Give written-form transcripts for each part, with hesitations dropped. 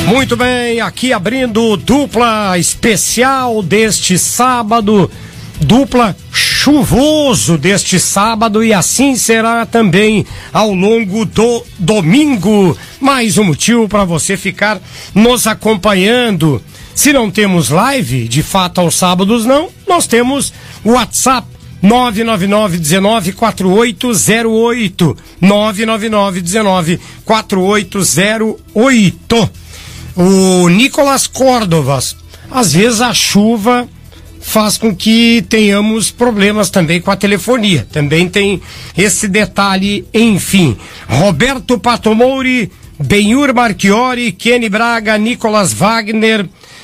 Muito bem, aqui abrindo dupla especial deste sábado, dupla chuvoso deste sábado, e assim será também ao longo do domingo. Mais um motivo para você ficar nos acompanhando. Se não temos live, de fato aos sábados não, nós temos o WhatsApp 999-19-4808, 999-19-4808. O Nicolas Córdovas, às vezes a chuva faz com que tenhamos problemas também com a telefonia, também tem esse detalhe, enfim. Roberto Patomouri, Benhur Marchiori, Kenny Braga, Nicolas Wagner,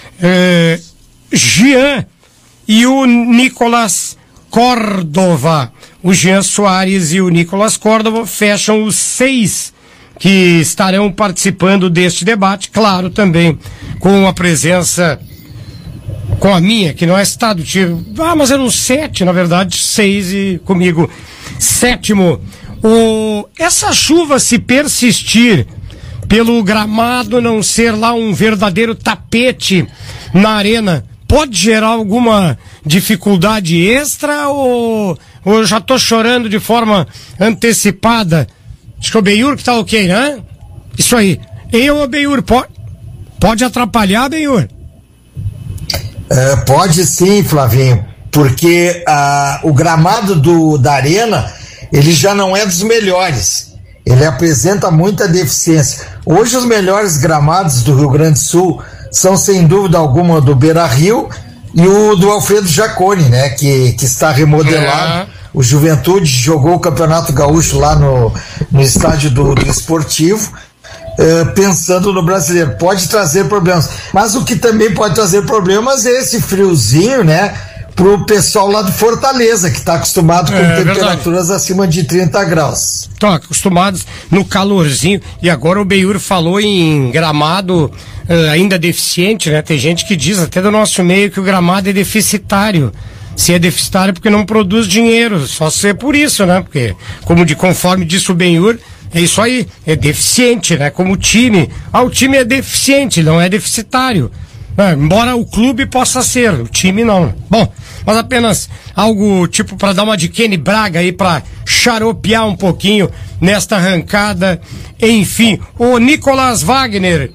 Jean e o Nicolas Córdova. O Jean Soares e o Nicolas Córdova fecham os 6 que estarão participando deste debate, claro, também com a presença, com a minha, que não é estado, mas eram 7, na verdade, 6 e comigo 7º. Essa chuva, se persistir, pelo gramado não ser lá um verdadeiro tapete na arena, pode gerar alguma dificuldade extra ou eu já tô chorando de forma antecipada? Acho que o Benhur que tá ok, né? Isso aí. O Benhur, pode atrapalhar, Benhur? Pode sim, Flavinho, porque o gramado da arena, ele já não é dos melhores. Ele apresenta muita deficiência. Hoje os melhores gramados do Rio Grande do Sul são, sem dúvida alguma, do Beira-Rio e o do Alfredo Jaconi, né? Que está remodelado. O Juventude jogou o Campeonato Gaúcho lá no estádio do Esportivo, pensando no brasileiro. Pode trazer problemas. Mas o que também pode trazer problemas é esse friozinho, né? Pro pessoal lá de Fortaleza, que está acostumado com temperaturas acima de 30 graus. Estão acostumados no calorzinho. E agora o Benhur falou em gramado ainda deficiente, né? Tem gente que diz, até do nosso meio, que o gramado é deficitário. Se é deficitário porque não produz dinheiro, só se é por isso, né? Porque, conforme disse o Benhur, é isso aí, é deficiente, né? Como o time. O time é deficiente, não é deficitário. Embora o clube possa ser, o time não. Bom, mas apenas algo tipo para dar uma de Kenny Braga aí, para xaropear um pouquinho nesta arrancada. Enfim, o Nicolas Wagner,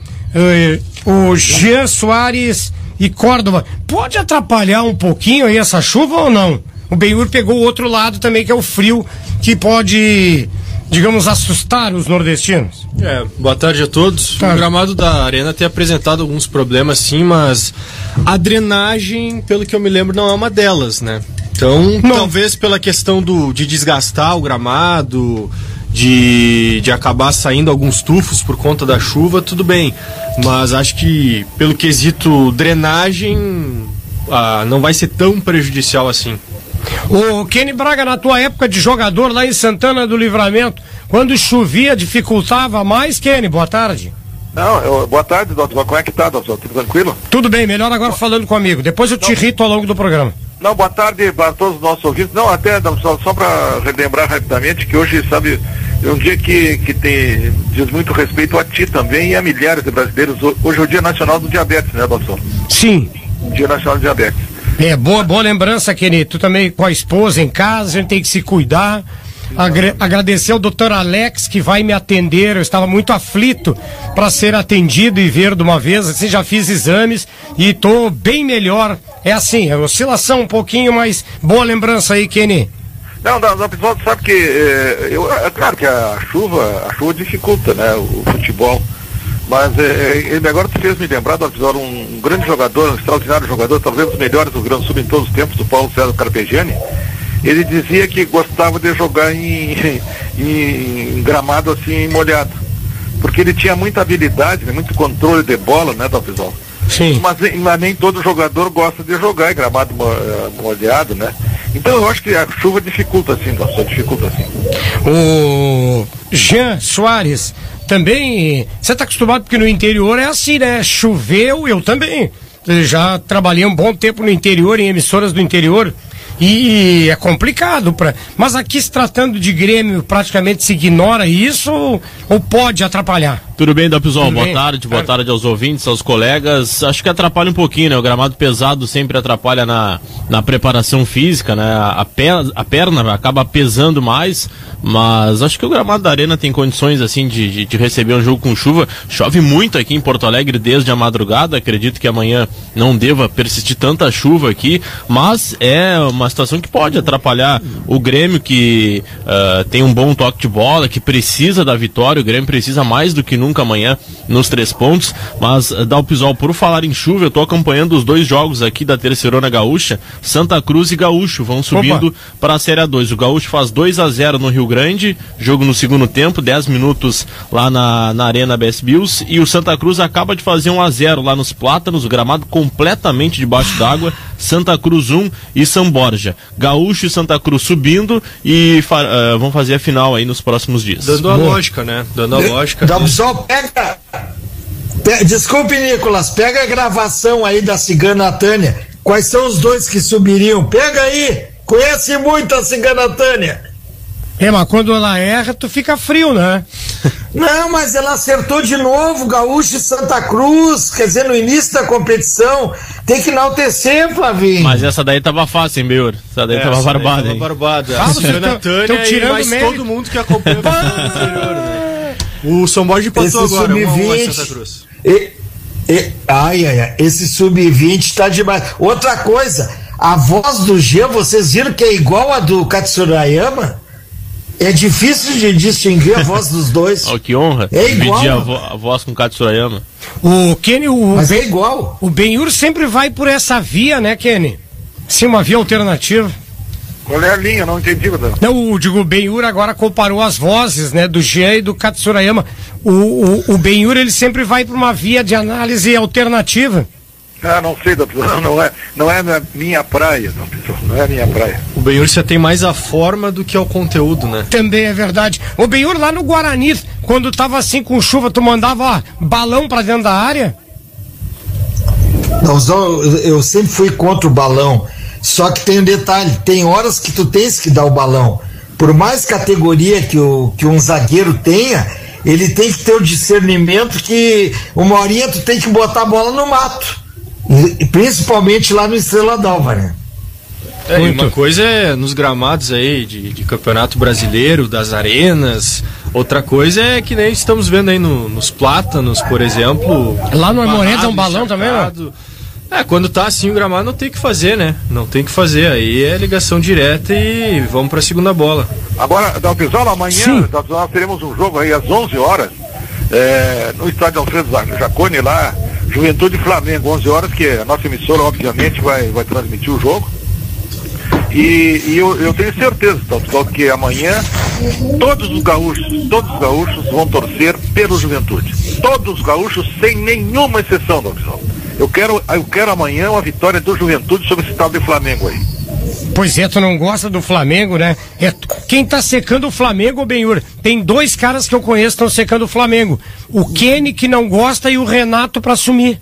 o Jean Soares e Córdova, pode atrapalhar um pouquinho aí essa chuva ou não? O Benhur pegou o outro lado também, que é o frio, que pode, digamos, assustar os nordestinos. Boa tarde a todos. O gramado da arena tem apresentado alguns problemas, sim, mas a drenagem, pelo que eu me lembro, não é uma delas, né? Então, talvez pela questão de desgastar o gramado, de acabar saindo alguns tufos por conta da chuva, tudo bem. Mas acho que pelo quesito drenagem, não vai ser tão prejudicial assim. O Kenny Braga, na tua época de jogador lá em Santana do Livramento, quando chovia, dificultava mais, Kenny? Boa tarde. Boa tarde, doutor. Como é que tá, doutor? Tudo tranquilo? Tudo bem, melhor agora falando comigo. Depois eu te irrito ao longo do programa. Boa tarde para todos os nossos ouvintes. Só para relembrar rapidamente que hoje, sabe, é um dia que diz muito respeito a ti também e a milhares de brasileiros. Hoje é o Dia Nacional do Diabetes, né, doutor? Sim. Dia Nacional do Diabetes. Boa lembrança, Kenny. Tu também com a esposa em casa, a gente tem que se cuidar. Agradecer ao doutor Alex, que vai me atender. Eu estava muito aflito para ser atendido e ver de uma vez. Assim, já fiz exames e estou bem melhor. É assim, a oscilação um pouquinho, mas boa lembrança aí, Kenny. Não, pessoal, sabe que é claro que a chuva dificulta, né, o futebol. Mas ele agora fez me lembrar do episódio, um grande jogador, um extraordinário jogador, talvez um dos melhores do Rio Grande do Sul em todos os tempos, do Paulo César Carpegiani. Ele dizia que gostava de jogar em gramado assim molhado, porque ele tinha muita habilidade, né, muito controle de bola, né, Dalpisol? Sim. Mas nem todo jogador gosta de jogar em gramado molhado, né? Então eu acho que a chuva dificulta assim, dificulta assim. O Jean Soares também, você está acostumado porque no interior é assim, né? Choveu, eu também. Eu já trabalhei um bom tempo no interior, em emissoras do interior, e é complicado. Mas aqui, se tratando de Grêmio, praticamente se ignora isso ou pode atrapalhar? Tudo bem, Dalpisol? Boa tarde aos ouvintes, aos colegas. Acho que atrapalha um pouquinho, né? O gramado pesado sempre atrapalha na preparação física, né? A perna acaba pesando mais, mas acho que o gramado da Arena tem condições, assim, de receber um jogo com chuva. Chove muito aqui em Porto Alegre desde a madrugada, acredito que amanhã não deva persistir tanta chuva aqui, mas é uma situação que pode atrapalhar o Grêmio, que tem um bom toque de bola, que precisa da vitória. O Grêmio precisa mais do que nunca amanhã nos 3 pontos, mas Dalpisol, por falar em chuva, eu tô acompanhando os 2 jogos aqui da Terceirona Gaúcha. Santa Cruz e Gaúcho vão subindo para a Série A2. O Gaúcho faz 2-0 no Rio Grande, jogo no segundo tempo, 10 minutos lá na Arena BS Bills, e o Santa Cruz acaba de fazer 1-0 lá nos Plátanos, o gramado completamente debaixo d'água. Santa Cruz 1 e São Borja. Gaúcho e Santa Cruz subindo e vão fazer a final aí nos próximos dias. Dando a lógica, né? Dando a lógica. Dalpisol, desculpe, Nicolas, pega a gravação aí da Cigana Tânia. Quais são os 2 que subiriam? Pega aí, conhece muito a Cigana Tânia. Mas quando ela erra, tu fica frio, né? Não, mas ela acertou de novo, Gaúcho e Santa Cruz, quer dizer, no início da competição. Tem que enaltecer, Flavinho. Mas essa daí tava fácil, hein, Beur? Essa daí tava barbada, hein? Barbada. A Cigana Tânia e mais todo mundo que acompanha o anterior, né? O São Borja empatou agora, 1-1 Santa Cruz. Esse sub-20 tá demais. Outra coisa, a voz do G, vocês viram que é igual a do Katsurayama? É difícil de distinguir a voz dos dois. Oh, que honra. É igual. Dividir a voz com o Katsurayama. O Kenny, mas é igual. O Benhur sempre vai por essa via, né, Kenny? Sim, uma via alternativa. Qual é a linha? Não entendi, Badão. Não, o Benhur agora comparou as vozes, né, do Jean e do Katsurayama. O Benhur, ele sempre vai por uma via de análise alternativa. Não sei, não é minha praia, não é minha praia. O Benhur já tem mais a forma do que o conteúdo, né? Também é verdade. O Benhur lá no Guarani, quando tava assim com chuva, tu mandava balão pra dentro da área? Não, eu sempre fui contra o balão. Só que tem um detalhe, tem horas que tu tens que dar o balão. Por mais categoria que um zagueiro tenha, ele tem que ter o discernimento que uma horinha tu tem que botar a bola no mato. E principalmente lá no Estrela d'Alva, né? E uma coisa é nos gramados aí de campeonato brasileiro, das arenas. Outra coisa é que nem estamos vendo aí nos Plátanos, por exemplo. Lá no Aimoré é um balão também, né? Quando tá assim o gramado não tem que fazer, né? Não tem que fazer, aí é ligação direta e vamos pra segunda bola. Agora, Dalpisol, amanhã nós teremos um jogo aí às 11 horas, no estádio Alfredo Jaconi lá, Juventude e Flamengo, 11 horas, que a nossa emissora obviamente vai transmitir o jogo. E eu tenho certeza, Dalpisol, que amanhã todos os gaúchos vão torcer pelo Juventude. Todos os gaúchos, sem nenhuma exceção, Dalpisol. Eu quero amanhã uma vitória do Juventude sobre esse tal de Flamengo aí. Pois é, tu não gosta do Flamengo, né? Quem tá secando o Flamengo, Benhur? Tem 2 caras que eu conheço que estão secando o Flamengo. O Kenny, que não gosta, e o Renato pra assumir.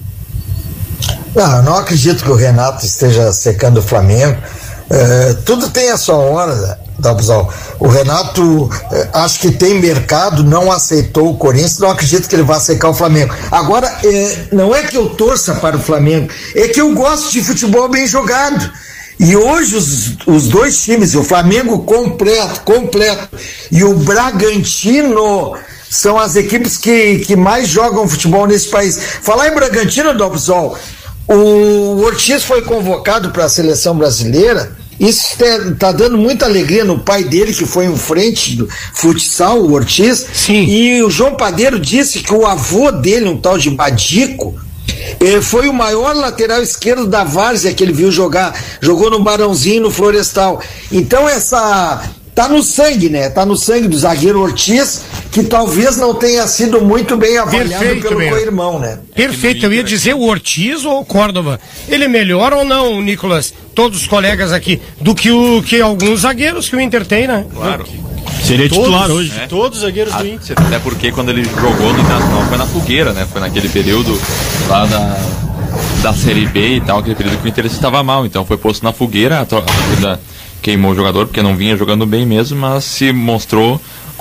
Não acredito que o Renato esteja secando o Flamengo. Tudo tem a sua hora, Dalpisol. O Renato, acho que tem mercado, não aceitou o Corinthians, não acredito que ele vá secar o Flamengo. Agora, não é que eu torça para o Flamengo, é que eu gosto de futebol bem jogado. E hoje os 2 times, o Flamengo completo e o Bragantino, são as equipes que mais jogam futebol nesse país. Falar em Bragantino, Dalpisol, o Ortiz foi convocado para a seleção brasileira. Isso está dando muita alegria no pai dele, que foi em frente do futsal, o Ortiz. Sim. E o João Padeiro disse que o avô dele, um tal de Badico, foi o maior lateral esquerdo da várzea que ele viu jogar. Jogou no Barãozinho, no Florestal. Então tá no sangue, né? Tá no sangue do zagueiro Ortiz, que talvez não tenha sido muito bem avaliado pelo co-irmão, né? Perfeito, eu ia dizer o Ortiz ou o Córdoba. Ele é melhor ou não, Nicolas? Todos os colegas aqui, do que alguns zagueiros que o Inter tem, né? Claro. Seria titular hoje. Né? Todos os zagueiros do Inter. Até porque quando ele jogou no Internacional foi na fogueira, né? Foi naquele período lá da Série B e tal, aquele período que o Inter estava mal. Então foi posto na fogueira, a torcida queimou o jogador, porque não vinha jogando bem mesmo, mas se mostrou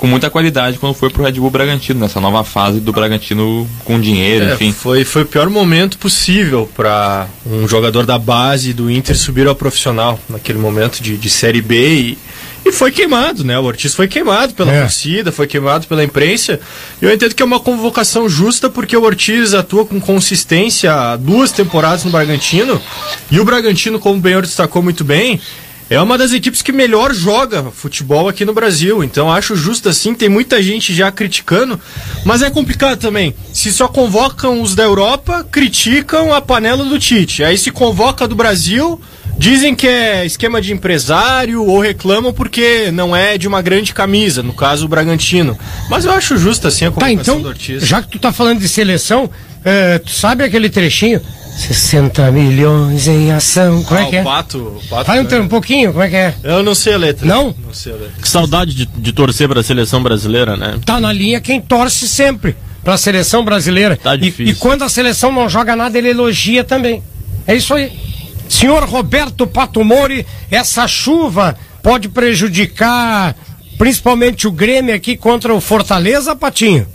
com muita qualidade quando foi pro Red Bull Bragantino, nessa nova fase do Bragantino com dinheiro, enfim. Foi o pior momento possível para um jogador da base do Inter subir ao profissional, naquele momento de Série B, e foi queimado, né? O Ortiz foi queimado pela torcida, foi queimado pela imprensa. Eu entendo que é uma convocação justa, porque o Ortiz atua com consistência há 2 temporadas no Bragantino, e o Bragantino, como o Benhor destacou muito bem, é uma das equipes que melhor joga futebol aqui no Brasil. Então acho justo assim, tem muita gente já criticando, mas é complicado também. Se só convocam os da Europa, criticam a panela do Tite. Aí se convoca do Brasil, dizem que é esquema de empresário, ou reclamam porque não é de uma grande camisa, no caso o Bragantino. Mas eu acho justo assim a convocação do Ortiz. Já que tu tá falando de seleção, tu sabe aquele trechinho? 60 milhões em ação. Como é que é? O Pato Fala um pouquinho, como é que é? Eu não sei a letra. Não? Não sei a letra. Que saudade de torcer para a seleção brasileira, né? Tá na linha quem torce sempre pra seleção brasileira. Tá difícil. E quando a seleção não joga nada, ele elogia também. É isso aí. Senhor Roberto Pato Mori, essa chuva pode prejudicar principalmente o Grêmio aqui contra o Fortaleza, Patinho?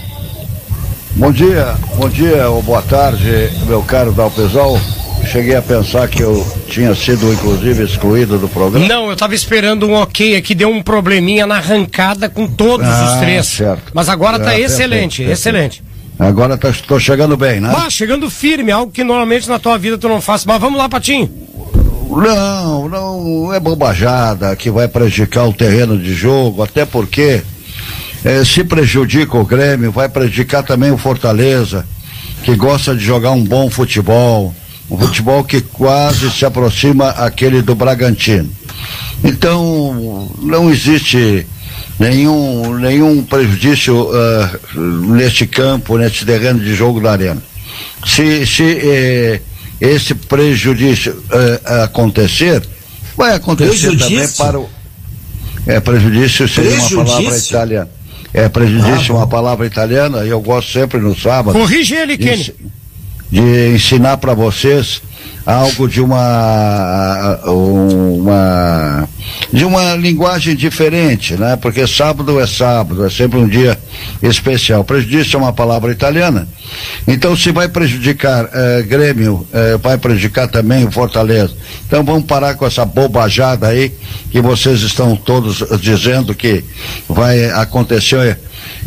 Bom dia ou boa tarde, meu caro Dalpezal. Cheguei a pensar que eu tinha sido, inclusive, excluído do programa. Não, eu estava esperando um ok aqui, deu um probleminha na arrancada com todos os 3. Certo. Mas agora tá excelente, perfeito. Excelente. Agora tô chegando bem, né? Chegando firme, algo que normalmente na tua vida tu não faz. Mas vamos lá, Patinho. Não é bobajada que vai prejudicar o terreno de jogo, até porque se prejudica o Grêmio, vai prejudicar também o Fortaleza, que gosta de jogar um bom futebol, um futebol que quase se aproxima aquele do Bragantino. Então, não existe nenhum prejudício neste campo, nesse terreno de jogo da Arena. Se esse prejudício acontecer, vai acontecer também para o... prejudício seria uma palavra italiana. Prejudício é uma palavra italiana, e eu gosto sempre no sábado. Corrige ele, Kenny. De ensinar para vocês algo de uma linguagem diferente, né? Porque sábado é sempre um dia especial. Prejudício é uma palavra italiana. Então, se vai prejudicar Grêmio, vai prejudicar também o Fortaleza. Então, vamos parar com essa bobajada aí que vocês estão todos dizendo que vai acontecer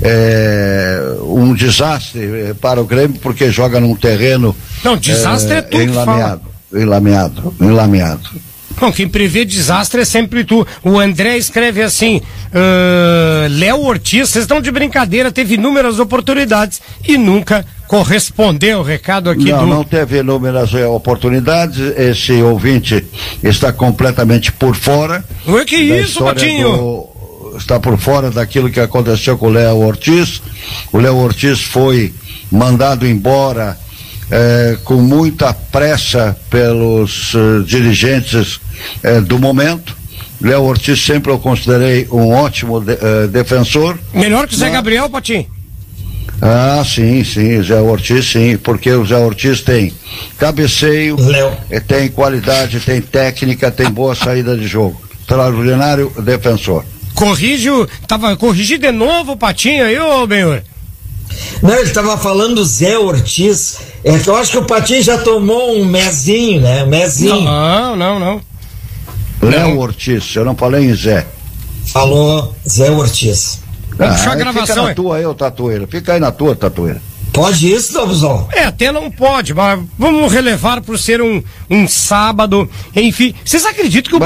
um desastre para o Grêmio porque joga num terreno. Não, desastre é tu que fala. Enlameado. Bom, quem prevê desastre é sempre tu. O André escreve assim: Léo Ortiz, vocês estão de brincadeira, teve inúmeras oportunidades e nunca correspondeu. O recado aqui não teve inúmeras oportunidades. Esse ouvinte está completamente por fora. O que é isso, Patinho? Está por fora daquilo que aconteceu com o Léo Ortiz. O Léo Ortiz foi mandado embora com muita pressa pelos dirigentes do momento. Léo Ortiz sempre eu considerei um ótimo defensor. Melhor que o Zé Gabriel, Patinho? Sim, Zé Ortiz sim, porque o Zé Ortiz tem cabeceio, tem qualidade, tem técnica, tem boa saída de jogo. Extraordinário defensor. Corrigi de novo, Patinho, aí, ô Benhor? Não, ele estava falando Zé Ortiz. Eu acho que o Patinho já tomou um mezinho, né? Não. Léo Ortiz, eu não falei em Zé. Falou Zé Ortiz. Vamos puxar a gravação. Fica na tua aí, ô Tatueira. Fica aí na tua, Tatueira. Pode isso, Dalvozão? Até não pode, mas vamos relevar por ser um sábado. Enfim, vocês acreditam que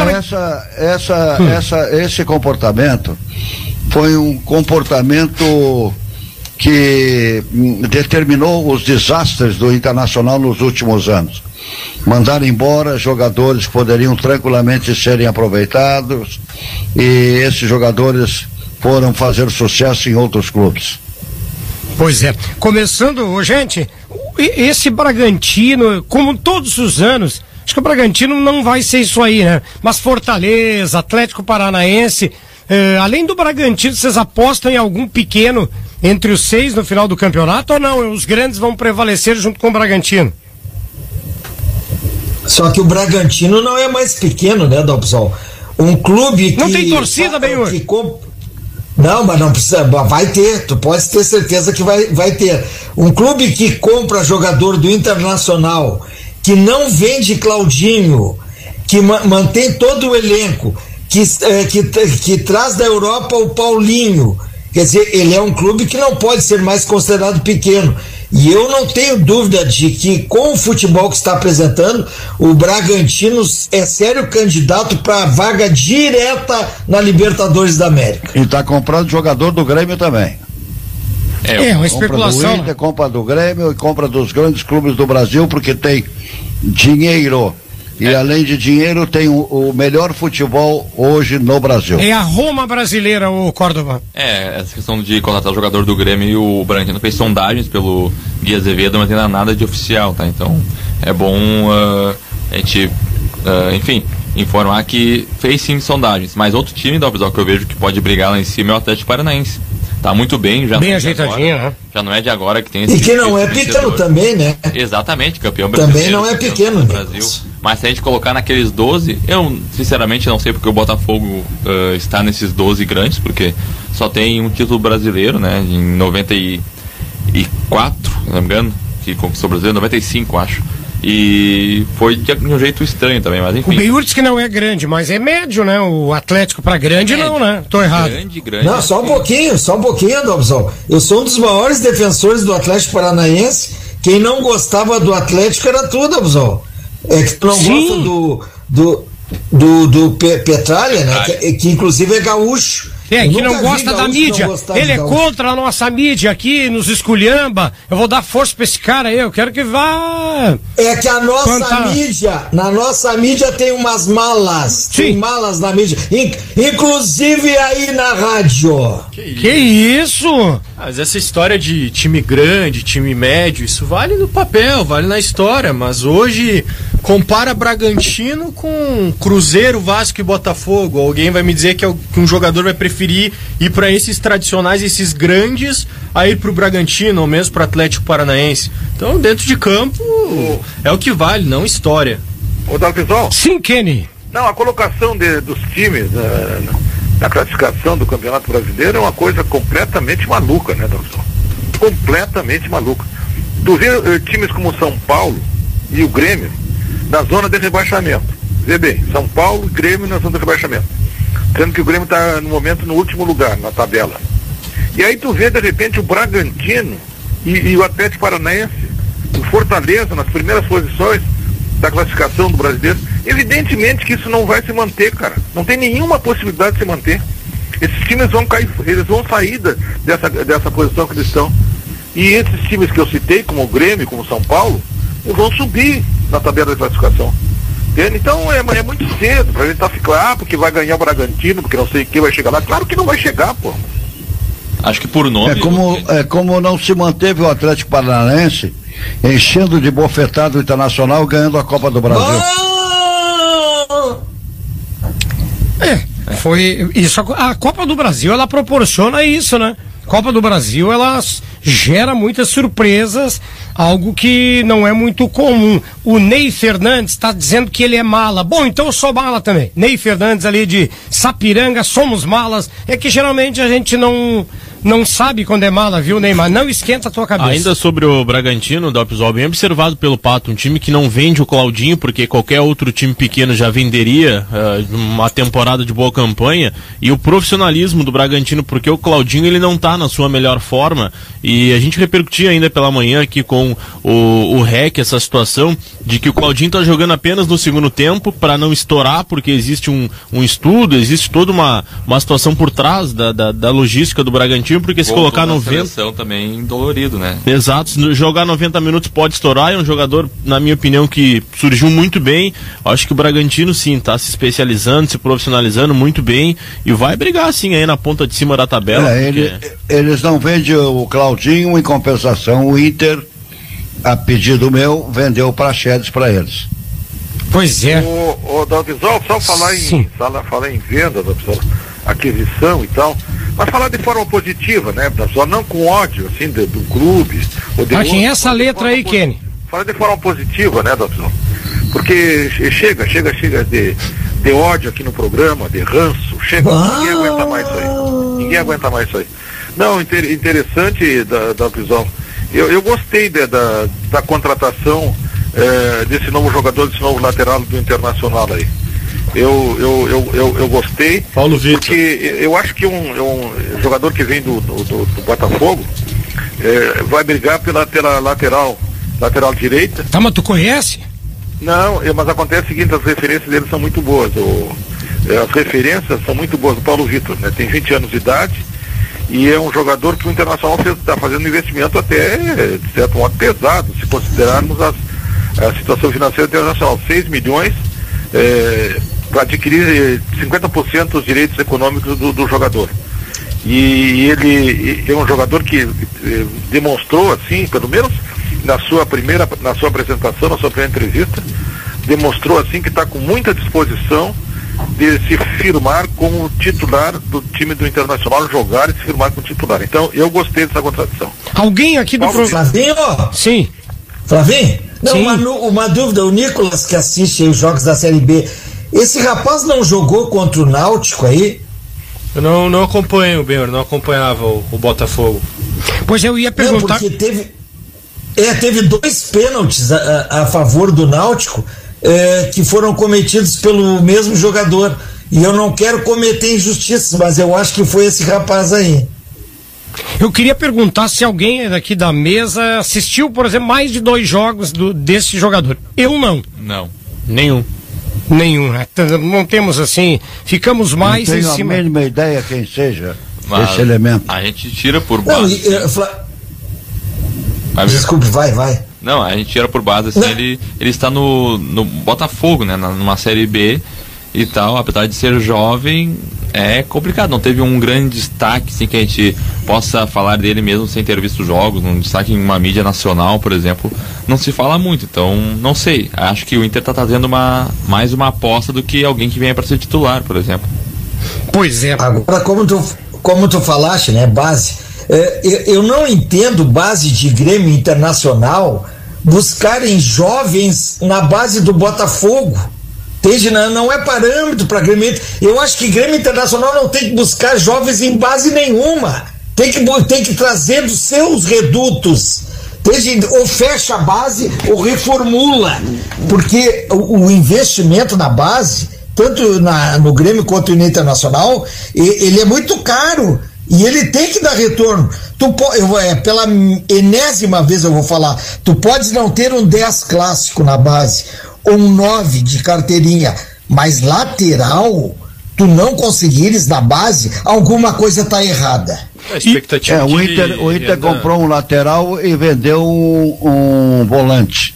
esse comportamento foi um comportamento que determinou os desastres do Internacional nos últimos anos. Mandar embora jogadores que poderiam tranquilamente serem aproveitados, e esses jogadores foram fazer sucesso em outros clubes. Pois é. Começando, gente, esse Bragantino, como todos os anos, acho que o Bragantino não vai ser isso aí, né? Mas Fortaleza, Atlético Paranaense, além do Bragantino, vocês apostam em algum pequeno entre os 6 no final do campeonato ou não? Os grandes vão prevalecer junto com o Bragantino? Só que o Bragantino não é mais pequeno, né, Dalpezal? Um clube que... Não tem torcida, Benhur? Não, mas não precisa, vai ter, tu pode ter certeza que vai ter. Um clube que compra jogador do Internacional, que não vende Claudinho, que mantém todo o elenco, que traz da Europa o Paulinho, quer dizer, ele é um clube que não pode ser mais considerado pequeno. E eu não tenho dúvida de que, com o futebol que está apresentando, o Bragantino é sério candidato para vaga direta na Libertadores da América. E está comprando jogador do Grêmio também. É uma especulação. Compra do Inter, compra do Grêmio e compra dos grandes clubes do Brasil, porque tem dinheiro. E além de dinheiro, tem o melhor futebol hoje no Brasil. É a Roma brasileira, o Córdoba. Essa questão de contratar o jogador do Grêmio, e o Bragantino fez sondagens pelo Gui Azevedo, mas não tem nada de oficial, tá? Então é bom a gente, enfim, informar que fez sim sondagens. Mas outro time da Opzal que eu vejo que pode brigar lá em cima é o Atlético Paranaense. Tá muito bem, já bem ajeitadinho, né? Já não é de agora que tem esse. E que não é pequeno também, né? Exatamente, campeão brasileiro. Também não é pequeno, no Brasil. Mas se a gente colocar naqueles 12, eu sinceramente não sei porque o Botafogo está nesses 12 grandes, porque só tem um título brasileiro, né? Em 94, não me engano, que conquistou o brasileiro, 95, acho. E foi de um jeito estranho também, mas enfim. O Beiur diz que não é grande, mas é médio, né? O Atlético pra grande não, né? Tô errado. Grande. Não, só um pouquinho, Dobson. Eu sou um dos maiores defensores do Atlético Paranaense. Quem não gostava do Atlético era tu, Dobson. É que tu não gosta do Petralha, né? Que inclusive é gaúcho. Que não gosta da mídia. Ele é contra a nossa mídia aqui, nos esculhamba. Eu vou dar força pra esse cara aí, eu quero que vá. É que a nossa mídia tem umas malas. Sim. Tem malas na mídia. Inclusive aí na rádio. Que isso? Mas essa história de time grande, time médio, isso vale no papel, vale na história. Mas hoje, compara Bragantino com Cruzeiro, Vasco e Botafogo. Alguém vai me dizer que um jogador vai preferir ir para esses tradicionais, esses grandes, a ir para o Bragantino ou mesmo para o Atlético Paranaense. Então, dentro de campo, é o que vale, não história. Ô, Dalpisol? Sim, Kenny. Não, a colocação dos times na classificação do Campeonato Brasileiro é uma coisa completamente maluca, né, Dalpisol? Completamente maluca. Tu vê times como São Paulo e o Grêmio na zona de rebaixamento. Vê bem, São Paulo e Grêmio na zona de rebaixamento. Sendo que o Grêmio está no momento no último lugar na tabela. E aí tu vê de repente o Bragantino e o Atlético Paranaense, o Fortaleza nas primeiras posições da classificação do brasileiro. Evidentemente que isso não vai se manter, cara. Não tem nenhuma possibilidade de se manter. Esses times vão cair, eles vão sair dessa posição que eles estão. E esses times que eu citei, como o Grêmio, como o São Paulo, vão subir na tabela de classificação. Então é muito cedo pra gente ficar, porque vai ganhar o Bragantino, porque não sei quem vai chegar lá. Claro que não vai chegar, pô. Acho que por nome. É como não se manteve o Atlético Paranaense enchendo de bofetado o Internacional, ganhando a Copa do Brasil. Foi isso. A Copa do Brasil, ela proporciona isso, né? Copa do Brasil, ela gera muitas surpresas, algo que não é muito comum. O Ney Fernandes está dizendo que ele é mala. Bom, então eu sou mala também. Ney Fernandes ali de Sapiranga, somos malas. É que geralmente a gente não sabe quando é mala, viu, Neymar? Não esquenta a tua cabeça. Ainda sobre o Bragantino, Dalpisol, bem observado pelo Pato, um time que não vende o Claudinho, porque qualquer outro time pequeno já venderia uma temporada de boa campanha, e o profissionalismo do Bragantino, porque o Claudinho ele não está na sua melhor forma, e a gente repercutia ainda pela manhã aqui com o REC essa situação de que o Claudinho está jogando apenas no segundo tempo para não estourar, porque existe um estudo, existe toda uma situação por trás da logística do Bragantino, porque se colocar 90 também dolorido, né? Exato, jogar 90 minutos pode estourar. É um jogador, na minha opinião, que surgiu muito bem. Acho que o Bragantino sim está se especializando, se profissionalizando muito bem e vai brigar sim aí na ponta de cima da tabela. Eles não vendem o Claudinho, em compensação o Inter, a pedido meu, vendeu o Praxedes para eles. Pois é. O Dalpisol, só falar em venda, Dalpisol, aquisição e tal, mas falar de forma positiva, né, Dalpisol, não com ódio, assim, do clube. Quem é essa letra aí, Kenny? Falar de forma positiva, né, Dalpisol? Porque chega de ódio aqui no programa, de ranço, chega, ninguém aguenta mais isso aí. ninguém aguenta mais isso aí. Não, interessante da visão. Eu gostei da contratação desse novo jogador, desse novo lateral do Internacional aí. Eu gostei. Paulo Vitor. Porque eu acho que um jogador que vem do Botafogo vai brigar pela lateral direita. Tá, mas tu conhece? Não, mas acontece o seguinte, as referências dele são muito boas. As referências são muito boas do Paulo Vitor, né? Tem 20 anos de idade e é um jogador que o Internacional está fazendo um investimento até, de certo modo, pesado, se considerarmos a situação financeira internacional. 6 milhões para adquirir 50% dos direitos econômicos do jogador. E ele é um jogador que demonstrou, assim, pelo menos na sua primeira apresentação, na sua primeira entrevista, demonstrou assim que está com muita disposição de se firmar como titular do time do Internacional, jogar e se firmar como titular. Então, eu gostei dessa contratação. Alguém aqui do Flavinho? Sim. Flavinho? Não, Sim. Uma dúvida, o Nicolas que assiste os jogos da Série B, esse rapaz não jogou contra o Náutico aí? Eu não acompanho, Benhor, não acompanhava o Botafogo. Pois eu ia perguntar... Não, porque teve 2 pênaltis a favor do Náutico que foram cometidos pelo mesmo jogador. E eu não quero cometer injustiças, mas eu acho que foi esse rapaz aí. Eu queria perguntar se alguém daqui da mesa assistiu, por exemplo, mais de 2 jogos desse jogador. Eu não. Não. Nenhum. Nenhum, né? Não temos assim, ficamos mais não em tenho cima. a mínima ideia quem seja Mas esse elemento. A gente tira por Não, base. Desculpe, vai. Não, a gente tira por base, assim, ele está no Botafogo, né, numa Série B e tal, apesar de ser jovem, é complicado, não teve um grande destaque, assim, que a gente possa falar dele mesmo sem ter visto jogos, um destaque em uma mídia nacional, por exemplo, não se fala muito, então, não sei, acho que o Inter está trazendo mais uma aposta do que alguém que venha para ser titular, por exemplo. Pois é. Agora, como tu falaste, né, base... Eu não entendo base de Grêmio Internacional buscarem jovens na base do Botafogo. Entende? Não é parâmetro para Grêmio. Eu acho que Grêmio Internacional não tem que buscar jovens em base nenhuma. Tem que trazer dos seus redutos. Entende? Ou fecha a base ou reformula. Porque o investimento na base, tanto no Grêmio quanto no Internacional, ele é muito caro. E ele tem que dar retorno. Pela enésima vez eu vou falar, tu podes não ter um 10 clássico na base, ou um 9 de carteirinha, mas lateral, tu não conseguires na base, alguma coisa está errada. A expectativa o Inter comprou um lateral e vendeu um volante.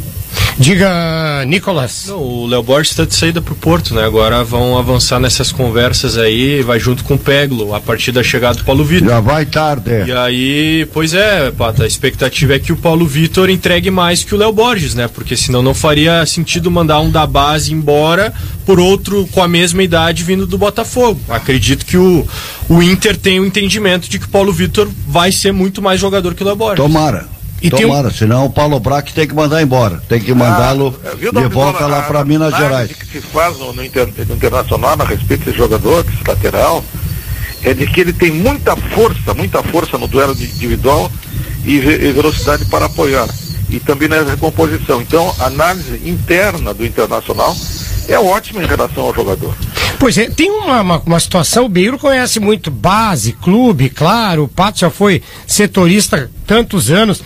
Diga, Nicolas. Não, o Léo Borges está de saída para o Porto, né? Agora vão avançar nessas conversas aí, vai junto com o Peglo, a partir da chegada do Paulo Vitor. Já vai tarde. E aí, pois é, Pata, a expectativa é que o Paulo Vitor entregue mais que o Léo Borges, né? Porque senão não faria sentido mandar um da base embora por outro com a mesma idade vindo do Botafogo. Acredito que o Inter tem o entendimento de que o Paulo Vitor vai ser muito mais jogador que o Léo Borges. Tomara, senão o Paulo Braque tem que mandar embora, tem que mandá-lo de volta lá para Minas Gerais. O que se faz no Internacional a respeito desse jogador, desse lateral, é de que ele tem muita força no duelo individual e velocidade para apoiar, e também na recomposição. Então, a análise interna do Internacional é ótima em relação ao jogador. Pois é, tem uma situação, o Beiro conhece muito base, clube, claro, o Pato já foi setorista tantos anos.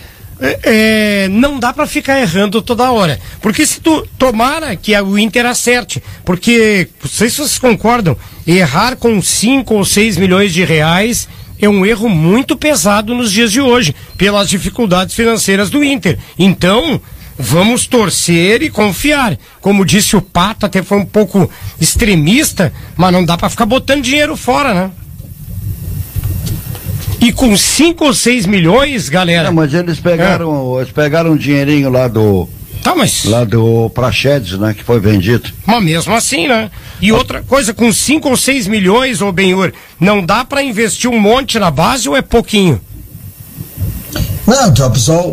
Não dá para ficar errando toda hora, porque se tu tomara que o Inter acerte, porque não sei se vocês concordam, errar com 5 ou 6 milhões de reais é um erro muito pesado nos dias de hoje, pelas dificuldades financeiras do Inter. Então vamos torcer e confiar. Como disse o Pato, até foi um pouco extremista, mas não dá para ficar botando dinheiro fora, né? E com 5 ou 6 milhões, galera... Não, mas eles pegaram um dinheirinho lá do... Tá, mas... Lá do Praxedes, né, que foi vendido. Mas mesmo assim, né? E outra coisa, com 5 ou 6 milhões, ô Benhur, não dá pra investir um monte na base ou é pouquinho? Não, então, pessoal,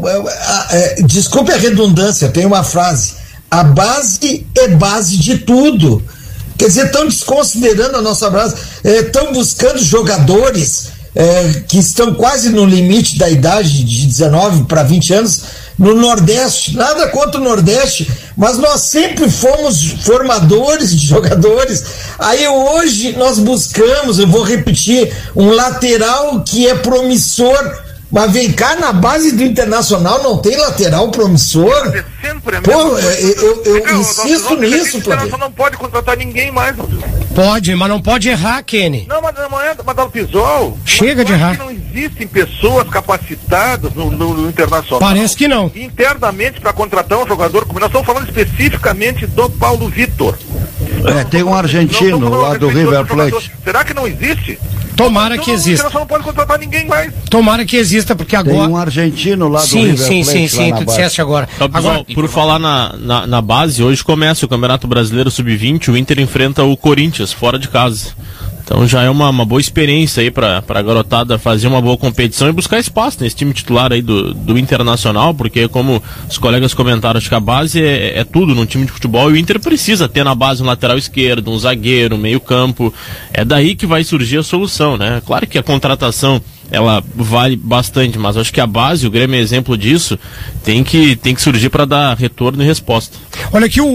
desculpe a redundância, tem uma frase: a base é base de tudo. Quer dizer, estão desconsiderando a nossa base, estão buscando jogadores que estão quase no limite da idade de 19 para 20 anos no Nordeste. Nada contra o Nordeste, mas nós sempre fomos formadores de jogadores. Aí hoje nós buscamos, eu vou repetir, um lateral que é promissor. Mas vem cá, na base do Internacional não tem lateral promissor? Pô, eu insisto nisso, Flávio. Você não pode contratar ninguém mais. Pode, mas não pode errar, Kenny. Não, mas não é, mas dá o Pisol. Chega de errar. Não existem pessoas capacitadas no Internacional. Parece que não. Internamente para contratar um jogador, como nós estamos falando especificamente do Paulo Vitor. Tem um argentino lá do River Plate. Será que não existe? Tomara que exista. Você não pode contratar ninguém mais. Tomara que exista, porque agora... Tem um argentino lá do River Plate. Sim, tu disseste agora. Agora, por falar na base, hoje começa o Campeonato Brasileiro Sub-20, o Inter enfrenta o Corinthians, fora de casa. Então já é uma boa experiência aí pra garotada fazer uma boa competição e buscar espaço nesse time titular aí do Internacional, porque como os colegas comentaram, acho que a base é tudo num time de futebol e o Inter precisa ter na base um lateral esquerdo, um zagueiro, um meio campo. É daí que vai surgir a solução, né? Claro que a contratação ela vale bastante, mas acho que a base, o Grêmio é exemplo disso, tem que surgir para dar retorno e resposta. Olha aqui,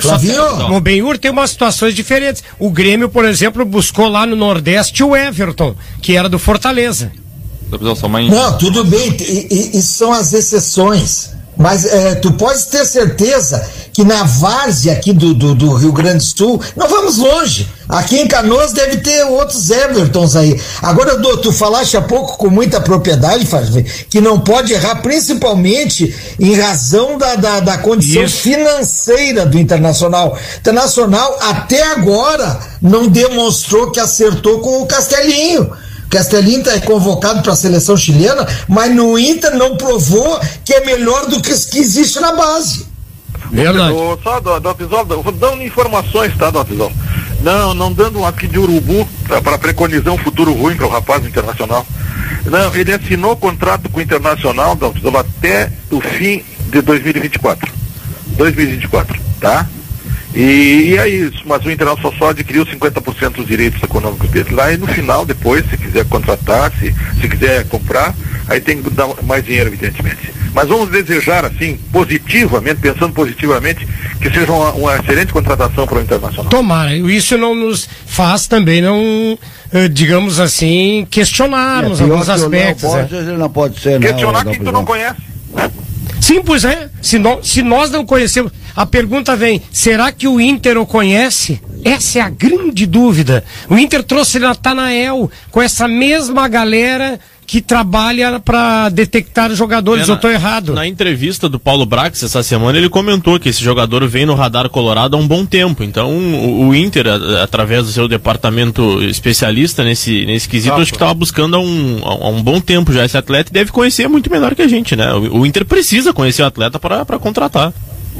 no Benhur tem umas situações diferentes. O Grêmio, por exemplo, buscou lá no Nordeste o Everton, que era do Fortaleza. Não, tudo bem, e são as exceções. Mas tu pode ter certeza que na várzea aqui do Rio Grande do Sul, não vamos longe. Aqui em Canoas deve ter outros Evertons aí. Agora, tu falaste há pouco com muita propriedade, que não pode errar, principalmente em razão da condição financeira do Internacional. Internacional até agora não demonstrou que acertou com o Castelinho. Castelinho está convocado para a seleção chilena, mas no Inter não provou que é melhor do que existe na base. Verdade. Só do episódio, dando informações, tá, do episódio. Não dando um aqui de urubu para preconizar um futuro ruim para o rapaz do Internacional. Não, ele assinou contrato com o Internacional, até o fim de 2024. 2024, tá? E é isso, mas o Internacional só adquiriu 50% dos direitos econômicos dele. Lá e no final, depois, se quiser contratar, se quiser comprar, aí tem que dar mais dinheiro, evidentemente. Mas vamos desejar, assim, positivamente, pensando positivamente, que seja uma excelente contratação para o Internacional. Tomara, isso não nos faz também digamos assim, questionarmos alguns aspectos. Ele não pode ser, questionar quem tu não conhece. Sim, pois é. Se nós não conhecemos, a pergunta vem: será que o Inter o conhece? Essa é a grande dúvida. O Inter trouxe Natanael com essa mesma galera que trabalha para detectar jogadores. Eu estou errado. Na entrevista do Paulo Brax essa semana, ele comentou que esse jogador vem no radar colorado há um bom tempo. Então o Inter, através do seu departamento especialista nesse quesito, acho que estava buscando há um bom tempo já esse atleta, e deve conhecer muito melhor que a gente, né? O Inter precisa conhecer o atleta para contratar.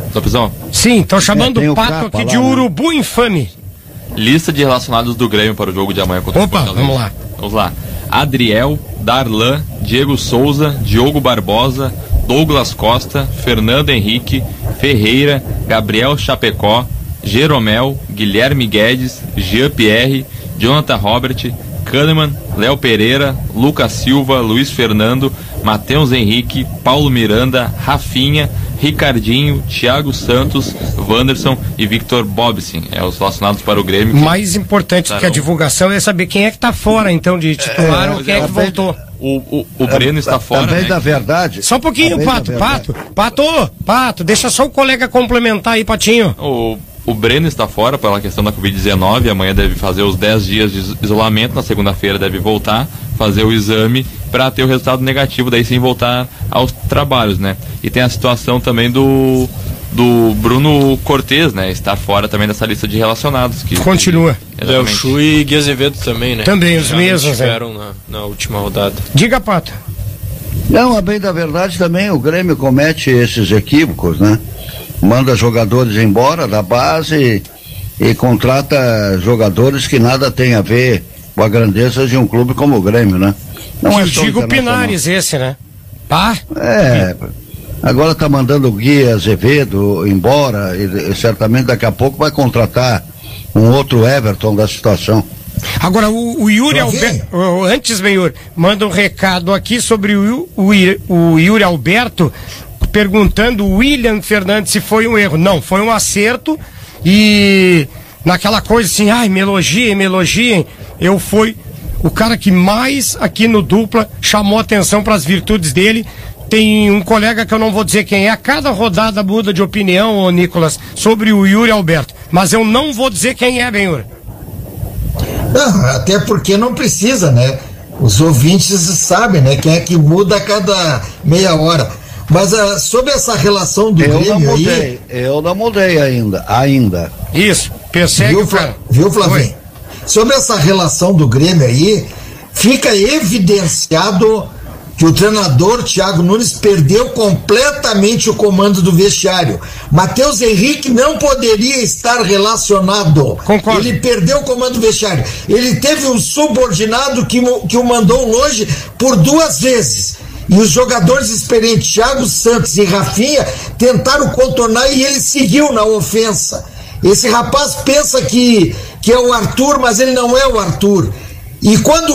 Sim, estão chamando o Pato aqui de urubu infame. Lista de relacionados do Grêmio para o jogo de amanhã contra o Fortaleza. Vamos lá. Adriel, Darlan, Diego Souza, Diogo Barbosa, Douglas Costa, Fernando Henrique, Ferreira, Gabriel Chapecó, Jeromel, Guilherme Guedes, Jean-Pierre, Jonathan Robert, Kahneman, Léo Pereira, Lucas Silva, Luiz Fernando, Matheus Henrique, Paulo Miranda, Rafinha, Ricardinho, Thiago Santos, Wanderson e Victor Bobsin. Os relacionados para o Grêmio. Mais importante do que a divulgação é saber quem é que está fora, então, de titular ou quem é que voltou. O Breno está fora. Também, né? Da verdade. Só um pouquinho, Pato, deixa só o colega complementar aí, Patinho. O Breno está fora pela questão da Covid-19, amanhã deve fazer os 10 dias de isolamento, na segunda-feira deve voltar, fazer o exame para ter o resultado negativo, daí sim voltar aos trabalhos, né? E tem a situação também do Bruno Cortez, né? Está fora também dessa lista de relacionados. Que continua. Léo Chu e Gui Azevedo também, né? Também, os mesmos. Estiveram na última rodada. Diga, Pato. Não, a bem da verdade também o Grêmio comete esses equívocos, né? Manda jogadores embora da base e contrata jogadores que nada tem a ver com a grandeza de um clube como o Grêmio, né? Não é só digo Pinares esse, né? Agora tá mandando o Gui Azevedo embora e certamente daqui a pouco vai contratar um outro Everton da situação. Agora, o Yuri Alberto, antes, Benhur, manda um recado aqui sobre o Yuri Alberto, perguntando o William Fernandes se foi um erro. Não, foi um acerto, e naquela coisa assim, me elogiem, eu fui o cara que mais aqui no Dupla chamou atenção para as virtudes dele. Tem um colega que eu não vou dizer quem é, a cada rodada muda de opinião, ô Nicolas, sobre o Yuri Alberto, mas eu não vou dizer quem é, Benhur. Não, até porque não precisa, né? Os ouvintes sabem, né? Quem é que muda a cada meia hora. Mas sobre essa relação do Grêmio aí... Eu não mudei ainda. Isso, persegue o cara. Viu, Flavinho? Sobre essa relação do Grêmio aí, fica evidenciado que o treinador Thiago Nunes perdeu completamente o comando do vestiário. Matheus Henrique não poderia estar relacionado. Concordo. Ele perdeu o comando do vestiário. Ele teve um subordinado que o mandou longe por 2 vezes. E os jogadores experientes, Thiago Santos e Rafinha, tentaram contornar e ele seguiu na ofensa. Esse rapaz pensa que é o Arthur, mas ele não é o Arthur. E quando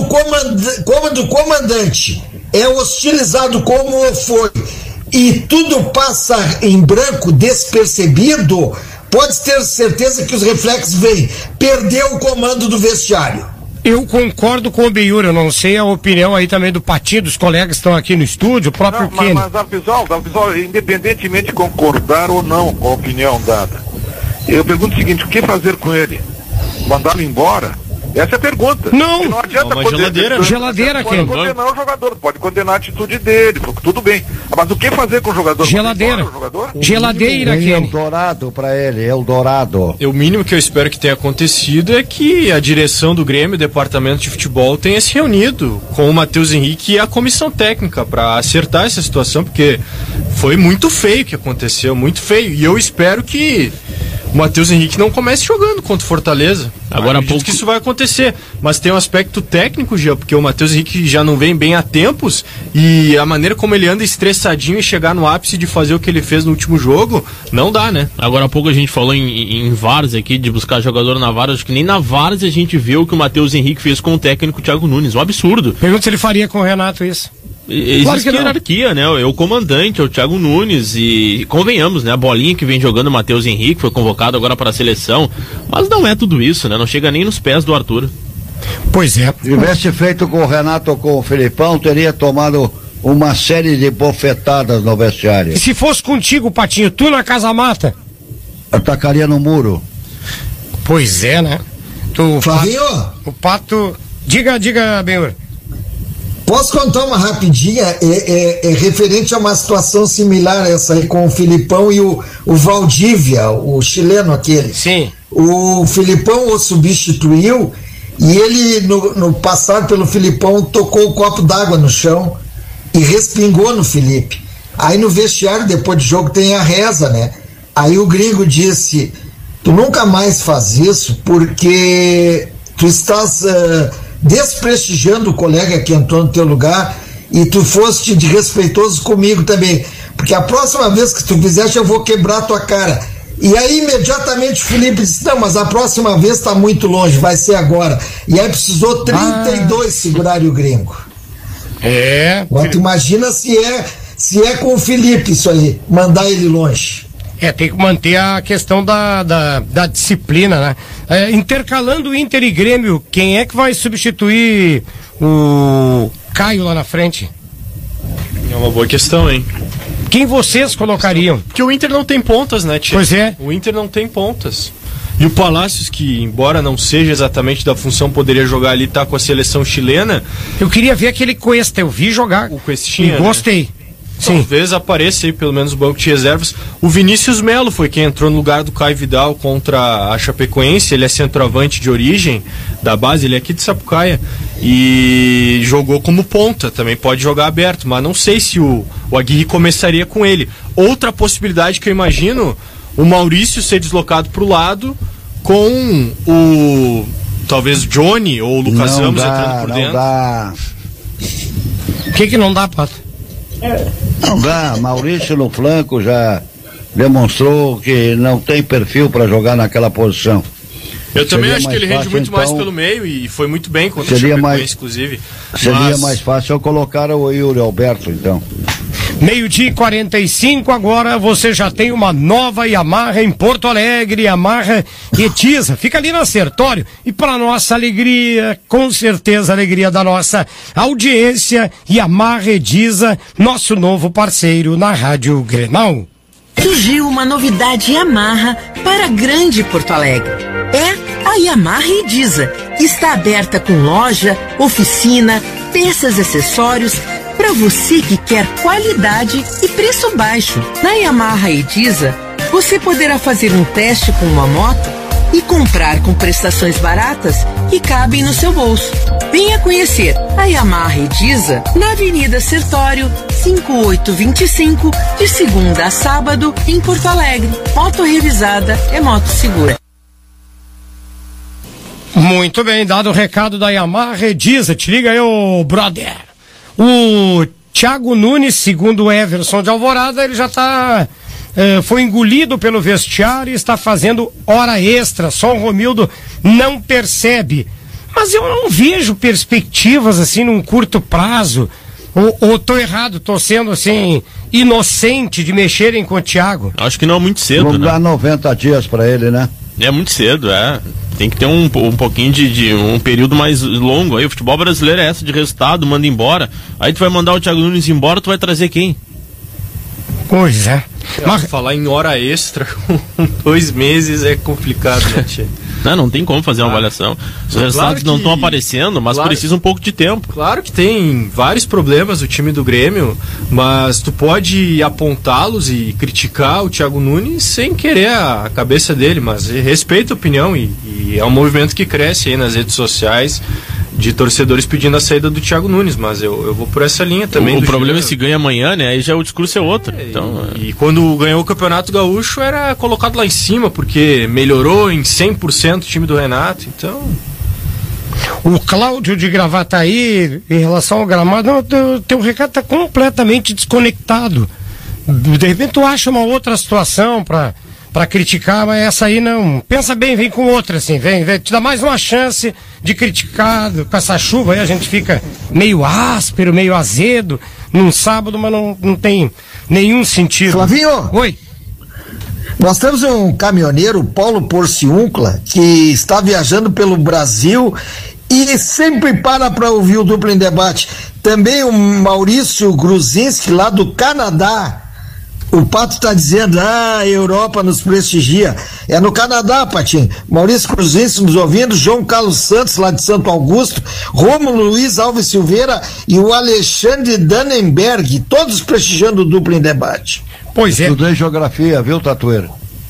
o comandante é hostilizado como foi e tudo passa em branco, despercebido, pode ter certeza que os reflexos vêm. Perdeu o comando do vestiário. Eu concordo com o Benhur, eu não sei a opinião aí também do Patinho, dos colegas que estão aqui no estúdio, o próprio Kenny. Mas Arvisol, independentemente de concordar ou não com a opinião dada, eu pergunto o seguinte, o que fazer com ele? Mandá-lo embora? Essa é a pergunta. Não adianta geladeira, pode condenar o jogador, pode condenar a atitude dele, tudo bem. Mas o que fazer com o jogador? Geladeira, Kenny. Eldorado pra ele, Eldorado. O mínimo que eu espero que tenha acontecido é que a direção do Grêmio, o departamento de futebol, tenha se reunido com o Matheus Henrique e a comissão técnica para acertar essa situação, porque foi muito feio o que aconteceu, muito feio. E eu espero que o Matheus Henrique não comece jogando contra o Fortaleza. Agora há pouco que isso vai acontecer, mas tem um aspecto técnico, Gia, porque o Matheus Henrique já não vem bem há tempos e a maneira como ele anda estressadinho e chegar no ápice de fazer o que ele fez no último jogo, não dá, né? Agora há pouco a gente falou em Várzea aqui, de buscar jogador na Várzea, acho que nem na Várzea a gente viu o que o Matheus Henrique fez com o técnico Thiago Nunes, um absurdo. Pergunta se ele faria com o Renato isso. Existe hierarquia, né? É o comandante, é o Thiago Nunes e convenhamos, né? A bolinha que vem jogando o Matheus Henrique foi convocado agora para a seleção, mas não é tudo isso, né? Não chega nem nos pés do Arthur. Pois é. Se tivesse feito com o Renato ou com o Filipão, teria tomado uma série de bofetadas no vestiário. E se fosse contigo, Patinho, tu na Casa Mata? Atacaria no muro. Pois é, né? Flavinho? O Pato... Diga, Benhur. Posso contar uma rapidinha? É referente a uma situação similar a essa aí com o Filipão e o Valdívia, o chileno aquele. Sim. O Filipão o substituiu e ele, no passar pelo Filipão, tocou o copo d'água no chão e respingou no Felipe. Aí no vestiário, depois do jogo, tem a reza, né? Aí o gringo disse, tu nunca mais faz isso porque tu estás... desprestigiando o colega que entrou no teu lugar e tu foste desrespeitoso comigo também, porque a próxima vez que tu fizeste eu vou quebrar tua cara. E aí imediatamente o Felipe disse, não, mas a próxima vez tá muito longe, vai ser agora. E aí precisou 32 segurarem o gringo. Agora tu imagina se é com o Felipe isso aí, mandar ele longe. Tem que manter a questão da disciplina, né? Intercalando Inter e Grêmio, quem é que vai substituir o Caio lá na frente? É uma boa questão, hein? Quem vocês colocariam? Porque o Inter não tem pontas, né, Tia? Pois é. O Inter não tem pontas. E o Palácios, que embora não seja exatamente da função, poderia jogar ali, tá com a seleção chilena. Eu queria ver aquele Cuesta, eu vi jogar. O Cuestinha, e gostei. Né? Talvez apareça aí pelo menos o banco de reservas. O Vinícius Melo foi quem entrou no lugar do Caio Vidal contra a Chapecoense. Ele é centroavante de origem da base, ele é aqui de Sapucaia e jogou como ponta, também pode jogar aberto, mas não sei se o Aguirre começaria com ele. Outra possibilidade que eu imagino, o Maurício ser deslocado para o lado com o talvez Johnny ou o Lucas Ramos entrando por dentro. Não dá. O que não dá, Pato? Não dá, Maurício no flanco já demonstrou que não tem perfil para jogar naquela posição. Eu também acho que ele rende muito mais pelo meio e foi muito bem contra o Chapecoense, inclusive. Seria mais fácil eu colocar o Yuri Alberto, então. 12:45, agora você já tem uma nova Yamaha em Porto Alegre, Yamaha Etiza, fica ali na Sertório, e para nossa alegria, com certeza a alegria da nossa audiência, Yamaha Etiza, nosso novo parceiro na Rádio Grenal. Surgiu uma novidade Yamaha para Grande Porto Alegre. É a Yamaha Etiza. Está aberta com loja, oficina, peças e acessórios para você que quer qualidade e preço baixo. Na Yamaha Etiza, você poderá fazer um teste com uma moto e comprar com prestações baratas que cabem no seu bolso. Venha conhecer a Yamaha Etiza na Avenida Sertório, 5825, de segunda a sábado, em Porto Alegre. Moto revisada é moto segura. Muito bem, dado o recado da Yamaha Etiza, te liga aí, ô brother. O Thiago Nunes, segundo o Everson de Alvorada, ele já foi engolido pelo vestiário e está fazendo hora extra, só o Romildo não percebe. Mas eu não vejo perspectivas assim num curto prazo. Ou tô errado, tô sendo assim inocente de mexerem com o Thiago? Acho que não é muito cedo, Vamos né? dar 90 dias para ele, né? É muito cedo, tem que ter um pouquinho de um período mais longo aí. O futebol brasileiro é essa de resultado, manda embora. Aí tu vai mandar o Thiago Nunes embora, tu vai trazer quem? Pois é. Mas falar em hora extra com 2 meses é complicado, né, tia? Não tem como fazer uma avaliação. Os resultados não estão aparecendo, mas precisa um pouco de tempo. Claro que tem vários problemas o time do Grêmio, mas tu pode apontá-los e criticar o Thiago Nunes sem querer a cabeça dele, mas respeito a opinião e é um movimento que cresce aí nas redes sociais de torcedores pedindo a saída do Thiago Nunes, mas eu vou por essa linha também. O problema é se ganha amanhã, né? Aí já o discurso é outro. E quando ganhou o Campeonato Gaúcho era colocado lá em cima, porque melhorou em 100% o time do Renato, então... O Cláudio de Gravataí, em relação ao gramado, teu recado está completamente desconectado. De repente tu acha uma outra situação para criticar, mas essa aí não. Pensa bem, vem com outra, assim, vem, te dá mais uma chance de criticar. Com essa chuva aí a gente fica meio áspero, meio azedo num sábado, mas não tem nenhum sentido. Flavinho! Oi! Nós temos um caminhoneiro, Paulo Porciúncula, que está viajando pelo Brasil e sempre para ouvir o Duplo em Debate. Também o Maurício Gruzinski, lá do Canadá. O Pato está dizendo, a Europa nos prestigia. É no Canadá, Patinho. Maurício Cruzinski nos ouvindo, João Carlos Santos, lá de Santo Augusto, Rômulo Luiz Alves Silveira e o Alexandre Dannenberg, todos prestigiando o Duplo em Debate. Pois é. Estudei geografia, viu, Tatueiro?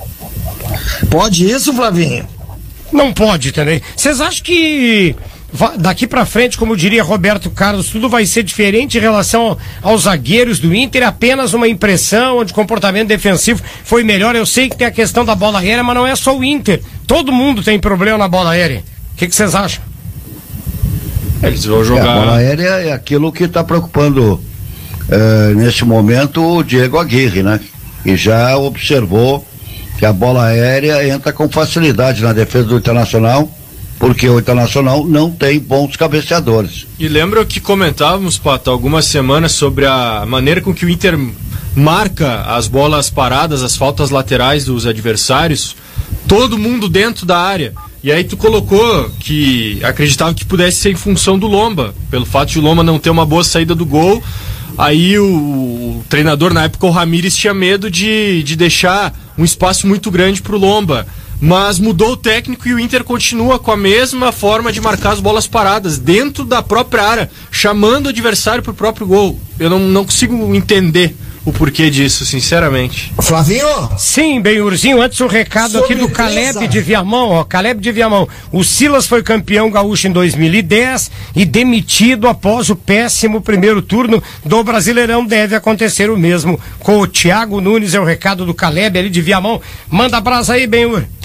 Pode isso, Flavinho? Não pode também. Vocês acham que daqui pra frente, como diria Roberto Carlos, tudo vai ser diferente em relação aos zagueiros do Inter? Apenas uma impressão onde o comportamento defensivo foi melhor? Eu sei que tem a questão da bola aérea, mas não é só o Inter. Todo mundo tem problema na bola aérea. O que vocês acham? Eles vão jogar. A bola aérea é aquilo que está preocupando nesse momento o Diego Aguirre, né? E já observou que a bola aérea entra com facilidade na defesa do Internacional, porque o Internacional não tem bons cabeceadores. E lembra que comentávamos, Pato, algumas semanas sobre a maneira com que o Inter marca as bolas paradas, as faltas laterais dos adversários, todo mundo dentro da área. E aí tu colocou que acreditava que pudesse ser em função do Lomba, pelo fato de o Lomba não ter uma boa saída do gol. Aí o treinador, na época, o Ramires, tinha medo de deixar um espaço muito grande pro Lomba. Mas mudou o técnico e o Inter continua com a mesma forma de marcar as bolas paradas, dentro da própria área, chamando o adversário pro próprio gol. Eu não consigo entender o porquê disso, sinceramente. Flavinho? Sim, Benhurzinho, antes o recado aqui do Caleb de Viamão, ó, Caleb de Viamão. O Silas foi campeão gaúcho em 2010 e demitido após o péssimo primeiro turno do Brasileirão. Deve acontecer o mesmo com o Thiago Nunes, é o recado do Caleb ali de Viamão. Manda abraço aí, Benhur.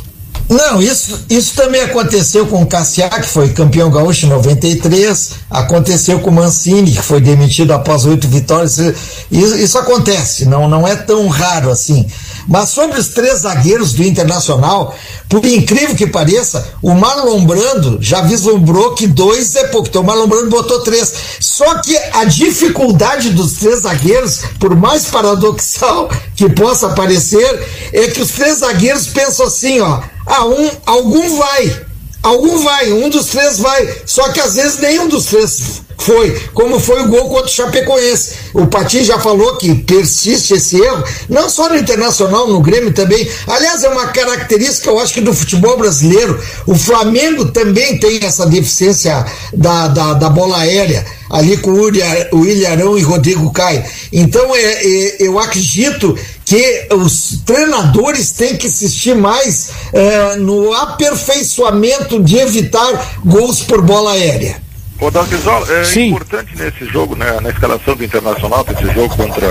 Não, isso também aconteceu com o Cassiá, que foi campeão gaúcho em 93, aconteceu com o Mancini, que foi demitido após 8 vitórias. Isso acontece, não é tão raro assim. Mas sobre os 3 zagueiros do Internacional, por incrível que pareça, o Marlon Brando já vislumbrou que 2 é pouco, então o Marlon Brando botou 3. Só que a dificuldade dos 3 zagueiros, por mais paradoxal que possa parecer, é que os 3 zagueiros pensam assim, ó, algum vai, um dos 3 vai, só que às vezes nenhum dos 3 foi, como foi o gol contra o Chapecoense. O Patinho já falou que persiste esse erro, não só no Internacional, no Grêmio também. Aliás, é uma característica, eu acho que do futebol brasileiro. O Flamengo também tem essa deficiência da bola aérea, ali com o Ilharão e Rodrigo Caio. Então, eu acredito que os treinadores têm que insistir mais no aperfeiçoamento de evitar gols por bola aérea. Ô, Dalcisol, importante nesse jogo, né, na escalação do Internacional, desse jogo contra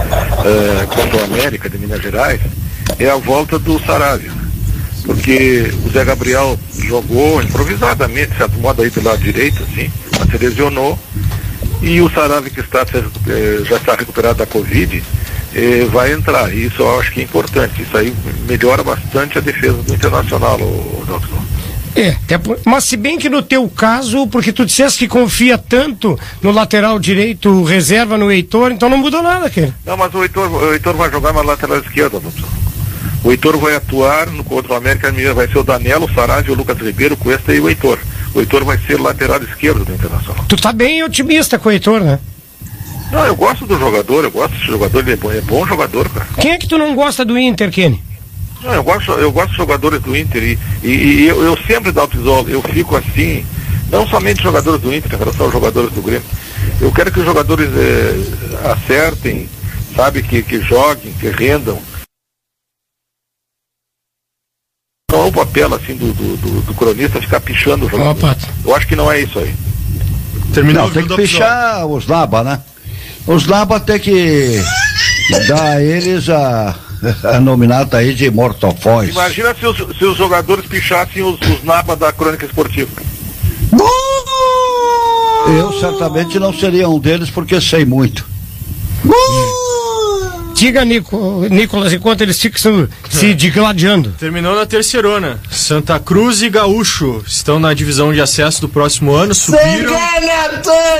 o América de Minas Gerais, é a volta do Saravia. Porque o Zé Gabriel jogou improvisadamente, de certo modo, aí pelo lado direito, assim, mas se lesionou. E o Saravia, que já está recuperado da Covid, vai entrar. E isso eu acho que é importante. Isso aí melhora bastante a defesa do Internacional, o Dalcisol. Mas se bem que no teu caso, porque tu disseste que confia tanto no lateral direito, reserva no Heitor, então não mudou nada, cara. Não, mas o Heitor vai jogar na lateral esquerda, doutor. O Heitor vai atuar no contra o América Mineiro, vai ser o Danilo, o Saravia, o Lucas Ribeiro, o Cuesta e o Heitor. O Heitor vai ser lateral esquerdo do Internacional. Tu tá bem otimista com o Heitor, né? Não, eu gosto do jogador, ele é bom jogador, cara. Quem é que tu não gosta do Inter, Kenny? Não, eu gosto de jogadores do Inter e eu sempre dou Dalcisol, eu fico assim, não somente jogadores do Inter, em relação aos jogadores do Grêmio. Eu quero que os jogadores acertem, sabe, que joguem, que rendam. Não é o papel assim do cronista ficar pichando o jogador. Eu acho que não é isso aí. Terminou, tem que pichar os Naba, né? Os Naba tem que dar a eles a nominata aí de mortofóis. Imagina se os jogadores pichassem os Naba da Crônica Esportiva. Eu certamente não seria um deles porque sei muito. Diga, Nicolas, enquanto eles ficam se digladiando. Terminou na terceirona. Santa Cruz e Gaúcho estão na divisão de acesso do próximo ano. Subiram. Se engana,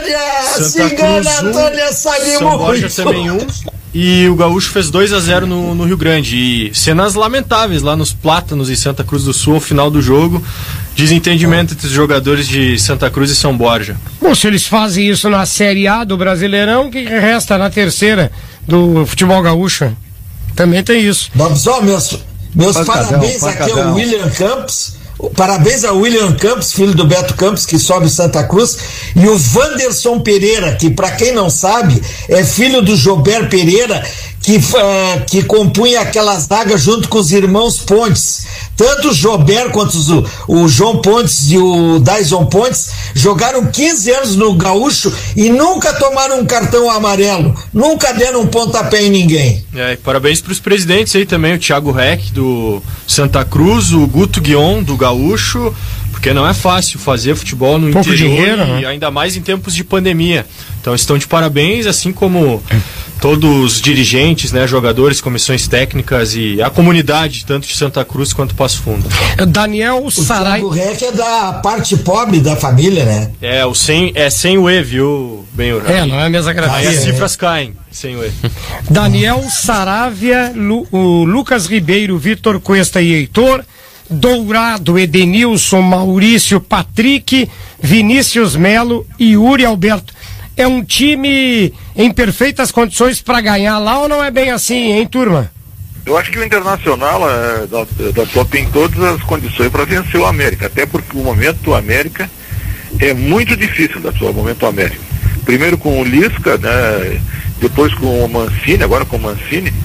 Antônia, sabe São Borja também 1. E o Gaúcho fez 2-0 no Rio Grande. E cenas lamentáveis lá nos Plátanos em Santa Cruz do Sul ao final do jogo. Desentendimento entre os jogadores de Santa Cruz e São Borja. Bom, se eles fazem isso na Série A do Brasileirão, o que resta na terceira do futebol gaúcho? Também tem isso. Meus parabéns aqui ao William Campos. Parabéns ao William Campos, filho do Beto Campos, que sobe Santa Cruz, e o Wanderson Pereira, que para quem não sabe, é filho do Jober Pereira, que compunha aquela zaga junto com os irmãos Pontes. Tanto o Jober quanto o João Pontes e o Dyson Pontes jogaram 15 anos no Gaúcho e nunca tomaram um cartão amarelo, nunca deram um pontapé em ninguém. Parabéns para os presidentes aí também, o Thiago Reck do Santa Cruz, o Guto Guion do Gaúcho, porque não é fácil fazer futebol no interior dinheiro, e ainda mais em tempos de pandemia. Então estão de parabéns, assim como todos os dirigentes, né, jogadores, comissões técnicas e a comunidade, tanto de Santa Cruz quanto Passo Fundo. Daniel Sarai. O REC é da parte pobre da família, né? Sem o E, viu, Benhur? Não é a mesma grafia. Aí as cifras caem, sem o E. Daniel Saravia, o Lucas Ribeiro, Vitor Cuesta e Heitor, Dourado, Edenilson, Maurício, Patrick, Vinícius Melo e Yuri Alberto. É um time em perfeitas condições para ganhar lá ou não é bem assim, hein, turma? Eu acho que o Internacional tem todas as condições para vencer o América, até porque o momento do América é muito difícil, o momento do América. Primeiro com o Lisca, né, depois com o Mancini, agora com o Mancini,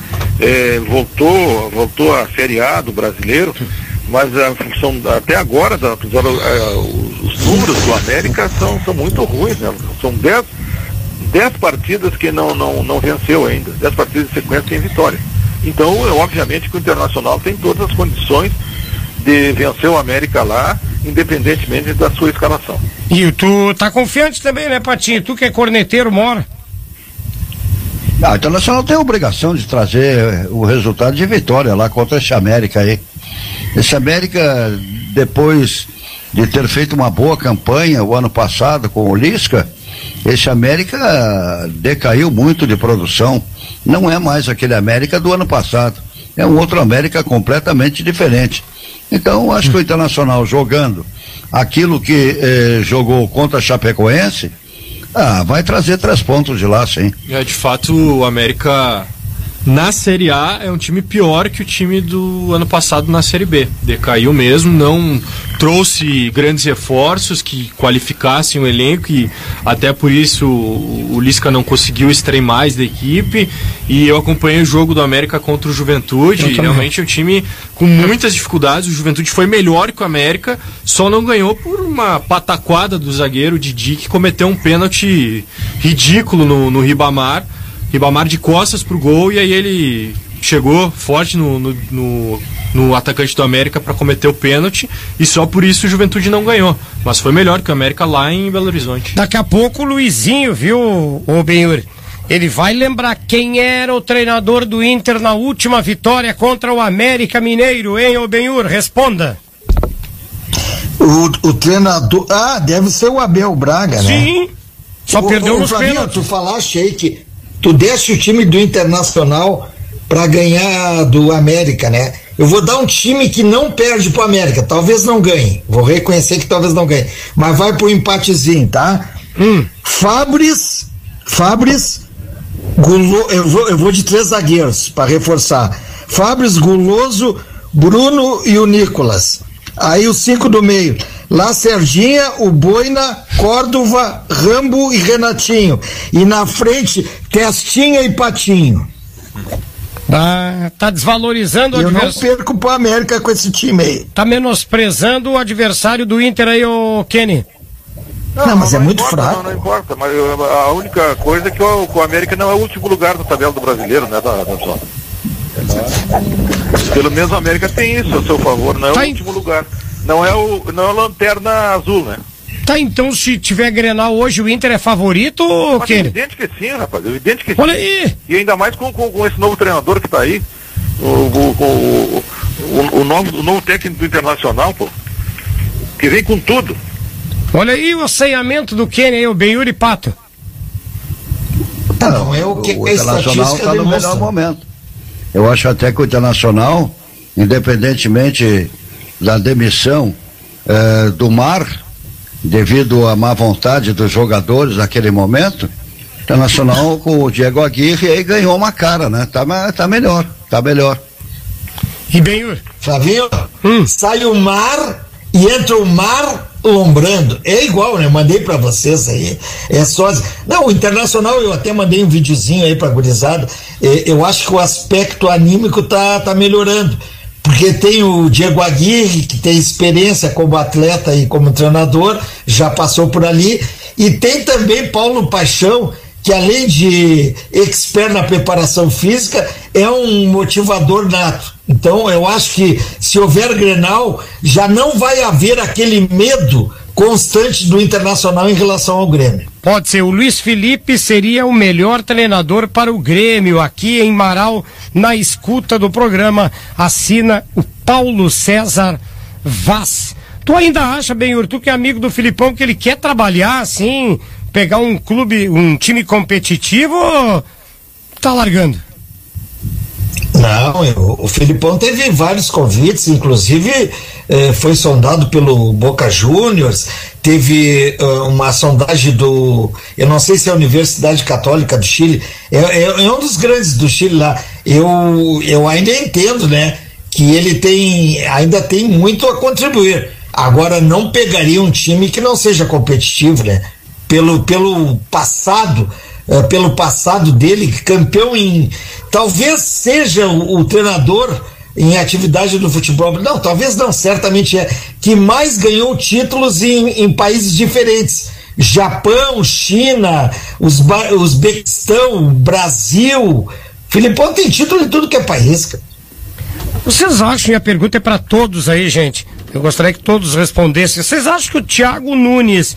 voltou à Série A do brasileiro, mas a função até agora, os números do América são muito ruins, né? São 10 partidas que não venceu ainda, 10 partidas de sequência sem vitória. Então, obviamente que o Internacional tem todas as condições de vencer o América lá, independentemente da sua escalação. E tu tá confiante também, né, Patinho? Tu que é corneteiro, mora. A Internacional tem a obrigação de trazer o resultado de vitória lá contra esse América aí. Esse América, depois de ter feito uma boa campanha o ano passado com o Lisca, esse América decaiu muito de produção. Não é mais aquele América do ano passado. É um outro América completamente diferente. Então, acho que o Internacional jogando aquilo que jogou contra a Chapecoense, vai trazer 3 pontos de lá, sim. De fato, o América na Série A é um time pior que o time do ano passado na Série B. Decaiu mesmo, não trouxe grandes reforços que qualificassem o elenco e até por isso o Lisca não conseguiu extrair mais da equipe. E eu acompanhei o jogo do América contra o Juventude e realmente é um time com muitas dificuldades. O Juventude foi melhor que o América, só não ganhou por uma pataquada do zagueiro Didi, que cometeu um pênalti ridículo no Ribamar de costas pro gol, e aí ele chegou forte no atacante do América para cometer o pênalti, e só por isso o Juventude não ganhou, mas foi melhor que o América lá em Belo Horizonte. Daqui a pouco o Luizinho, viu, o Benhur, ele vai lembrar quem era o treinador do Inter na última vitória contra o América Mineiro, hein, ô Benhur? Responda. O treinador, deve ser o Abel Braga, né? Sim, só perdeu nos pênaltis. Tu falaste aí que tu deste o time do Internacional para ganhar do América, né? Eu vou dar um time que não perde pro América, talvez não ganhe, vou reconhecer que talvez não ganhe, mas vai pro empatezinho, tá? Fabris, eu vou de 3 zagueiros para reforçar. Fabris, Guloso, Bruno e o Nicolas. Aí os 5 do meio. Lá Serginha, o Boina, Córdova, Rambo e Renatinho. E na frente, Testinha e Patinho. Tá desvalorizando o adversário. Eu não perco pro América com esse time aí. Tá menosprezando o adversário do Inter aí, ô Kenny. Não, mas é muito importa, fraco. Não importa, mas a única coisa é que o América não é o último lugar na tabela do brasileiro, né, da zona. Pelo menos o América tem isso a seu favor, não é o último lugar. Não é a lanterna azul, né? Tá, então se tiver Grenal hoje, o Inter é favorito ou quê? Evidente que sim, rapaz, evidente que sim. Olha aí! E ainda mais com esse novo treinador que tá aí, o novo técnico do Internacional, pô, que vem com tudo. Olha aí o assanhamento do Kenny aí, o Benhur e Pato. Não, é o que o Internacional está no melhor momento. Eu acho até que o Internacional, independentemente da demissão do Mar, devido à má vontade dos jogadores naquele momento, o Internacional com o Diego Aguirre aí ganhou uma cara, né? Tá melhor. E Benhur? Flavinho, sai o Mar e entra o Mar Lombrando. É igual, né? Mandei pra vocês aí. É só. Não, o Internacional, eu até mandei um videozinho aí pra gurizada. Eu acho que o aspecto anímico tá melhorando. Porque tem o Diego Aguirre, que tem experiência como atleta e como treinador, já passou por ali. E tem também Paulo Paixão, que além de expert na preparação física, é um motivador nato. Então eu acho que se houver Grenal, já não vai haver aquele medo constante do Internacional em relação ao Grêmio. Pode ser, o Luiz Felipe seria o melhor treinador para o Grêmio, aqui em Marau, na escuta do programa, assina o Paulo César Vaz. Tu ainda acha, Benhur, tu que é amigo do Filipão, que ele quer trabalhar assim, pegar um clube, um time competitivo, ou tá largando? Não, o Filipão teve vários convites, inclusive foi sondado pelo Boca Juniors, teve uma sondagem eu não sei se é a Universidade Católica do Chile, é um dos grandes do Chile lá. Eu ainda entendo, né, que ele ainda tem muito a contribuir. Agora não pegaria um time que não seja competitivo, né? Pelo passado dele, campeão talvez seja o treinador em atividade do futebol, não, talvez não, certamente que mais ganhou títulos em países diferentes, Japão, China, Uzbequistão, Brasil. Filipão tem título em tudo que é país, cara. Vocês acham, e a pergunta é para todos aí, gente, eu gostaria que todos respondessem, vocês acham que o Thiago Nunes,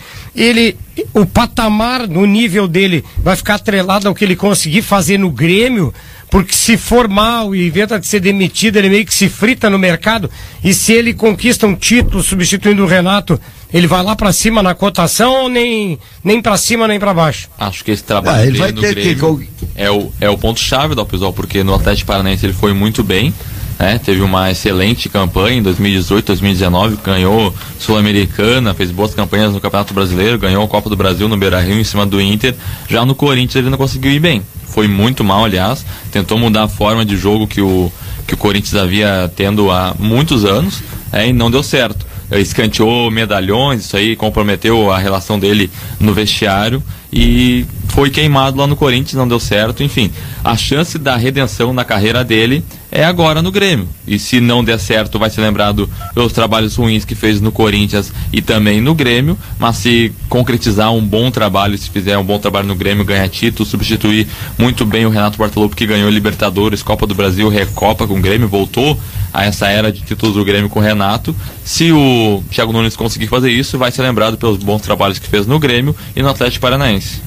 o patamar no nível dele vai ficar atrelado ao que ele conseguir fazer no Grêmio? Porque se for mal e inventa de ser demitido, ele meio que se frita no mercado, e se ele conquista um título substituindo o Renato, ele vai lá pra cima na cotação ou nem pra cima nem pra baixo? Acho que esse trabalho dele no Grêmio é o ponto-chave do Alpizol, porque no Atlético Paranaense ele foi muito bem, né? Teve uma excelente campanha em 2018, 2019, ganhou Sul-Americana, fez boas campanhas no Campeonato Brasileiro, ganhou a Copa do Brasil no Beira-Rio em cima do Inter. Já no Corinthians ele não conseguiu ir bem. Foi muito mal, aliás, tentou mudar a forma de jogo que o Corinthians havia tendo há muitos anos, e não deu certo. Escanteou medalhões, isso aí comprometeu a relação dele no vestiário e foi queimado lá no Corinthians, não deu certo. Enfim, a chance da redenção na carreira dele é agora no Grêmio, e se não der certo vai ser lembrado pelos trabalhos ruins que fez no Corinthians e também no Grêmio, mas se concretizar um bom trabalho, se fizer um bom trabalho no Grêmio, ganhar título, substituir muito bem o Renato Portaluppi, que ganhou Libertadores, Copa do Brasil, Recopa com o Grêmio, voltou a essa era de títulos do Grêmio com o Renato. Se o Thiago Nunes conseguir fazer isso, vai ser lembrado pelos bons trabalhos que fez no Grêmio e no Atlético Paranaense.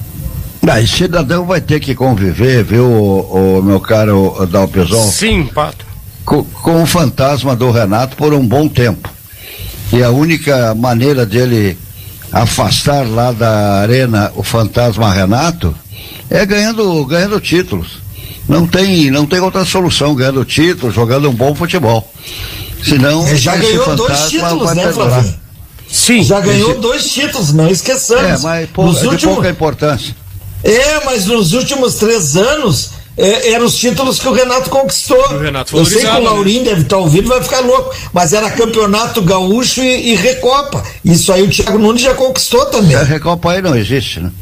E cidadão vai ter que conviver, viu, o meu caro Dalpizol? Sim, Pato. Com o fantasma do Renato por um bom tempo. E a única maneira dele afastar lá da arena o fantasma Renato é ganhando títulos. Não tem outra solução, ganhando títulos, jogando um bom futebol. Senão, já ganhou 2 títulos, né, Flavinho? Sim. Já ganhou 2 títulos, não esqueçamos. Mas de pouca importância. Mas nos últimos 3 anos eram os títulos que o Renato conquistou. Eu sei que o Laurinho deve estar ouvindo, vai ficar louco, mas era Campeonato Gaúcho e Recopa. Isso aí o Thiago Nunes já conquistou também. A Recopa aí não existe, né?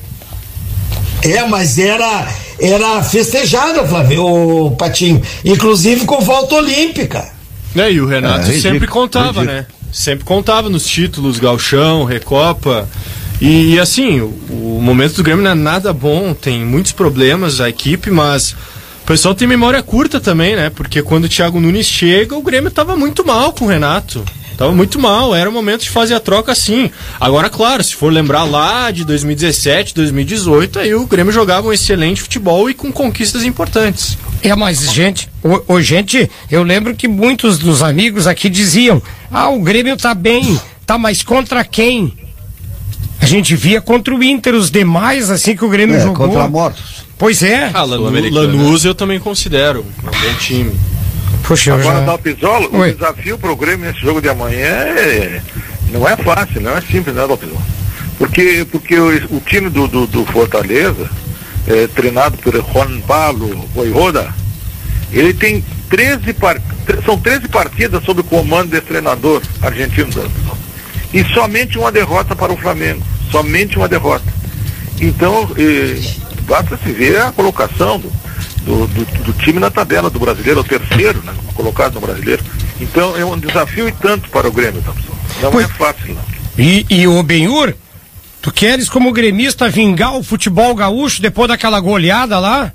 Mas era festejada, Flávio, o Patinho, inclusive com volta olímpica. E o Renato sempre contava, né? Sempre contava nos títulos, Gauchão, Recopa. E assim, o momento do Grêmio não é nada bom, tem muitos problemas a equipe, mas o pessoal tem memória curta também, né? Porque quando o Thiago Nunes chega, o Grêmio tava muito mal com o Renato. Tava muito mal, era o momento de fazer a troca assim. Agora, claro, se for lembrar lá de 2017, 2018, aí o Grêmio jogava um excelente futebol e com conquistas importantes. Mas gente, eu lembro que muitos dos amigos aqui diziam, o Grêmio tá bem, tá, mas contra quem? A gente via contra o Inter, os demais, assim, que o Grêmio jogou. Contra mortos. Pois é. Lanús eu também considero um bom time. Puxa, agora, Dalpizol, o desafio para o Grêmio nesse jogo de amanhã não é fácil, não é simples, né, Dalpizol? Porque o time do Fortaleza, treinado por Juan Pablo Voivoda, ele tem 13 partidas sob o comando desse treinador argentino, Dalpizol. E somente uma derrota para o Flamengo. Somente uma derrota. Então, basta se ver a colocação do time na tabela do brasileiro, o terceiro, né, colocado no brasileiro. Então é um desafio e tanto para o Grêmio, não é fácil, não. E o Benhur, tu queres como gremista vingar o futebol gaúcho depois daquela goleada lá?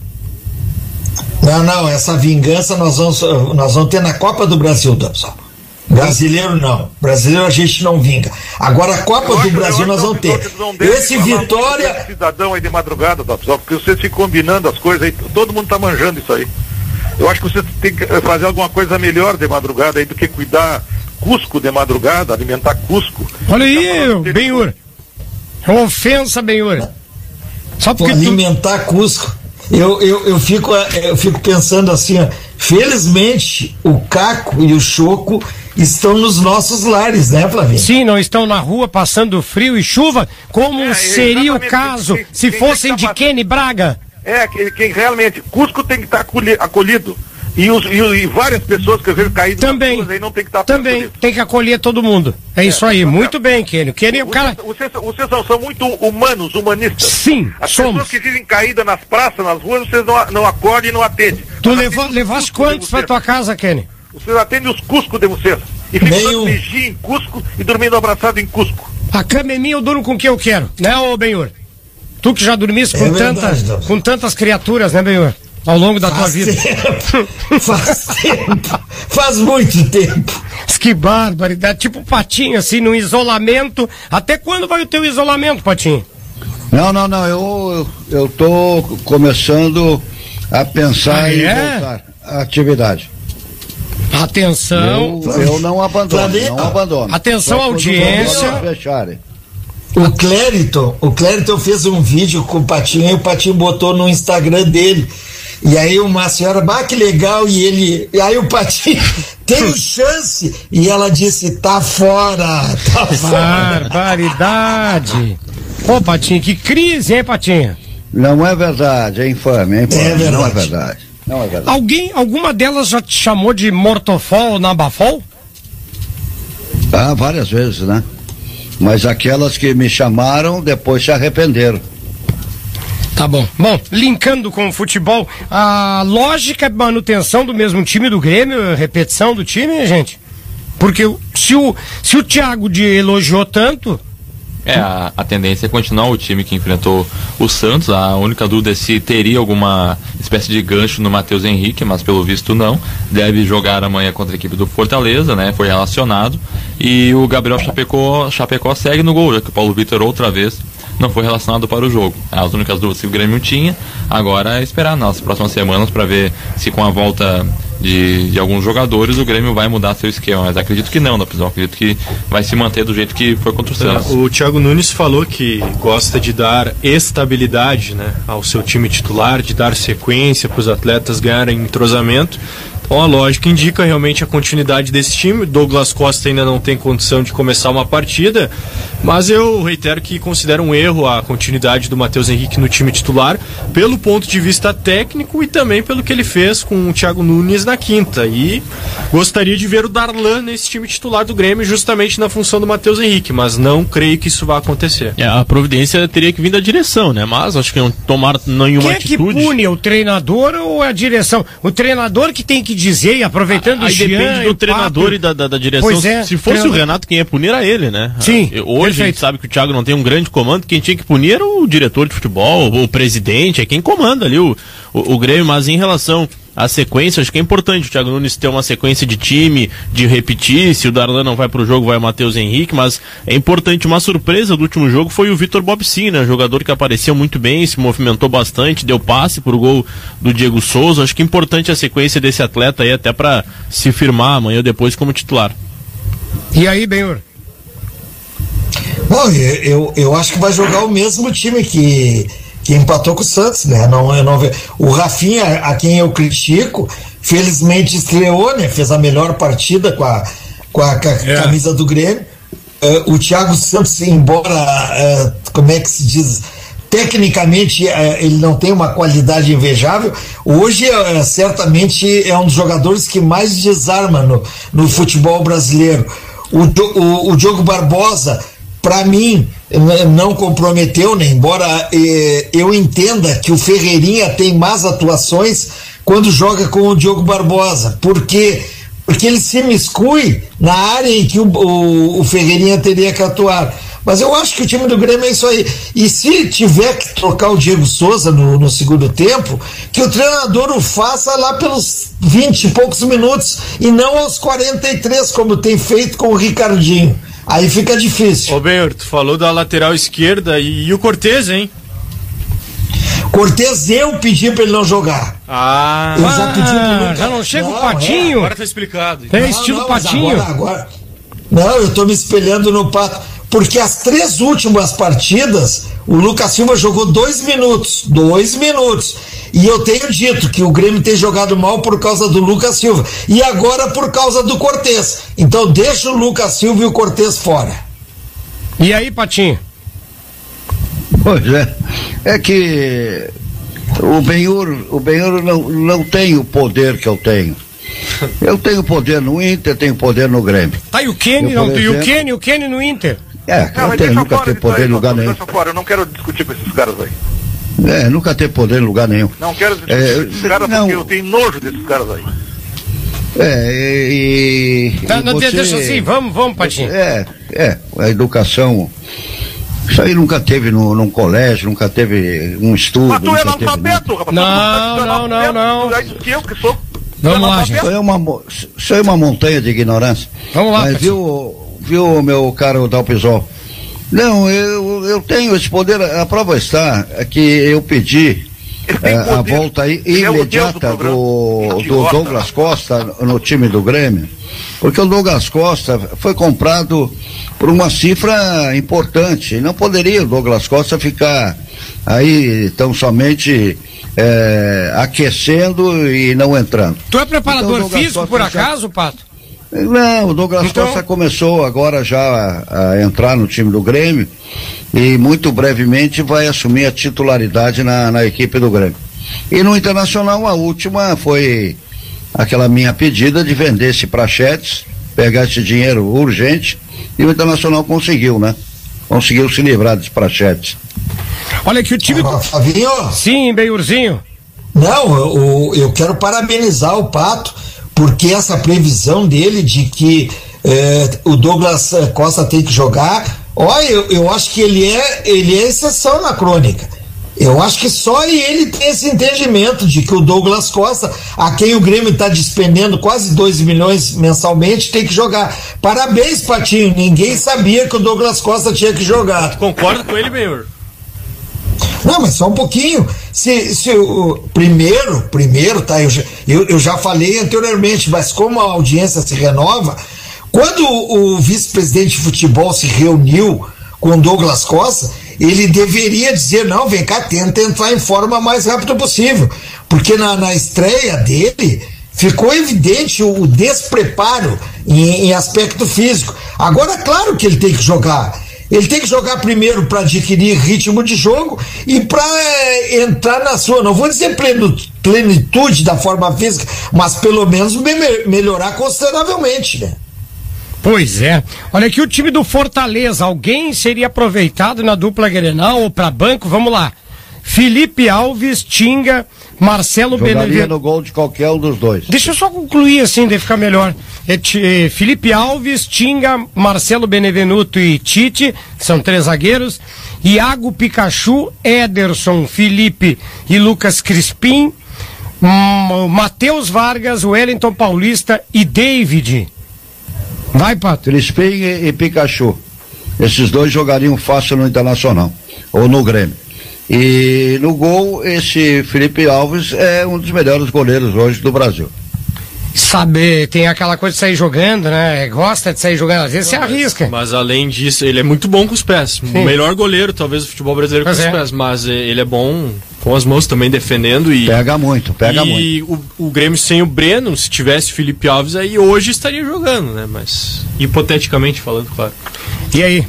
Não, essa vingança nós vamos ter na Copa do Brasil, Dobson. Brasileiro não. Brasileiro a gente não vinga. Agora a Copa do Brasil nós vamos ter. Esse Vitória. Esse cidadão aí de madrugada, porque vocês ficam combinando as coisas aí, todo mundo tá manjando isso aí. Eu acho que vocês tem que fazer alguma coisa melhor de madrugada aí do que cuidar Cusco de madrugada, alimentar Cusco. Olha aí, Benhur. É uma ofensa, Benhur. Só porque alimentar Cusco. Eu fico pensando assim, ó, felizmente o Caco e o Choco estão nos nossos lares, né, Flavinho? Sim, não estão na rua passando frio e chuva, como seria o caso se fossem de Kenny Braga. Quem realmente, Cusco tem que estar acolhido. E várias pessoas que eu vejo caídas também, aí não tem que estar também tem que acolher todo mundo. É isso aí, muito bem, Kenny. Kenny, o cara... Vocês são muito humanistas. Sim, as somos. Pessoas que vivem caídas nas praças, nas ruas, vocês não acolhem e não atendem. Tu levaste quantos pra tua casa, Kenny? Vocês atendem os Cusco de vocês. E ficam dando vigia em Cusco e dormindo abraçado em Cusco. A cama é minha, eu durmo com o que eu quero, né, ô Benhur? Tu que já dormiste com tantas criaturas, né, Benhur? ao longo da tua vida? Faz tempo. Faz muito tempo. Que barbaridade. Tipo Patinho, assim, no isolamento. Até quando vai o teu isolamento, Patinho? Não. Eu tô começando a pensar em voltar à atividade. Atenção. Eu não abandono. Atenção, audiência. O Clériton fez um vídeo com o Patinho e o Patinho botou no Instagram dele. E aí uma senhora, que legal, e aí o Patinho tem chance, e ela disse, tá fora. Barbaridade. Ô, Patinho, que crise, hein, Patinho? Não é verdade, é infame, verdade. Não é verdade. Alguma delas já te chamou de mortofol ou nabafol? Várias vezes, né? Mas aquelas que me chamaram, depois se arrependeram. Tá bom. Bom, linkando com o futebol, a lógica é manutenção do mesmo time do Grêmio, repetição do time, gente? Porque se o Thiago elogiou tanto... A tendência é continuar o time que enfrentou o Santos. A única dúvida é se teria alguma espécie de gancho no Matheus Henrique, mas pelo visto não. Deve jogar amanhã contra a equipe do Fortaleza, né? Foi relacionado. E o Gabriel Chapecó segue no gol, já que o Paulo Vitor outra vez não foi relacionado para o jogo. As únicas dúvidas que o Grêmio tinha, agora é esperar nas próximas semanas para ver se com a volta de alguns jogadores o Grêmio vai mudar seu esquema, mas acredito que não, acredito que vai se manter do jeito que foi contra o Santos. O Thiago Nunes falou que gosta de dar estabilidade, né, ao seu time titular, de dar sequência para os atletas ganharem entrosamento. Então a lógica indica realmente a continuidade desse time. Douglas Costa ainda não tem condição de começar uma partida, mas eu reitero que considero um erro a continuidade do Matheus Henrique no time titular, pelo ponto de vista técnico e também pelo que ele fez com o Thiago Nunes na quinta. E gostaria de ver o Darlan nesse time titular do Grêmio, justamente na função do Matheus Henrique, mas não creio que isso vá acontecer. A providência teria que vir da direção, né? Mas acho que não tomar nenhuma atitude. Quem é que pune, o treinador ou a direção? O treinador que tem que dizer, e aproveitando o Jean, depende do treinador e da direção. Se fosse o Renato, quem ia punir era ele, né? Sim. Hoje a gente sabe que o Thiago não tem um grande comando, quem tinha que punir era o diretor de futebol, o presidente, é quem comanda ali o Grêmio, mas em relação à sequência, acho que é importante o Thiago Nunes ter uma sequência de time, de repetir. Se o Darlan não vai pro jogo, vai o Matheus Henrique, mas é importante. Uma surpresa do último jogo foi o Vitor Bobsin, né? Jogador que apareceu muito bem, se movimentou bastante, deu passe pro gol do Diego Souza. Acho que é importante a sequência desse atleta aí, até para se firmar amanhã ou depois como titular. E aí, Benhur? Bom, eu acho que vai jogar o mesmo time que empatou com o Santos, né? O Rafinha, a quem eu critico, felizmente estreou, né? Fez a melhor partida com a camisa do Grêmio. O Thiago Santos, embora, como é que se diz, tecnicamente ele não tem uma qualidade invejável, hoje certamente é um dos jogadores que mais desarma no futebol brasileiro. O Diogo Barbosa, para mim, não comprometeu, né? Embora eu entenda que o Ferreirinha tem más atuações quando joga com o Diogo Barbosa. Por quê? Porque ele se miscui na área em que o Ferreirinha teria que atuar. Mas eu acho que o time do Grêmio é isso aí. E se tiver que trocar o Diego Souza no segundo tempo, que o treinador o faça lá pelos 20 e poucos minutos e não aos 43, como tem feito com o Ricardinho. Aí fica difícil. Ô Benhur, tu falou da lateral esquerda e o Cortez, hein? Cortez, eu pedi pra ele não jogar. Eu já pedi pra ele. Já não chega o Patinho. Agora tá explicado. Tem estilo Patinho. Agora. Não, eu tô me espelhando no Pato. Porque as 3 últimas partidas, o Lucas Silva jogou 2 minutos. 2 minutos. E eu tenho dito que o Grêmio tem jogado mal por causa do Lucas Silva. E agora por causa do Cortez. Então deixa o Lucas Silva e o Cortez fora. E aí, Patinho? Pois é que o Benhur não tem o poder que eu tenho. Eu tenho poder no Inter, tenho poder no Grêmio. Tá, e o Kenny não? E o Kenny no Inter? Nunca teve poder em lugar nenhum. Eu não quero discutir com esses caras aí. Nunca teve poder em lugar nenhum. Não quero discutir com esses caras porque eu tenho nojo desses caras aí. Deixa assim, vamos, Patinho. A educação Isso aí nunca teve num colégio, nunca teve um estudo. Mas tu é analfabeto, rapaz. Não. É isso que eu que sou. Vamos lá, gente. Isso é uma montanha de ignorância. Vamos lá, mas viu, meu caro Dalpisol? Não, eu tenho esse poder. A prova está que eu pedi a volta imediata do Douglas Costa no time do Grêmio, porque o Douglas Costa foi comprado por uma cifra importante. Não poderia o Douglas Costa ficar aí tão somente aquecendo e não entrando. Tu é preparador físico, por acaso, Pato? Não, o Douglas Costa começou agora já a entrar no time do Grêmio e muito brevemente vai assumir a titularidade na equipe do Grêmio. E no Internacional, a última foi aquela minha pedida de vender esse Prachetes, pegar esse dinheiro urgente, e o Internacional conseguiu, né? Conseguiu se livrar desse Prachetes. Olha que o time... Fabinho? Sim, Beiurzinho. Não, eu quero parabenizar o Pato, porque essa previsão dele de que o Douglas Costa tem que jogar, olha, eu acho que ele é exceção na crônica. Eu acho que só ele tem esse entendimento de que o Douglas Costa, a quem o Grêmio está despendendo quase 2 milhões mensalmente, tem que jogar. Parabéns, Patinho, ninguém sabia que o Douglas Costa tinha que jogar. Concordo com ele, Benhur. Não, mas só um pouquinho. Se o primeiro, tá? Eu já falei anteriormente, mas como a audiência se renova, quando o vice-presidente de futebol se reuniu com o Douglas Costa, ele deveria dizer, não, vem cá, tenta entrar em forma o mais rápido possível, porque na estreia dele ficou evidente o despreparo em aspecto físico. Agora, claro que ele tem que jogar. Ele tem que jogar primeiro para adquirir ritmo de jogo e para entrar na sua, não vou dizer plenitude da forma física, mas pelo menos melhorar consideravelmente, né? Pois é. Olha aqui o time do Fortaleza, alguém seria aproveitado na dupla Grenal ou para banco? Vamos lá. Felipe Alves, Tinga, Marcelo Benevenuto. Jogaria no gol de qualquer um dos dois. Deixa eu só concluir assim, deve ficar melhor. Felipe Alves, Tinga, Marcelo Benevenuto e Tite, são 3 zagueiros. Iago Pikachu, Ederson, Felipe e Lucas Crispim. Matheus Vargas, Wellington Paulista e David. Vai, Pato. Crispim e Pikachu. Esses dois jogariam fácil no Internacional ou no Grêmio. E no gol, esse Felipe Alves é um dos melhores goleiros hoje do Brasil. Sabe, tem aquela coisa de sair jogando, né? Gosta de sair jogando, às vezes você arrisca. Mas além disso, ele é muito bom com os pés. Sim. O melhor goleiro, talvez, do futebol brasileiro com os pés. Mas ele é bom com as mãos também defendendo. E pega muito. E o Grêmio sem o Breno, se tivesse Felipe Alves aí, hoje estaria jogando, né? Mas, hipoteticamente falando, claro. E aí?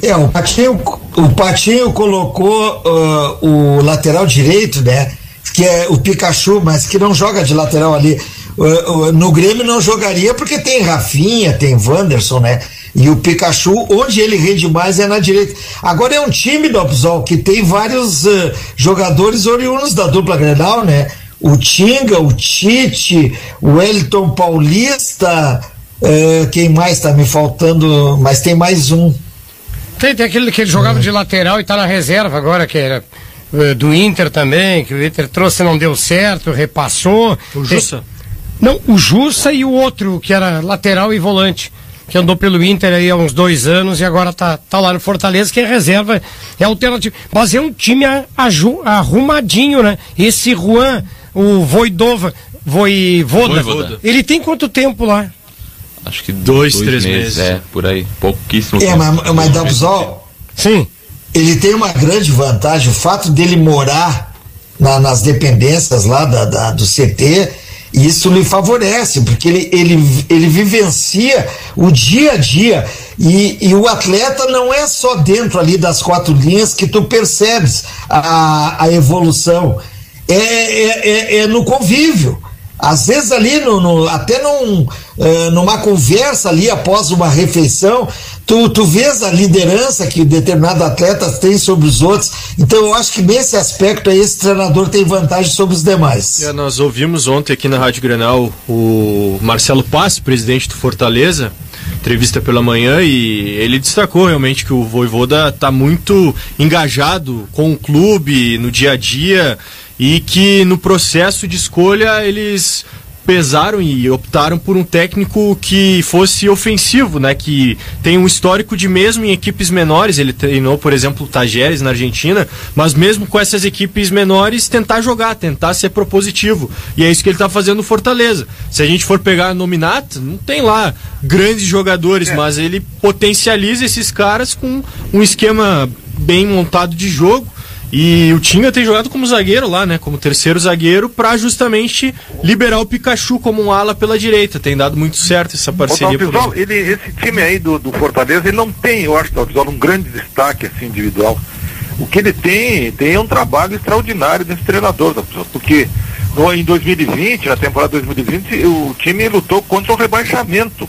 O Patinho colocou o lateral direito, né? Que é o Pikachu, mas que não joga de lateral ali. No Grêmio não jogaria porque tem Rafinha, tem Wanderson, né? E o Pikachu, onde ele rende mais é na direita. Agora é um time do Opsol que tem vários jogadores oriundos da dupla Grenal, né? O Tinga, o Tite, o Wellington Paulista, quem mais tá me faltando? Mas tem mais um. Tem aquele que ele jogava de lateral e tá na reserva agora, que era do Inter também, que o Inter trouxe e não deu certo, repassou. O Jussa? Não, o Jussa e o outro, que era lateral e volante, que andou pelo Inter aí há uns 2 anos e agora tá lá no Fortaleza, que é reserva, é alternativo. Mas é um time arrumadinho, né? Esse Juan, o Voivoda, ele tem quanto tempo lá? Acho que 2, 3 meses. Por aí, pouquíssimo tempo. Mas Dalpisol, sim, ele tem uma grande vantagem, o fato dele morar nas dependências lá do CT, isso lhe favorece, porque ele vivencia o dia a dia e o atleta não é só dentro ali das 4 linhas que tu percebes a evolução, é no convívio. Às vezes ali, até numa conversa ali após uma refeição, tu vês a liderança que determinados atletas têm sobre os outros. Então eu acho que nesse aspecto aí esse treinador tem vantagem sobre os demais. Nós ouvimos ontem aqui na Rádio Grenal o Marcelo Passi, presidente do Fortaleza, entrevista pela manhã, e ele destacou realmente que o Vojvoda está muito engajado com o clube no dia a dia e que no processo de escolha eles pesaram e optaram por um técnico que fosse ofensivo, né? Que tem um histórico de, mesmo em equipes menores, ele treinou, por exemplo, o Tajeres na Argentina, mas mesmo com essas equipes menores, tentar jogar, tentar ser propositivo. E é isso que ele está fazendo no Fortaleza. Se a gente for pegar a nominata, não tem lá grandes jogadores, mas ele potencializa esses caras com um esquema bem montado de jogo. E o Tinga tem jogado como zagueiro lá, né? Como terceiro zagueiro, para justamente liberar o Pikachu como um ala pela direita. Tem dado muito certo essa parceria. Esse time aí do Fortaleza, ele não tem, eu acho, um grande destaque assim, individual. O que ele tem é um trabalho extraordinário desse treinador, porque em 2020, na temporada 2020, o time lutou contra o rebaixamento.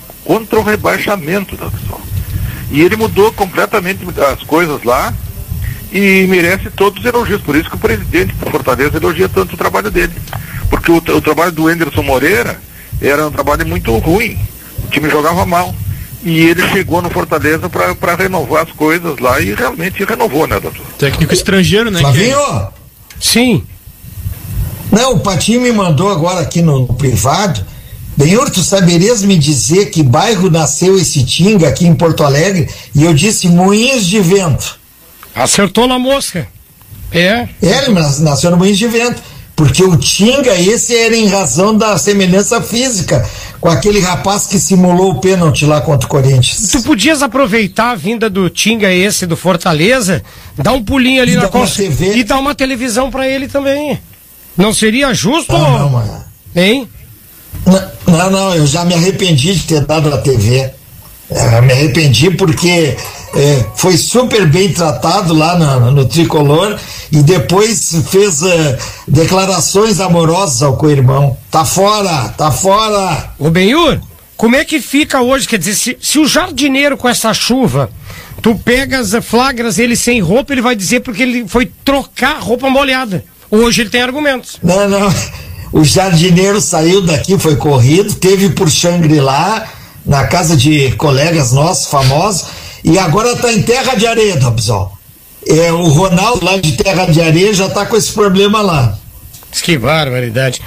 E ele mudou completamente as coisas lá. E merece todos os elogios, por isso que o presidente do Fortaleza elogia tanto o trabalho dele, porque o trabalho do Anderson Moreira era um trabalho muito ruim, o time jogava mal, e ele chegou no Fortaleza para renovar as coisas lá, e realmente renovou, né, doutor? Técnico estrangeiro, né? Flavinho? Sim. Não, o Patinho me mandou agora aqui no privado. Benhur, tu saberias me dizer que bairro nasceu esse Tinga aqui em Porto Alegre? E eu disse Moinhos de Vento. Acertou na mosca. Ele nasceu no Moinhos de Vento, porque o Tinga, esse era em razão da semelhança física com aquele rapaz que simulou o pênalti lá contra o Corinthians. Tu podias aproveitar a vinda do Tinga esse do Fortaleza, dar um pulinho ali na TV e dar uma televisão pra ele também. Não seria justo? Não, mano. Hein? Não, eu já me arrependi de ter dado a TV. Me arrependi porque foi super bem tratado lá no Tricolor e depois fez declarações amorosas ao co-irmão. Tá fora! Ô Benhur, como é que fica hoje? Quer dizer, se o jardineiro com essa chuva, tu pegas, flagras ele sem roupa, ele vai dizer porque ele foi trocar roupa molhada. Hoje ele tem argumentos. Não. O jardineiro saiu daqui, foi corrido, teve por Xangri-Lá, na casa de colegas nossos, famosos, e agora está em Terra de Areia, Dobzol. O Ronaldo lá de Terra de Areia já está com esse problema lá. Que barbaridade.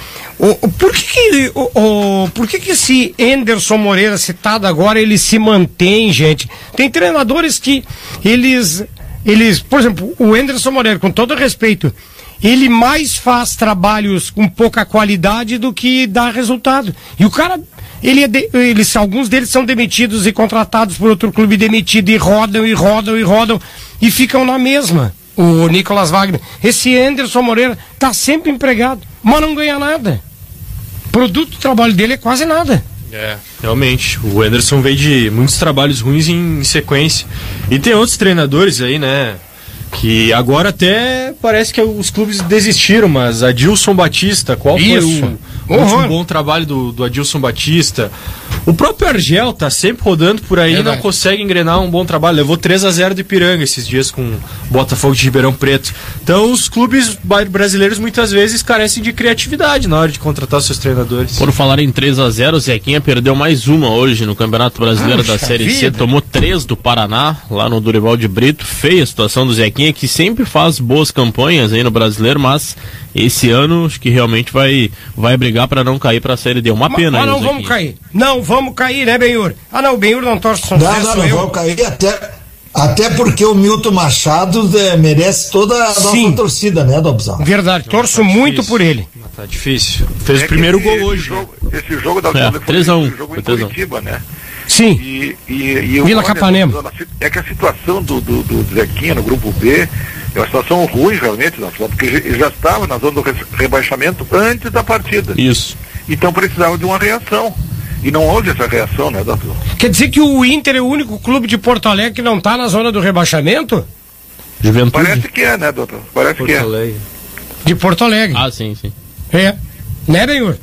Por que esse Anderson Moreira citado agora, ele se mantém, gente? Tem treinadores que eles, por exemplo, o Anderson Moreira, com todo respeito, ele mais faz trabalhos com pouca qualidade do que dá resultado. E o cara, alguns deles são demitidos e contratados por outro clube demitido e rodam e ficam na mesma. O Nicolas Wagner. Esse Anderson Moreira tá sempre empregado, mas não ganha nada. O produto do trabalho dele é quase nada. Realmente. O Anderson veio de muitos trabalhos ruins em sequência. E tem outros treinadores aí, né? Que agora até parece que os clubes desistiram, mas Adilson Batista, qual foi o último bom trabalho do Adilson Batista? O próprio Argel tá sempre rodando por aí e não consegue engrenar um bom trabalho. Levou 3-0 de Ipiranga esses dias com o Botafogo de Ribeirão Preto. Então os clubes brasileiros muitas vezes carecem de criatividade na hora de contratar seus treinadores. Por falar em 3-0, o Zequinha perdeu mais uma hoje no Campeonato Brasileiro da Série C. Tomou 3 do Paraná, lá no Dorival de Brito. Feia a situação do Zequinha, que sempre faz boas campanhas aí no Brasileiro, mas esse ano acho que realmente vai brigar para não cair para a Série D. Uma pena. Mas não vamos cair. Não vamos cair, né, Benhur? Não, o Benhur não torce São José. Não vamos cair, até porque o Milton Machado merece toda a nossa torcida, né, Dobzão? Verdade, torço muito por ele. Tá difícil. Fez o primeiro gol hoje. Esse jogo da 3-1. Esse jogo em Curitiba, né? Sim. E Vila Capanema. É que a situação do Zequinha no grupo B é uma situação ruim realmente, porque ele já estava na zona do rebaixamento antes da partida. Isso. Então precisava de uma reação. E não houve essa reação, né, doutor? Quer dizer que o Inter é o único clube de Porto Alegre que não está na zona do rebaixamento? Juventude. Parece que é, né, doutor? Parece Porto que é. Alegre. De Porto Alegre. Ah, sim. Né, Benhur?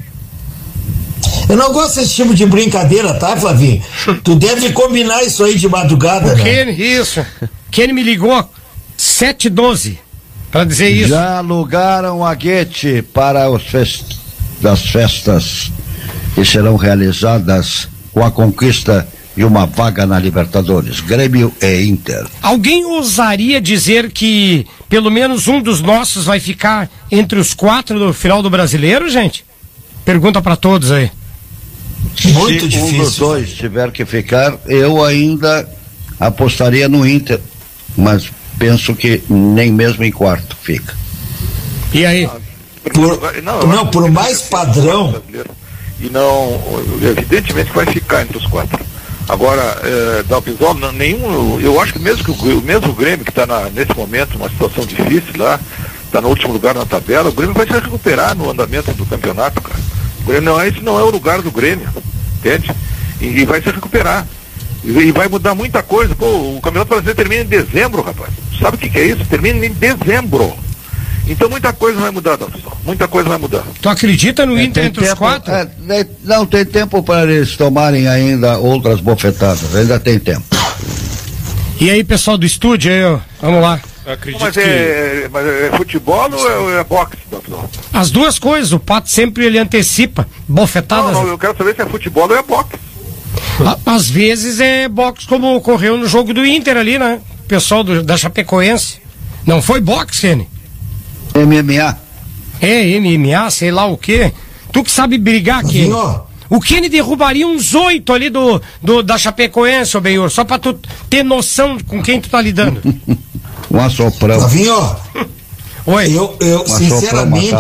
Eu não gosto desse tipo de brincadeira, tá, Flavinho? Tu deve combinar isso aí de madrugada, né? Isso. Kenny me ligou 7h12 para dizer isso. Já alugaram a Guete para das festas que serão realizadas com a conquista e uma vaga na Libertadores, Grêmio e Inter. Alguém ousaria dizer que pelo menos um dos nossos vai ficar entre os 4 no final do Brasileiro, gente? Pergunta para todos aí. Muito difícil. Se um dos dois tiver que ficar, eu ainda apostaria no Inter, mas penso que nem mesmo em quarto fica. E aí? Por mais padrão. E não, evidentemente que vai ficar entre os 4. Agora, Dalpisol, nenhum, eu acho que mesmo o Grêmio, que está nesse momento numa situação difícil lá, está no último lugar na tabela, o Grêmio vai se recuperar no andamento do campeonato, cara. O Grêmio esse não é o lugar do Grêmio, entende? E vai se recuperar. E vai mudar muita coisa. Pô, o Campeonato Brasileiro termina em dezembro, rapaz. Sabe o que é isso? Termina em dezembro. Então muita coisa vai mudar, Dalpisol. Muita coisa vai mudar. Tu acredita no Inter entre os 4? Não tem tempo para eles tomarem ainda outras bofetadas. Ainda tem tempo. E aí, pessoal do estúdio, aí, ó, vamos lá. Mas é futebol ou é boxe, Dalpisol? As duas coisas. O Pato sempre ele antecipa bofetadas. Não, eu quero saber se é futebol ou é boxe. Às vezes é boxe, como ocorreu no jogo do Inter ali, né? O pessoal da Chapecoense. Não foi boxe, Kenny? MMA. MMA, sei lá o quê. Tu que sabe brigar, Kenny. O Kenny derrubaria uns 8 ali da Chapecoense, ô Benhor, só pra tu ter noção com quem tu tá lidando. Um assoprão. Flavinho, oi. Eu sinceramente,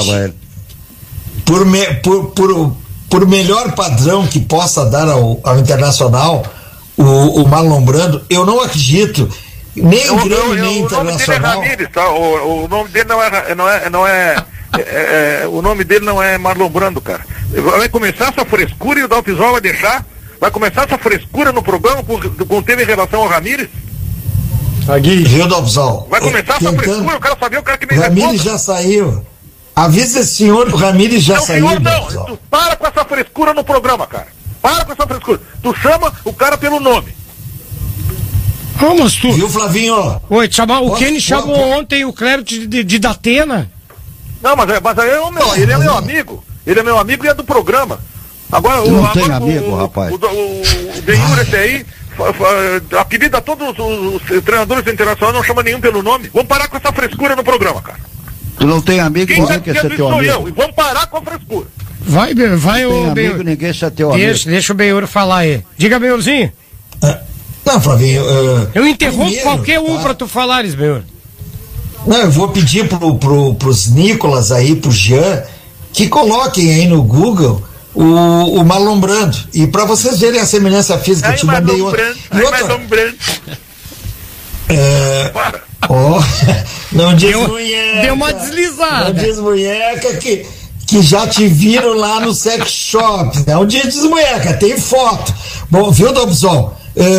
por melhor padrão que possa dar ao Internacional, o Marlon Brando, eu não acredito, nem o Grêmio, nem o Internacional. O nome dele não é o nome dele não é Marlon Brando, cara. Vai começar essa frescura e o Dalpisol vai deixar? Vai começar essa frescura no programa com o tema em relação ao Ramírez? Viu, Dalpisol? Vai começar essa frescura, eu quero saber o cara que me responda. O Ramírez já saiu. Avisa esse senhor que o Ramírez já saiu. Senhor, não, tu para com essa frescura no programa, cara. Para com essa frescura. Tu chama o cara pelo nome. Vamos, tu. Viu, Flavinho? Oi, o Kenny chamou ontem o Clério de Datena. Não, mas ele é meu amigo. Ele é meu amigo e é do programa. Agora, não tem amigo, rapaz. O Benhur, esse aí, apelida a todos os treinadores do Internacional, não chama nenhum pelo nome. Vamos parar com essa frescura no programa, cara. Tu não tem amigo, ninguém quer ser teu amigo. E vamos parar com a frescura. Vai o Benhur. Ninguém ser teu amigo. Deixa o Benhur falar aí. Diga, Benhurzinho. Não, Flavinho. Eu interrompo qualquer um pra tu falares, Benhur. Não, eu vou pedir pros Nicolas aí, pro Jean, que coloquem aí no Google o Marlon Brando. E pra vocês verem a semelhança física, eu te mandei outra. Não diz munheca. Deu uma deslizada. Não diz munheca que já te viram lá no sex shop. Não diz munheca, tem foto. Bom, viu, Dalpisol?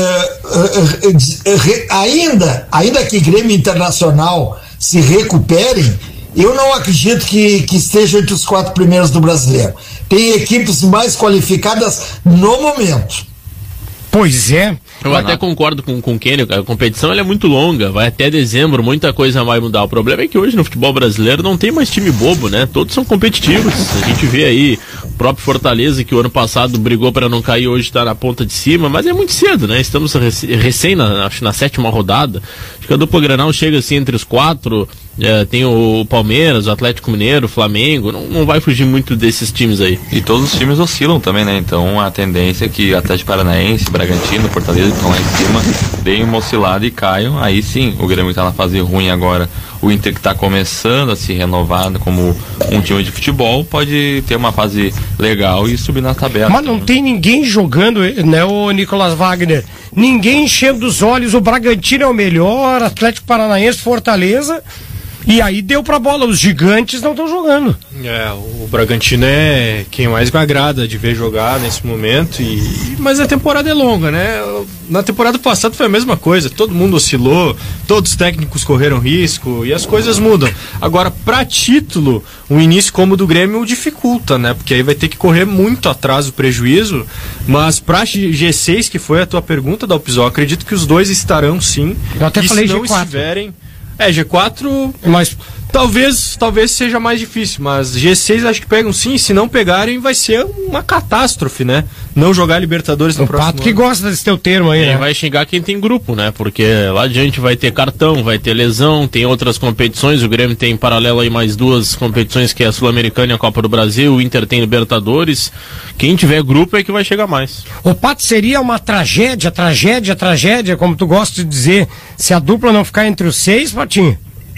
Ainda que Grêmio Internacional se recuperem, eu não acredito que estejam entre os 4 primeiros do Brasileiro. Tem equipes mais qualificadas no momento. Pois é. Eu até concordo com o Kenny, a competição ela é muito longa, vai até dezembro, muita coisa vai mudar. O problema é que hoje no futebol brasileiro não tem mais time bobo, né? Todos são competitivos. A gente vê aí o próprio Fortaleza, que o ano passado brigou para não cair, hoje está na ponta de cima, mas é muito cedo, né? Estamos recém na 7ª rodada. Acho que a dupla Grenal chega assim entre os 4. Tem o Palmeiras, o Atlético Mineiro, o Flamengo, não vai fugir muito desses times aí. E todos os times oscilam também, né? Então a tendência é que Atlético Paranaense, Bragantino, Fortaleza estão lá em cima, deem uma oscilada e caiam. Aí sim, o Grêmio está na fase ruim agora. O Inter que está começando a se renovar como um time de futebol pode ter uma fase legal e subir na tabela. Mas não tem ninguém jogando, né, o Nicolas Wagner? Ninguém enchendo os olhos. O Bragantino é o melhor, Atlético Paranaense, Fortaleza. E aí deu pra bola, os gigantes não estão jogando. O Bragantino é quem mais me agrada de ver jogar nesse momento, mas a temporada é longa, né? Na temporada passada foi a mesma coisa, todo mundo oscilou, todos os técnicos correram risco e as coisas mudam. Agora, pra título, um início como o do Grêmio dificulta, né? Porque aí vai ter que correr muito atrás do prejuízo, mas pra G6, que foi a tua pergunta, Dalpisol, acredito que os dois estarão sim. Eu até falei se não G4. estiverem... G4, mas Talvez seja mais difícil, mas G6 acho que pegam sim, se não pegarem vai ser uma catástrofe, né? Não jogar Libertadores no próximo Pato que gosta desse teu termo aí, né? Vai xingar quem tem grupo, né? Porque lá adiante vai ter cartão, vai ter lesão, tem outras competições, o Grêmio tem em paralelo aí mais 2 competições, que é a Sul-Americana e a Copa do Brasil, o Inter tem Libertadores, quem tiver grupo é que vai chegar mais. O Pato, seria uma tragédia, como tu gosta de dizer, se a dupla não ficar entre os 6, Patinho?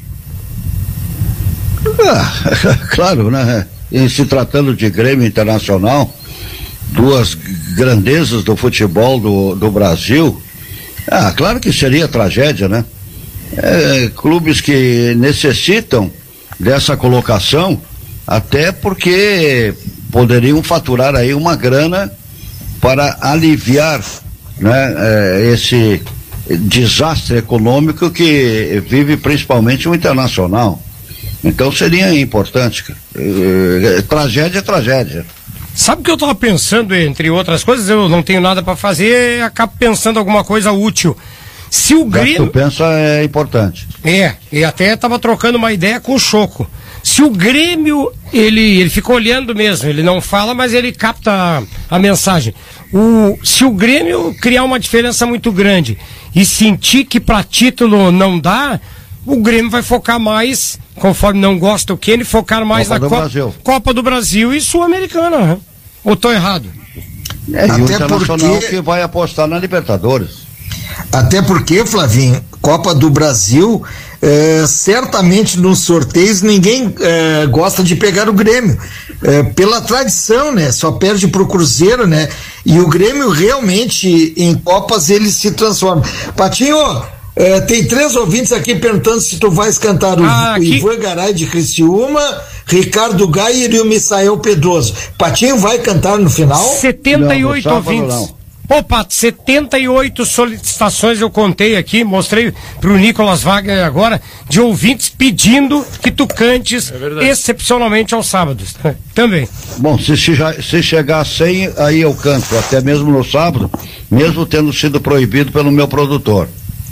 Claro, né? E se tratando de Grêmio Internacional, 2 grandezas do futebol do Brasil, claro que seria tragédia, né? Clubes que necessitam dessa colocação, até porque poderiam faturar aí uma grana para aliviar, né, esse desastre econômico que vive principalmente o Internacional. Então seria importante. Tragédia é tragédia. Sabe o que eu estava pensando, entre outras coisas? Eu não tenho nada para fazer, acabo pensando alguma coisa útil. Se o Grêmio... Tu pensa é importante. E até estava trocando uma ideia com o Choco. Se o Grêmio, ele fica olhando mesmo, ele não fala, mas ele capta a mensagem. Se o Grêmio criar uma diferença muito grande e sentir que para título não dá, o Grêmio vai focar mais, conforme não gosta o Kenny, focar mais na Copa do Brasil e Sul-Americana, né? Ou tô errado? E o Internacional que vai apostar na Libertadores. Até porque, Flavinho, Copa do Brasil, certamente nos sorteios ninguém gosta de pegar o Grêmio. Pela tradição, né? Só perde pro Cruzeiro, né? E o Grêmio realmente, em Copas, ele se transforma. Patinho, tem 3 ouvintes aqui perguntando se tu vais cantar o Ivan Garay de Criciúma, Ricardo Gayer e o Misael Pedroso. Patinho vai cantar no final? 78 ouvintes. Pô, Pato, 78 solicitações eu contei aqui, mostrei pro Nicolas Wagner agora, de ouvintes pedindo que tu cantes excepcionalmente aos sábados. Também. Bom, se chegar a 100, aí eu canto, até mesmo no sábado, mesmo tendo sido proibido pelo meu produtor.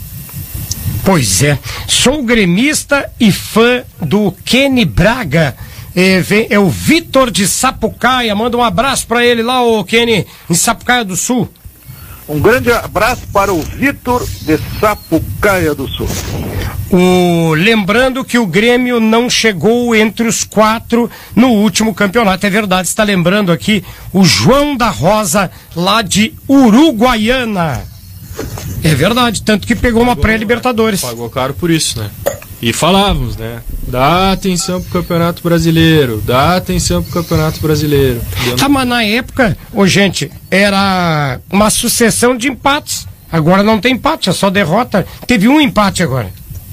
Pois é, sou gremista e fã do Kenny Braga. É o Vitor de Sapucaia, manda um abraço para ele lá, o Kenny, em Sapucaia do Sul. Um grande abraço para o Vitor de Sapucaia do Sul. Lembrando que o Grêmio não chegou entre os 4 no último campeonato, é verdade, está lembrando aqui o João da Rosa, lá de Uruguaiana. É verdade, tanto que pegou uma pré-Libertadores. Pagou caro por isso, né? E falávamos, né? Dá atenção pro Campeonato Brasileiro, dá atenção pro Campeonato Brasileiro. Tá, mas na época, gente, era uma sucessão de empates. Agora não tem empate, é só derrota. Teve um empate agora.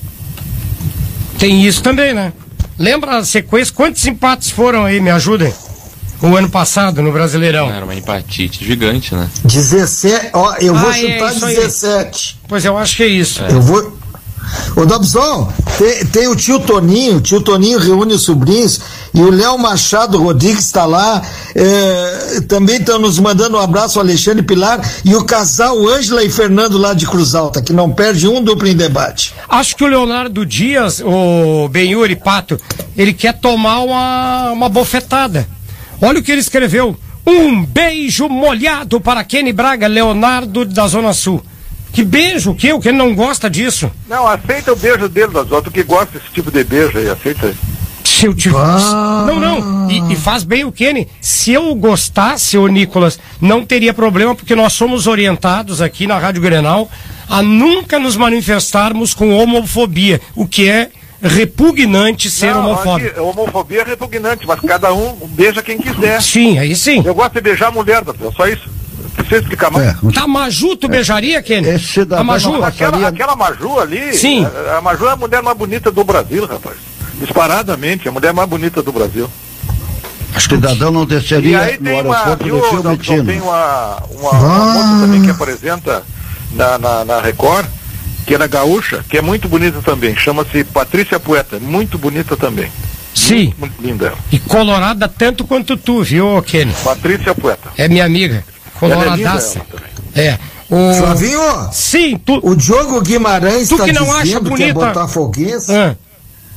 Tem isso também, né? Lembra a sequência? Quantos empates foram aí? Me ajudem. O ano passado no Brasileirão. Era uma empatite gigante, né? 17, eu vou chutar 17. Pois eu acho que é isso. Eu vou. Ô Dobson, tem o tio Toninho reúne os sobrinhos e o Léo Machado Rodrigues está lá, também estão nos mandando um abraço, o Alexandre Pilar e o casal Ângela e Fernando lá de Cruz Alta, que não perde um duplo em debate. Acho que o Leonardo Dias, o Benhur e Pato, ele quer tomar uma bofetada. Olha o que ele escreveu: um beijo molhado para Kenny Braga, Leonardo da Zona Sul. Que beijo, o que? O que ele não gosta disso? Não, aceita o beijo dele, tu que gosta desse tipo de beijo aí, aceita. Se eu tivesse... Não, e faz bem o Kenny. Se eu gostasse, ô Nicolas, não teria problema, porque nós somos orientados aqui na Rádio Grenal a nunca nos manifestarmos com homofobia, o que é repugnante ser homofóbico. Aqui, homofobia é repugnante, mas cada um beija quem quiser. Sim, aí sim. Eu gosto de beijar a mulher, só isso. Precisa explicar mais. Tá, Maju, tu beijaria, Kenny? A Maju? Aquela Maju ali, sim. A Maju é a mulher mais bonita do Brasil, rapaz. Disparadamente, a mulher mais bonita do Brasil. Acho que o cidadão não desceria e aí no aeroporto do Fiumicino. Tem uma moça também que apresenta na Record, que era gaúcha, que é muito bonita também. Chama-se Patrícia Poeta, muito bonita também. Sim. Muito linda ela. E colorada tanto quanto tu, viu, Kenny? Patrícia Poeta. É minha amiga. Coloradaça. Flavinho? Sim, o Diogo Guimarães tu que não acha bonita... que é botafoguense.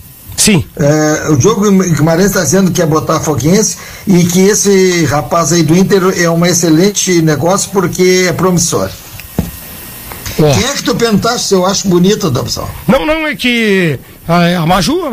Sim. O Diogo Guimarães está dizendo que é botafoguense e que esse rapaz aí do Inter é um excelente negócio porque é promissor. Quem é que tu perguntaste se eu acho bonita, Dobson? Não, é que a Maju.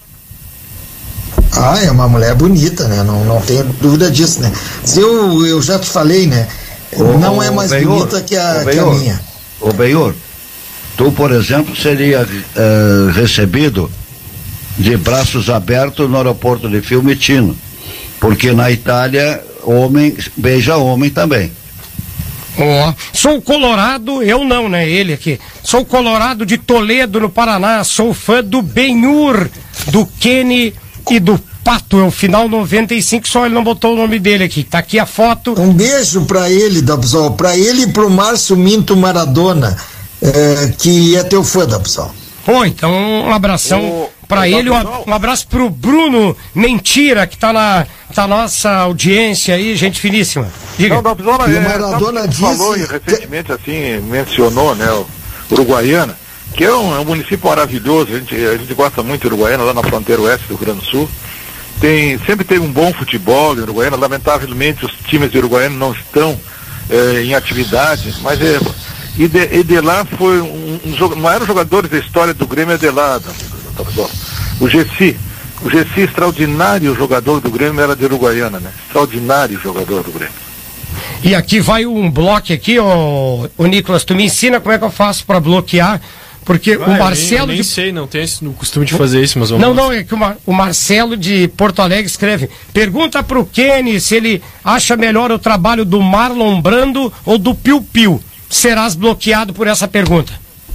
É uma mulher bonita, né? Não tenho dúvida disso, né? Mas eu já te falei, né? Não é mais bonita que a minha. Ô Benhur, tu, por exemplo, seria recebido de braços abertos no aeroporto de Fiumicino, porque na Itália homem beija homem também. Sou colorado, eu não, né? Ele aqui. Sou colorado de Toledo, no Paraná. Sou fã do Benhur, do Kenny e do Pato. É o final 95, só ele não botou o nome dele aqui. Tá aqui a foto. Um beijo pra ele, Dobson. Pra ele e pro Márcio Minto Maradona, que é teu fã, Dobson. Então um abração pra ele, um abraço pro Bruno Mentira, que tá na nossa audiência aí, gente finíssima. Diga. O Maradona falou recentemente, assim, mencionou, né, o Uruguaiana, que é um município maravilhoso, a gente gosta muito de Uruguaiana, lá na fronteira oeste do Rio Grande do Sul. Sempre teve um bom futebol em Uruguaiana, lamentavelmente os times de Uruguaiana não estão em atividade, mas e de lá foi um jogo, maiores jogadores da história do Grêmio é de lá, o Gessi, extraordinário jogador do Grêmio, era de Uruguaiana, né? Extraordinário jogador do Grêmio. E aqui vai um bloco aqui, ô Nicolas, tu me ensina como é que eu faço para bloquear, porque o Marcelo... Eu nem sei, não tenho no costume de fazer isso, mas vamos Não, é que o Marcelo de Porto Alegre escreve, pergunta pro Kenny se ele acha melhor o trabalho do Marlon Brando ou do Piu Piu. Serás bloqueado por essa pergunta.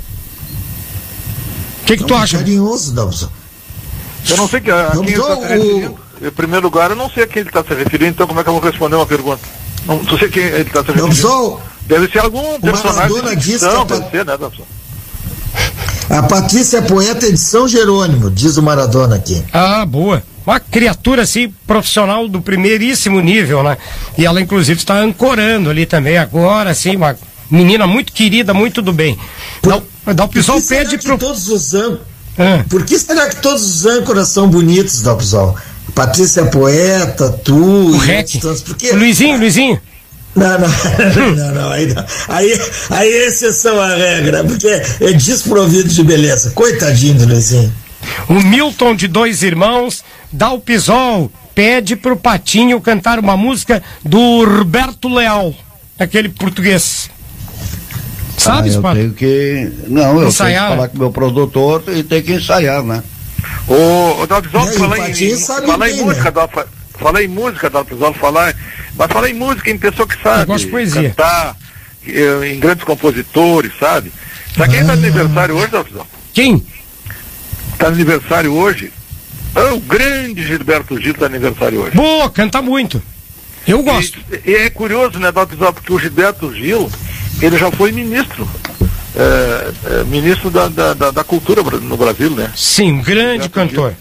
O que tu acha? Carinhoso, Dobson. Eu não sei a quem ele está se referindo. Em primeiro lugar, eu não sei a quem ele está se referindo, então como é que eu vou responder uma pergunta? Não sei quem ele está se referindo. Dobson, deve ser algum personagem de ficção, deve ser, né, Dobson? A Patrícia Poeta é de São Jerônimo, diz o Maradona aqui. Boa. Uma criatura, assim, profissional do primeiríssimo nível, né? E ela, inclusive, está ancorando ali também agora, assim, uma menina muito querida, muito do bem. O pessoal pede pro... Por que será que todos os âncoras são bonitos, Dobson? Patrícia Poeta, tu... O Rec. Porque... Luizinho. Não, aí é exceção à regra, porque é desprovido de beleza. Coitadinho do Luizinho. O Milton de Dois Irmãos, Dalpisol, pede pro Patinho cantar uma música do Roberto Leal, aquele português. Sabe, eu tenho que... Não, eu ensaiar, tenho que falar com o meu produtor e tem que ensaiar, né? O Dalpisol, falei em música, Dalpisol, mas falar em música em pessoa que sabe. Eu gosto de poesia. Cantar, em grandes compositores, sabe? Sabe quem está de aniversário hoje, Dalpisol? Quem? Está de aniversário hoje? O grande Gilberto Gil está de aniversário hoje. Boa, canta muito. Eu gosto. E é curioso, né, Dalpisol, porque o Gilberto Gil, ele já foi ministro. Ministro da cultura no Brasil, né? Sim, um grande cantor.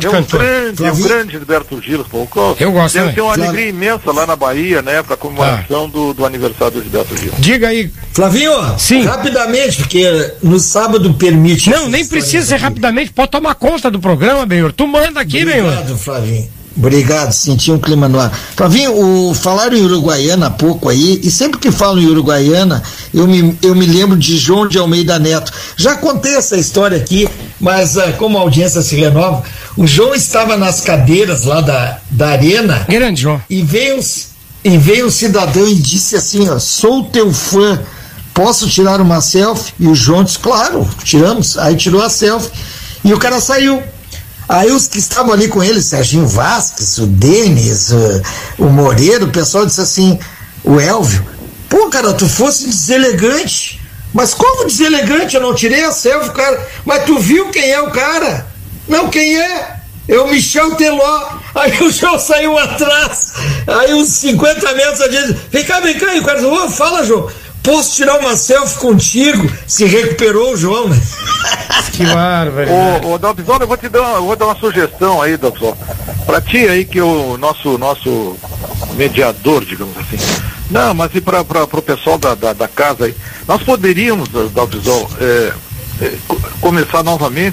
O grande Gilberto Gil. Eu gosto também. Deve ter uma alegria imensa lá na Bahia, né? Para a comemoração do aniversário do Gilberto Gil. Diga aí. Flavinho, sim, rapidamente, porque no sábado permite. Não, nem precisa ser rapidamente, pode tomar conta do programa, Benhur. Tu manda aqui, Benhur. Obrigado, Flavinho. Obrigado, senti um clima no ar. Flavinho, falaram em Uruguaiana há pouco aí, e sempre que falo em Uruguaiana, eu me lembro de João de Almeida Neto. Já contei essa história aqui, mas como a audiência se renova, o João estava nas cadeiras lá da arena. Grande, João. E veio um cidadão e disse assim, sou teu fã, posso tirar uma selfie? E o João disse, claro, tiramos. Aí tirou a selfie e o cara saiu. Aí os que estavam ali com ele, Serginho Vasquez, o Denis, o Moreira, o pessoal disse assim, o Elvio, pô, cara, tu fosse deselegante. Mas como deselegante? Eu não tirei a selfie, cara. Mas tu viu quem é o cara? Não, quem é? É o Michel Teló. Aí o João saiu atrás. Aí uns 50 metros adiante, vem cá, e o cara disse, fala, João, posso tirar uma selfie contigo? Se recuperou o João, né? Que bárbaro. Ô Dalpisol, eu vou dar uma sugestão aí, Dalpisol. Pra ti aí, que é o nosso mediador, digamos assim. Não, mas e para o pessoal da casa aí. Nós poderíamos, Dalpisol, começar novamente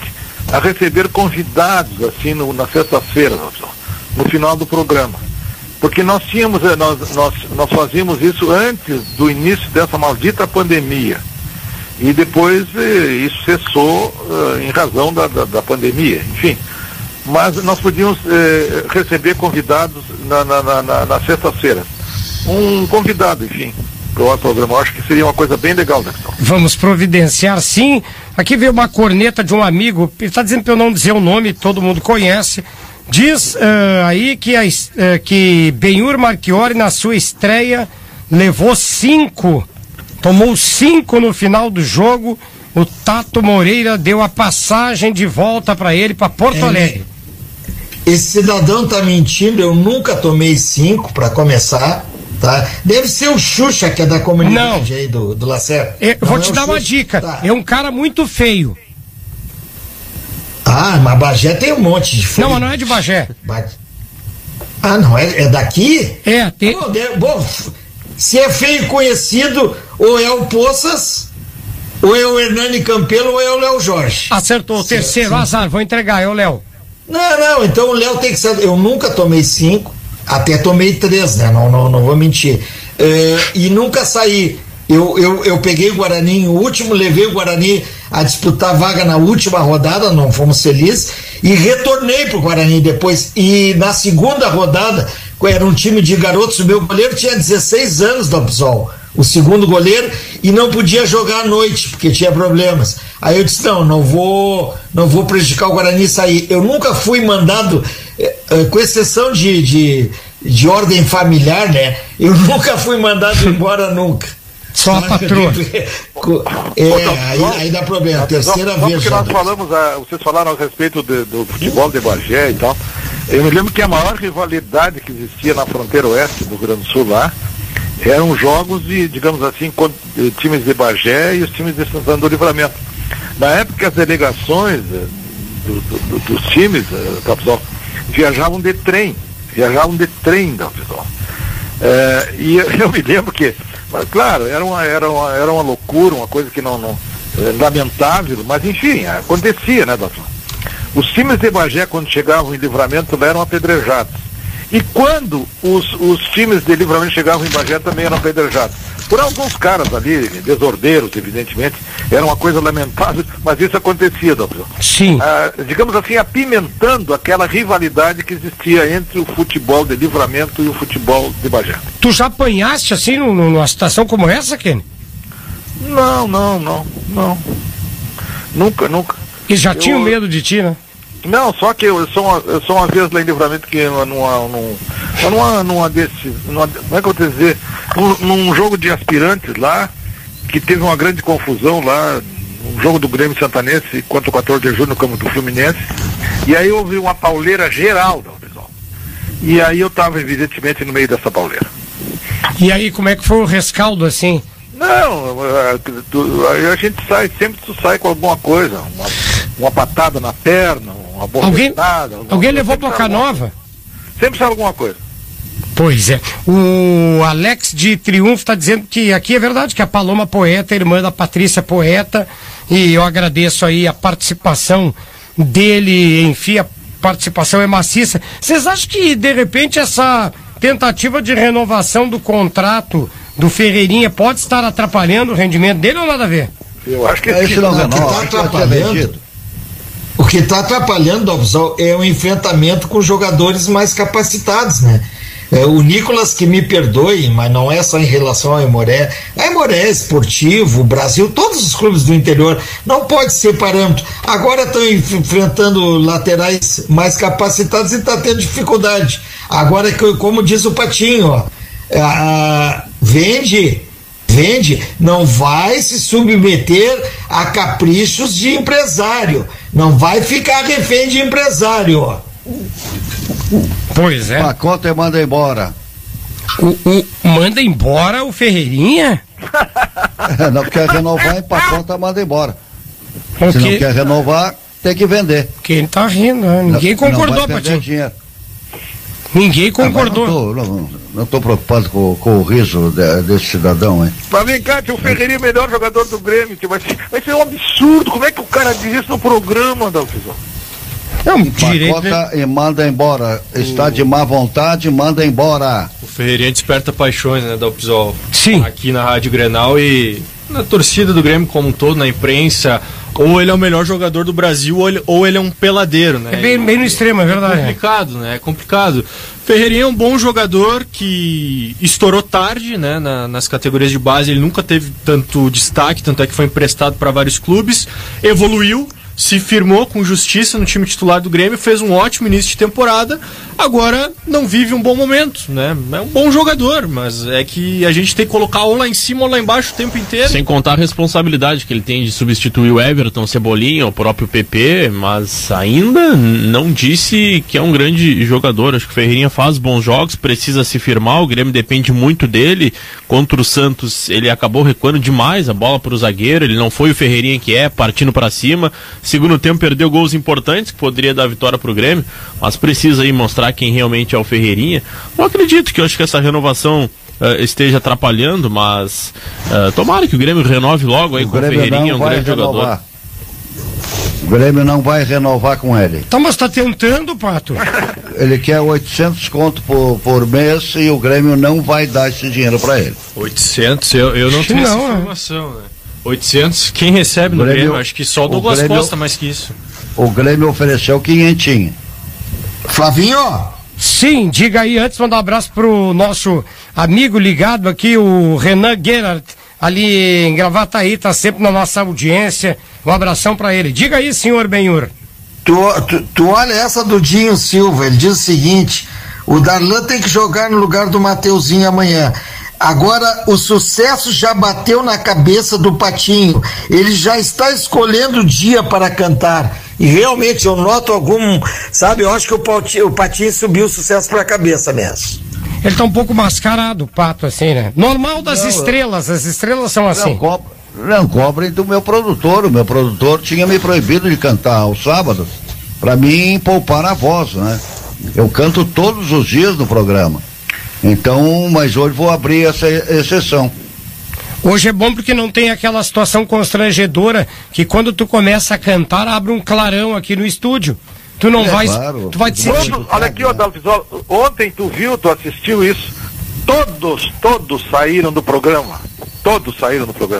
a receber convidados assim na sexta-feira, no final do programa. Porque nós tínhamos, nós fazíamos isso antes do início dessa maldita pandemia. E depois isso cessou em razão da pandemia, enfim. Mas nós podíamos receber convidados na sexta-feira. Um convidado, enfim, para o nosso programa. Eu acho que seria uma coisa bem legal, né? Vamos providenciar, sim. Aqui veio uma corneta de um amigo, ele está dizendo para eu não dizer o nome, todo mundo conhece. Diz aí que Benhur Marchiori, na sua estreia, levou 5. Tomou 5 no final do jogo. O Tato Moreira deu a passagem de volta para ele, para Porto Alegre. Esse cidadão tá mentindo, eu nunca tomei 5 para começar, tá? Deve ser o Xuxa, que é da comunidade aí do Lacerda. Vou te dar uma dica, tá. É um cara muito feio. Ah, mas Bagé tem um monte de feio. Não, mas não é de Bagé. Ah, não, é daqui? Tem... Bom, se é feio conhecido, ou é o Poças, ou é o Hernani Campelo, ou é o Léo Jorge. Acertou, o terceiro, azar, vou entregar, é o Léo. Não, então o Léo tem que ser. Eu nunca tomei 5, até tomei 3, né? Não vou mentir. E nunca saí. Eu peguei o Guarani em último, levei o Guarani a disputar vaga na última rodada, não fomos felizes, e retornei pro Guarani depois. E na segunda rodada, era um time de garotos, o meu goleiro tinha 16 anos da PSOL, o segundo goleiro, e não podia jogar à noite, porque tinha problemas. Aí eu disse, não vou prejudicar o Guarani e sair. Eu nunca fui mandado, com exceção de ordem familiar, né? Eu nunca fui mandado embora, nunca. Só a patroa. Aí dá problema. Terceira vez. Porque nós falamos, vocês falaram a respeito do futebol de Bagé e tal. Eu me lembro que a maior rivalidade que existia na fronteira oeste do Rio Grande do Sul lá eram jogos de, digamos assim, times de Bagé e os times de Santana do Livramento. Na época, as delegações dos times da PSOL viajavam de trem da PSOL. E eu me lembro que, mas, claro, era uma loucura, uma coisa que não lamentável, mas enfim, acontecia, né, doutor? Os times de Bagé, quando chegavam em Livramento, eram apedrejados. E quando os times de Livramento chegavam em Bagé, também eram apedrejados. Por alguns caras ali, desordeiros, evidentemente, era uma coisa lamentável, mas isso acontecia, doutor. Sim. Digamos assim, apimentando aquela rivalidade que existia entre o futebol de Livramento e o futebol de Bagé. Tu já apanhaste assim numa situação como essa, Kenny? Não. Nunca. E já tinham medo de ti, né? Não, só que eu sou uma vez lá em Livramento que num jogo de aspirantes lá, que teve uma grande confusão lá, um jogo do Grêmio Santanense contra o 14 de julho no campo do Fluminense, e aí houve uma pauleira geral, pessoal. E aí eu estava evidentemente no meio dessa pauleira. E aí como é que foi o rescaldo assim? Não, a gente sempre tu sai com alguma coisa, uma patada na perna, uma borrifada. Alguém levou Boca Nova? Sempre sai alguma coisa. Pois é. O Alex de Triunfo está dizendo que aqui é verdade, que a Paloma Poeta é irmã da Patrícia Poeta, e eu agradeço aí a participação dele, enfim, a participação é maciça. Vocês acham que, de repente, essa tentativa de renovação do contrato do Ferreirinha pode estar atrapalhando o rendimento dele ou nada a ver? Eu acho que o que está atrapalhando é o enfrentamento com jogadores mais capacitados, né? O Nicolas, que me perdoe, mas não é só em relação ao Aimoré. A Aimoré é esportivo, o Brasil, todos os clubes do interior, não pode ser parâmetro. Agora estão enfrentando laterais mais capacitados e está tendo dificuldade. Agora, como diz o Patinho, vende, não vai se submeter a caprichos de empresário, não vai ficar refém de empresário. Pois é. A conta manda embora. Manda embora o Ferreirinha? Não quer renovar, a conta manda embora. Se não quer renovar, tem que vender. Quem tá rindo, né? Ninguém concordou, Patinho. Ninguém concordou. Não estou preocupado com o riso desse cidadão, hein? Mas vem cá, o Ferreirinha é o melhor jogador do Grêmio, vai ser um absurdo. Como é que o cara diz isso no programa, Dalfizão? Empacota e manda embora. Está de má vontade, manda embora. O Ferreirinha desperta paixões, né, Dalfizol? Sim. Aqui na Rádio Grenal e na torcida do Grêmio como um todo, na imprensa. Ou ele é o melhor jogador do Brasil, ou ele é um peladeiro, né? É bem no extremo, é verdade. É complicado, né? É complicado. Ferreirinha é um bom jogador que estourou tarde, né? Nas categorias de base, ele nunca teve tanto destaque, tanto é que foi emprestado para vários clubes, evoluiu, se firmou com justiça no time titular do Grêmio, fez um ótimo início de temporada, agora não vive um bom momento, né? É um bom jogador, mas é que a gente tem que colocar ou lá em cima ou lá embaixo o tempo inteiro. Sem contar a responsabilidade que ele tem de substituir o Everton, o Cebolinha, o próprio PP, mas ainda não disse que é um grande jogador. Acho que o Ferreirinha faz bons jogos, precisa se firmar, o Grêmio depende muito dele. Contra o Santos ele acabou recuando demais a bola para o zagueiro, ele não foi o Ferreirinha que é, partindo para cima. Segundo tempo perdeu gols importantes que poderia dar vitória pro Grêmio, mas precisa aí mostrar quem realmente é o Ferreirinha. Não acredito que eu acho que essa renovação esteja atrapalhando, mas tomara que o Grêmio renove logo aí com o Ferreirinha, um grande jogador. O Grêmio não vai renovar com ele. Então, mas tá tentando, Pato? Ele quer 800 conto por mês e o Grêmio não vai dar esse dinheiro para ele. 800? Eu não tenho essa informação, né? 800, quem recebe no Grêmio? Acho que só o Douglas Costa mais que isso. O Grêmio ofereceu 500. Flavinho? Sim, diga aí, antes mandar um abraço pro nosso amigo ligado aqui, o Renan Gerhardt, ali em Gravataí, tá sempre na nossa audiência. Um abração para ele. Diga aí, senhor Benhur. Tu olha essa do Dinho Silva, ele diz o seguinte: o Darlan tem que jogar no lugar do Mateuzinho amanhã. Agora, o sucesso já bateu na cabeça do Patinho. Ele já está escolhendo o dia para cantar. E realmente eu noto sabe, eu acho que o Patinho subiu o sucesso para a cabeça mesmo. Ele tá um pouco mascarado, o Pato, assim, né? Normal das estrelas, as estrelas são assim. Não cobrem do meu produtor. O meu produtor tinha me proibido de cantar aos sábados, para mim poupar a voz, né? Eu canto todos os dias no programa. Então, mas hoje vou abrir essa exceção. Hoje é bom porque não tem aquela situação constrangedora que quando tu começa a cantar, abre um clarão aqui no estúdio. Tu não vai... Claro, tu vai te sentir... Olha aqui, ó, Dalfizol, ontem tu assistiu isso. Todos saíram do programa. Todos saíram do programa.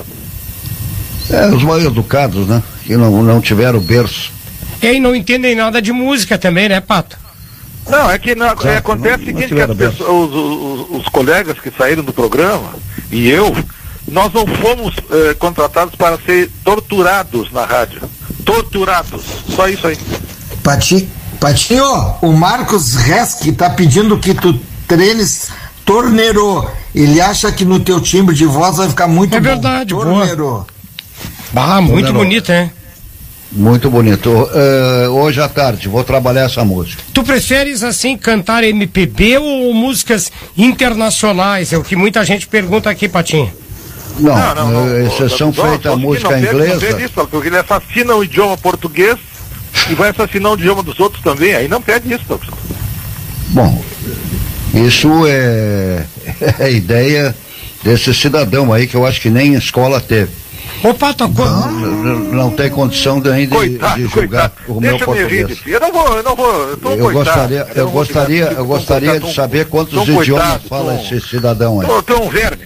Os mal educados, né? Que não tiveram berço. E não entendem nada de música também, né, Pato? Não, é que acontece o seguinte, que as pessoas, os colegas que saíram do programa, e nós não fomos contratados para ser torturados na rádio. Torturados, só isso aí. Patinho, o Marcos Resch tá pedindo que tu treines torneiro. Ele acha que no teu timbre de voz vai ficar muito bom. É verdade, torneiro. Muito bonito, hein? Muito bonito. Hoje à tarde vou trabalhar essa música. Tu preferes assim cantar MPB ou músicas internacionais? É o que muita gente pergunta aqui, Patinho. Não, exceção feita a música inglesa. Não isso, porque ele assassina o idioma português e vai assassinar o idioma dos outros também. Aí não pede isso, professor. Bom, isso é a ideia desse cidadão aí que eu acho que nem escola teve. Ô, Pato, não tem condição de julgar o meu português. Eu não vou. Eu gostaria de saber quantos idiomas fala esse cidadão aí. Tu é um verme.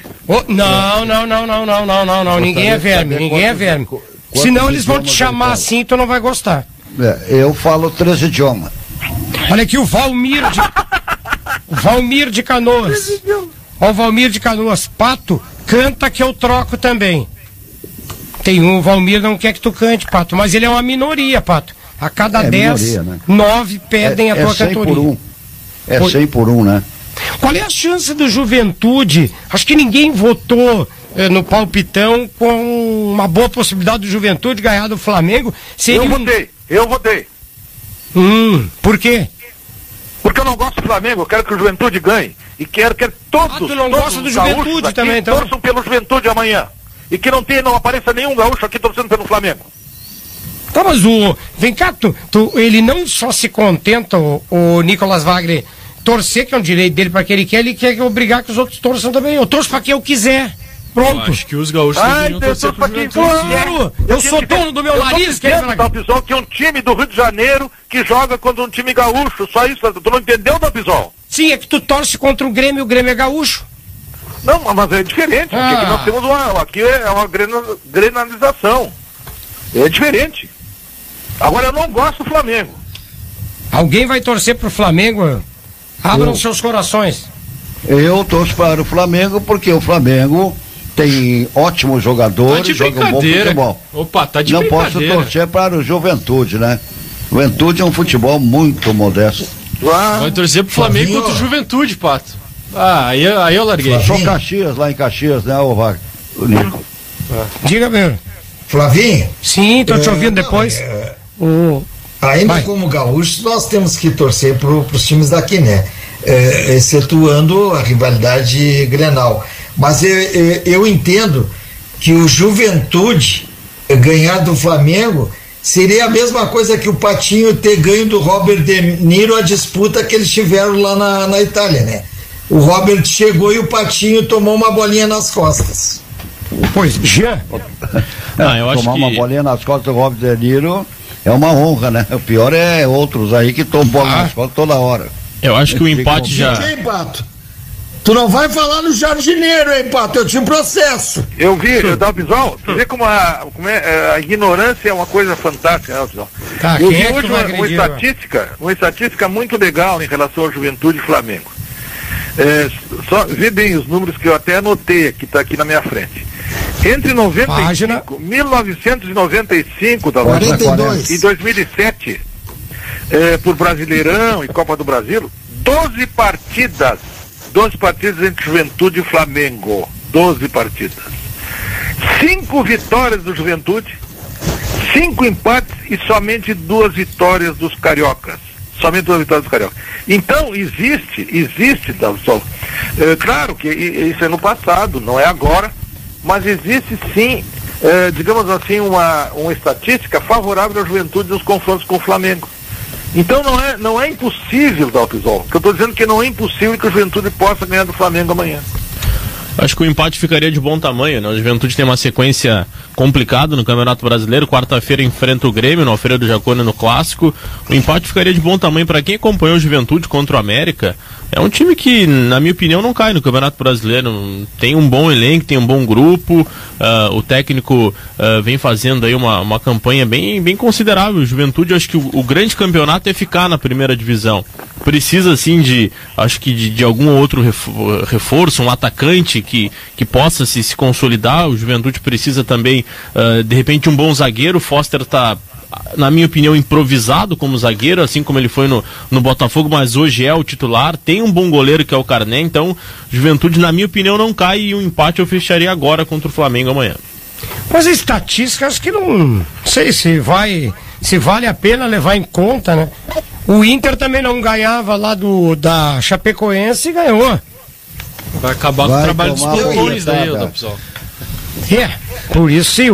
Não. Ninguém é verme. Senão eles vão te chamar assim, tu não vai gostar. Eu falo 3 idiomas. Olha aqui o Valmir de Canoas. Ó, o Valmir de Canoas. Pato, canta que eu troco também. Tem o Valmir não quer que tu cante, Pato, mas ele é uma minoria, Pato. A cada 10, minoria, né? 9 pedem a tua cantoria. 100 por 1, né? Qual é a chance do Juventude? Acho que ninguém votou no palpitão com uma boa possibilidade do Juventude ganhar do Flamengo. Eu votei. Por quê? Porque eu não gosto do Flamengo, eu quero que o Juventude ganhe. E quero que todos, tu não gosta do Juventude também, então? Torçam pelo Juventude amanhã. E que não apareça nenhum gaúcho aqui torcendo pelo Flamengo. Tá, mas vem cá, ele não só se contenta, o Nicolas Wagner, torcer, que é um direito dele para que ele quer obrigar que os outros torçam também. Eu torço para quem eu quiser. Pronto. Eu acho que os gaúchos deveriam torcer pro Juventude. Claro! Eu sou dono do meu nariz, que é um time do Rio de Janeiro que joga contra um time gaúcho. Só isso, tu não entendeu, Dalpisol? Sim, é que tu torce contra o Grêmio é gaúcho. Não, mas é diferente, porque aqui nós temos aqui é uma grenalização. É diferente. Agora eu não gosto do Flamengo. Alguém vai torcer pro Flamengo? Abram seus corações. Eu torço para o Flamengo porque o Flamengo tem ótimos jogadores, joga um bom futebol. Opa, tá de Não brincadeira. posso torcer para o Juventude, né? Juventude é um futebol muito modesto. Vai torcer pro Flamengo contra o Juventude, Pato. Aí eu larguei. Só Caxias, lá em Caxias, né, o Nico? Diga, meu. Flavinho? Sim, tô te ouvindo depois. Ainda como gaúchos, nós temos que torcer para os times daqui, né? Excetuando a rivalidade Grenal. Mas eu entendo que o Juventude ganhar do Flamengo seria a mesma coisa que o Patinho ter ganho do Robert De Niro a disputa que eles tiveram lá na Itália, né? O Robert chegou e o Patinho tomou uma bolinha nas costas. Pois, já. Eu acho tomar que... uma bolinha nas costas do Robert De Niro é uma honra, né? O pior é outros aí que tomam bola nas costas toda hora. Eu acho que o empate já... Pato? Tu não vai falar no jardineiro, hein, Pato? Eu tinha um processo. Eu vi, Dalpisol, tu vê como a ignorância é uma coisa fantástica, né, Dalpisol? Eu vi hoje uma estatística muito legal em relação ao Juventude e Flamengo. Só vê bem os números que eu até anotei aqui, tá aqui na minha frente. Entre 1995 e 2007, por Brasileirão e Copa do Brasil, 12 partidas entre Juventude e Flamengo. 12 partidas. 5 vitórias do Juventude, 5 empates e somente 2 vitórias dos cariocas. Somente 2 vitórias dos cariocas. Então, existe, Dalpisol. Claro que isso é no passado, não é agora, mas existe sim, digamos assim, uma estatística favorável à Juventude nos confrontos com o Flamengo. Então não é impossível, Dalpisol, que eu estou dizendo que não é impossível que o Juventude possa ganhar do Flamengo amanhã. Acho que o empate ficaria de bom tamanho, né? O Juventude tem uma sequência complicada no Campeonato Brasileiro. Quarta-feira enfrenta o Grêmio no Alfredo Jaconi no Clássico. O empate ficaria de bom tamanho para quem acompanhou o Juventude contra o América. É um time que, na minha opinião, não cai no Campeonato Brasileiro. Tem um bom elenco, tem um bom grupo. O técnico vem fazendo aí uma campanha bem considerável. O Juventude, acho que o grande campeonato é ficar na primeira divisão. Precisa, assim, de algum outro reforço, um atacante que possa se consolidar. O Juventude precisa também, de repente, um bom zagueiro. O Foster está, na minha opinião, improvisado como zagueiro, assim como ele foi no Botafogo, mas hoje é o titular. Tem um bom goleiro que é o Carné, então Juventude, na minha opinião, não cai, e o empate eu fecharia agora contra o Flamengo amanhã. Mas a estatística, acho que não sei se vale a pena levar em conta, né? O Inter também não ganhava lá da Chapecoense e ganhou. Vai acabar com o trabalho dos portões daí, pessoal. Por isso sim,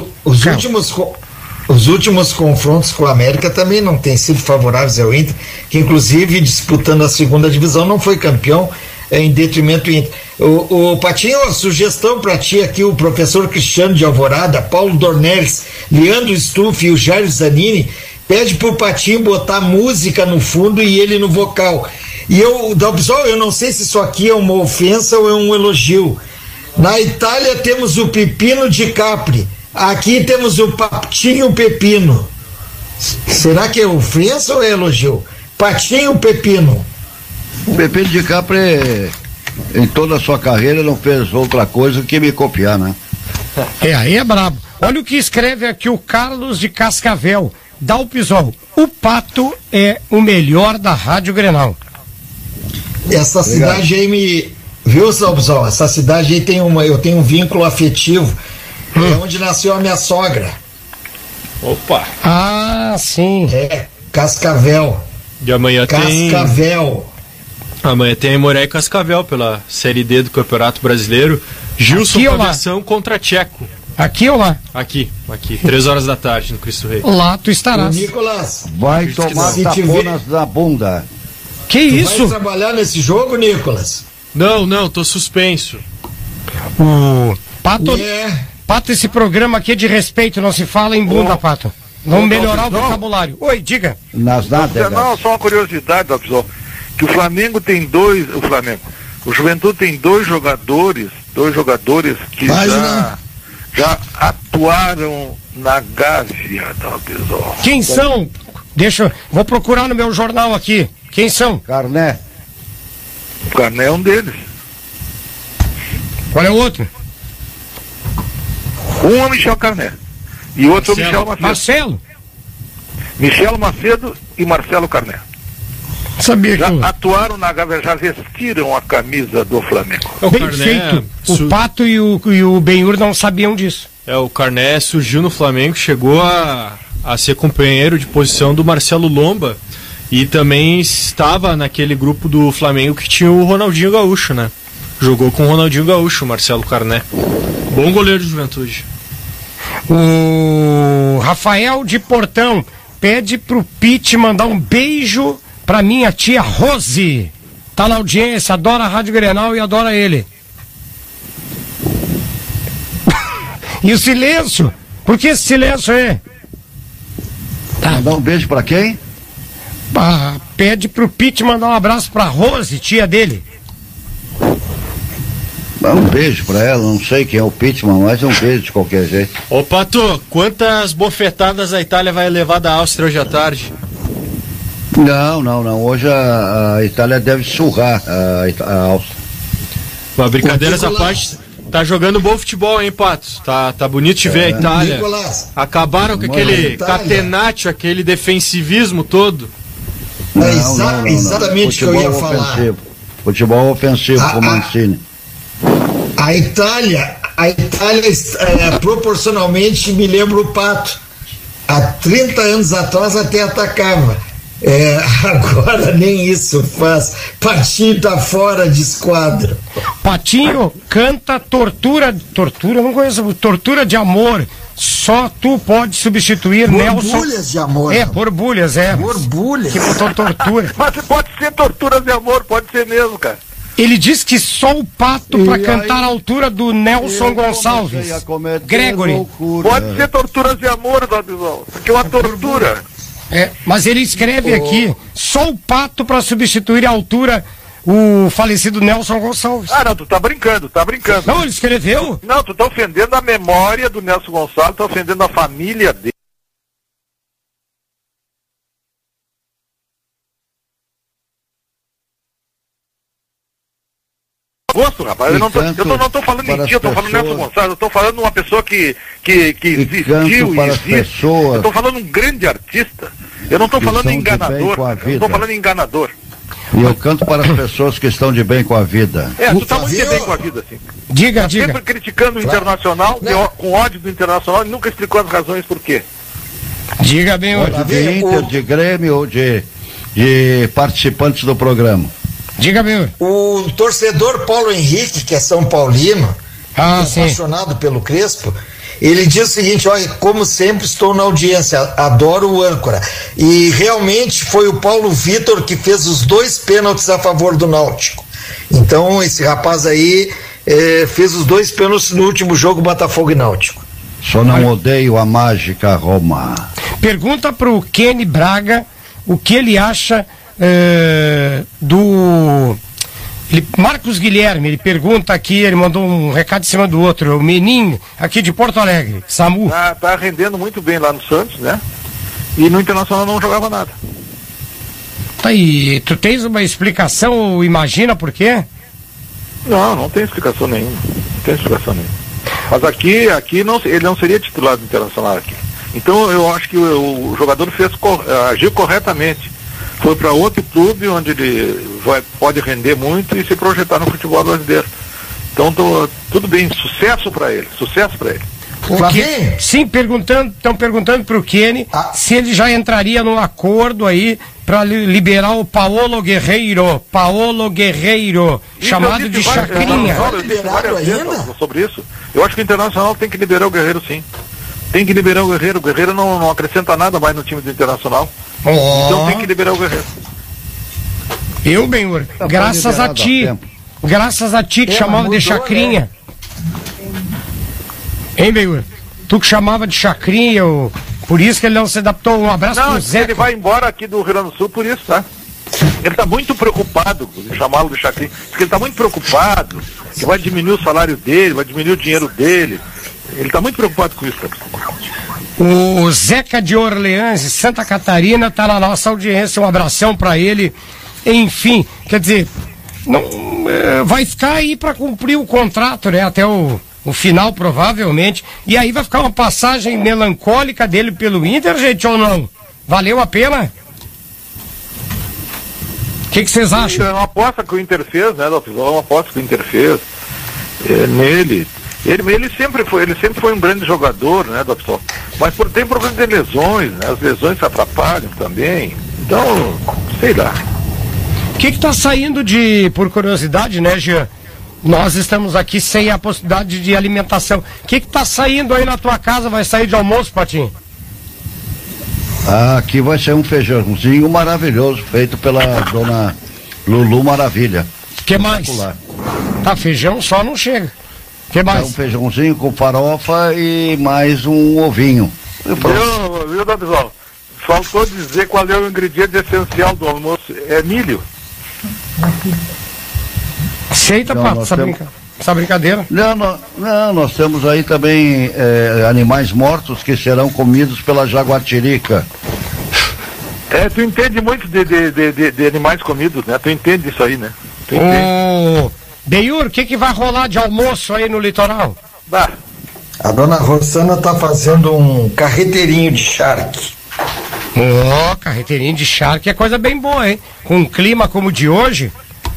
os últimos confrontos com o América também não têm sido favoráveis ao Inter, que inclusive disputando a segunda divisão não foi campeão, em detrimento do Inter. O Patinho, a sugestão para ti aqui, o professor Cristiano de Alvorada, Paulo Dornelles, Leandro Stuff e o Jairo Zanini, pede pro Patinho botar música no fundo e ele no vocal. E pessoal, eu não sei se isso aqui é uma ofensa ou é um elogio. Na Itália temos o Pepino de Capri, aqui temos o Patinho Pepino. Será que é ofensa ou é elogio? Patinho Pepino. O Pepino de Capri, em toda a sua carreira, não fez outra coisa que me copiar, né? Aí é brabo. Olha o que escreve aqui o Carlos de Cascavel. Dalpisol, o Pato é o melhor da Rádio Grenal. Essa cidade aí viu, Dalpisol? Essa cidade aí eu tenho um vínculo afetivo. É onde nasceu a minha sogra. Opa! Ah, sim. Cascavel. E amanhã Amanhã tem Aimoré e Cascavel pela Série D do Campeonato Brasileiro. Gilson Paversão contra Tcheco. Aqui ou lá? Aqui, 3 horas da tarde no Cristo Rei. Lá tu estarás. Nicolas, vai tomar taponas na bunda. Que isso? Vai trabalhar nesse jogo, Nicolas? Não, tô suspenso. O Pato, Pato, esse programa aqui é de respeito, não se fala em bunda, Pato. Vamos melhorar o vocabulário. Oi, diga. Não, só uma curiosidade, pessoal, que o Flamengo tem o Juventude tem dois jogadores que já atuaram na Gávea, pessoal. Quem são? Vou procurar no meu jornal aqui. Quem são? Carné. O Carné é um deles. Qual é o outro? Um é o Michel Carné e o outro é o Michel Macedo. Michel Macedo e Marcelo Carné. Sabia já que atuaram na Gávea, já vestiram a camisa do Flamengo. Bem feito. O Pato e o Benhur não sabiam disso. O Carné surgiu no Flamengo, chegou a ser companheiro de posição do Marcelo Lomba e também estava naquele grupo do Flamengo que tinha o Ronaldinho Gaúcho, né? Jogou com o Ronaldinho Gaúcho, o Marcelo Carné. Bom goleiro de Juventude. O Rafael de Portão pede pro Pete mandar um beijo pra minha tia Rose. Tá na audiência, adora a Rádio Grenal e adora ele. E o silêncio? Por que esse silêncio aí? Tá. Mandar um beijo pra quem? Pede pro Pete mandar um abraço pra Rose, tia dele. Um beijo pra ela, não sei quem é o Pitman, mas um beijo de qualquer jeito. Ô Pato, quantas bofetadas a Itália vai levar da Áustria hoje à tarde? Não. Hoje a Itália deve surrar a Áustria. Mas brincadeiras à parte, tá jogando bom futebol, hein, Pato? Tá bonito de ver a Itália. Nicolas, acabaram com aquele catenaccio, aquele defensivismo todo. Exatamente o que eu ia falar. Futebol ofensivo com o Mancini. A Itália proporcionalmente me lembra o Pato. Há 30 anos atrás até atacava. Agora nem isso faz. Patinho tá fora de esquadra. Patinho canta Tortura, não conheço, Tortura de Amor. Só tu pode substituir Nelson. Borbulhas de amor. Borbulhas, Borbulhas. Que botou tortura. Mas pode ser Torturas de Amor, pode ser mesmo, cara. Ele diz que só o Pato para cantar a altura do Nelson Gonçalves. Gregory. Loucura. Pode ser Torturas de Amor, Babizão. Porque é uma tortura. Mas ele escreve aqui, só o Pato para substituir a altura o falecido Nelson Gonçalves. Não, tu tá brincando. Não, ele escreveu? Não, tu tá ofendendo a memória do Nelson Gonçalves, tá ofendendo a família dele. Gosto, rapaz, eu não tô falando mentira, eu tô falando Nelson Gonçalves, eu tô falando de uma pessoa que existiu e existe. Eu tô falando de um grande artista. Eu não tô falando enganador. Eu tô falando enganador. E eu canto para as pessoas que estão de bem com a vida. Tu tá muito de bem com a vida, assim. Diga. Sempre criticando o Internacional, com ódio do Internacional, e nunca explicou as razões por quê. Diga bem, de Inter, de Grêmio ou de participantes do programa. Diga bem. O torcedor Paulo Henrique, que é São Paulino, apaixonado pelo Crespo, ele diz o seguinte: olha, como sempre estou na audiência, adoro o âncora. E realmente foi o Paulo Vitor que fez os 2 pênaltis a favor do Náutico. Então esse rapaz aí fez os 2 pênaltis no último jogo, Botafogo e Náutico. Só não odeio a mágica Roma. Pergunta pro Kenny Braga o que ele acha do Marcos Guilherme. Ele pergunta aqui, ele mandou um recado em cima do outro, o Menin aqui de Porto Alegre, SAMU. Tá rendendo muito bem lá no Santos, né? E no Internacional não jogava nada. Tá aí, tu tens uma explicação ou imagina por quê? Não tem explicação nenhuma. Mas aqui ele não seria titular do Internacional aqui. Então eu acho que o jogador agiu corretamente. Foi para outro clube onde ele pode render muito e se projetar no futebol brasileiro. Então tudo bem, sucesso para ele. Sim, estão perguntando para o Kenny se ele já entraria num acordo aí para liberar o Paolo Guerreiro, chamado de Chacrinha. Sobre isso. Eu acho que o Internacional tem que liberar o Guerreiro, sim. Tem que liberar o Guerreiro. O Guerreiro não acrescenta nada mais no time do Internacional. Então tem que liberar o Guerreiro. Eu, Benhur, graças a ti que chamava de chacrinha. Hein, Benhur? Tu que chamava de chacrinha, por isso que ele não se adaptou. Um abraço pro Zé. Ele vai embora aqui do Rio Grande do Sul por isso, tá? Ele está muito preocupado, chamá-lo de chacrinha, porque ele está muito preocupado que vai diminuir o salário dele, vai diminuir o dinheiro dele. Ele está muito preocupado com isso. O Zeca de Orleans, Santa Catarina, está na nossa audiência. Um abração para ele. Enfim, quer dizer, não, vai ficar aí para cumprir o contrato, né? Até o final, provavelmente. E aí vai ficar uma passagem melancólica dele pelo Inter, gente, ou não? Valeu a pena? O que vocês acham? É uma aposta que o Inter fez, né, Lopes? É uma aposta que o Inter fez nele. Ele sempre foi um grande jogador, né, Lopes? Mas tem problema de lesões, né? As lesões se atrapalham também. Então, sei lá. O que está saindo por curiosidade, né, Jean? Nós estamos aqui sem a possibilidade de alimentação. O que está saindo aí na tua casa? Vai sair de almoço, Patinho? Aqui vai ser um feijãozinho maravilhoso, feito pela dona Lulu Maravilha. O que mais? Tá, feijão só não chega. O que mais? Um feijãozinho com farofa e mais um ovinho. Viu, Dabizol? Faltou dizer qual é o ingrediente essencial do almoço. É milho. Aceita, Pato, essa brincadeira? Não, nós temos aí também animais mortos que serão comidos pela jaguatirica. Tu entende muito de animais comidos, né? Tu entende isso aí, né? Benhur, o que vai rolar de almoço aí no litoral? A dona Rosana tá fazendo um carreteirinho de charque. Carreteirinho de charque é coisa bem boa, hein? Com um clima como o de hoje.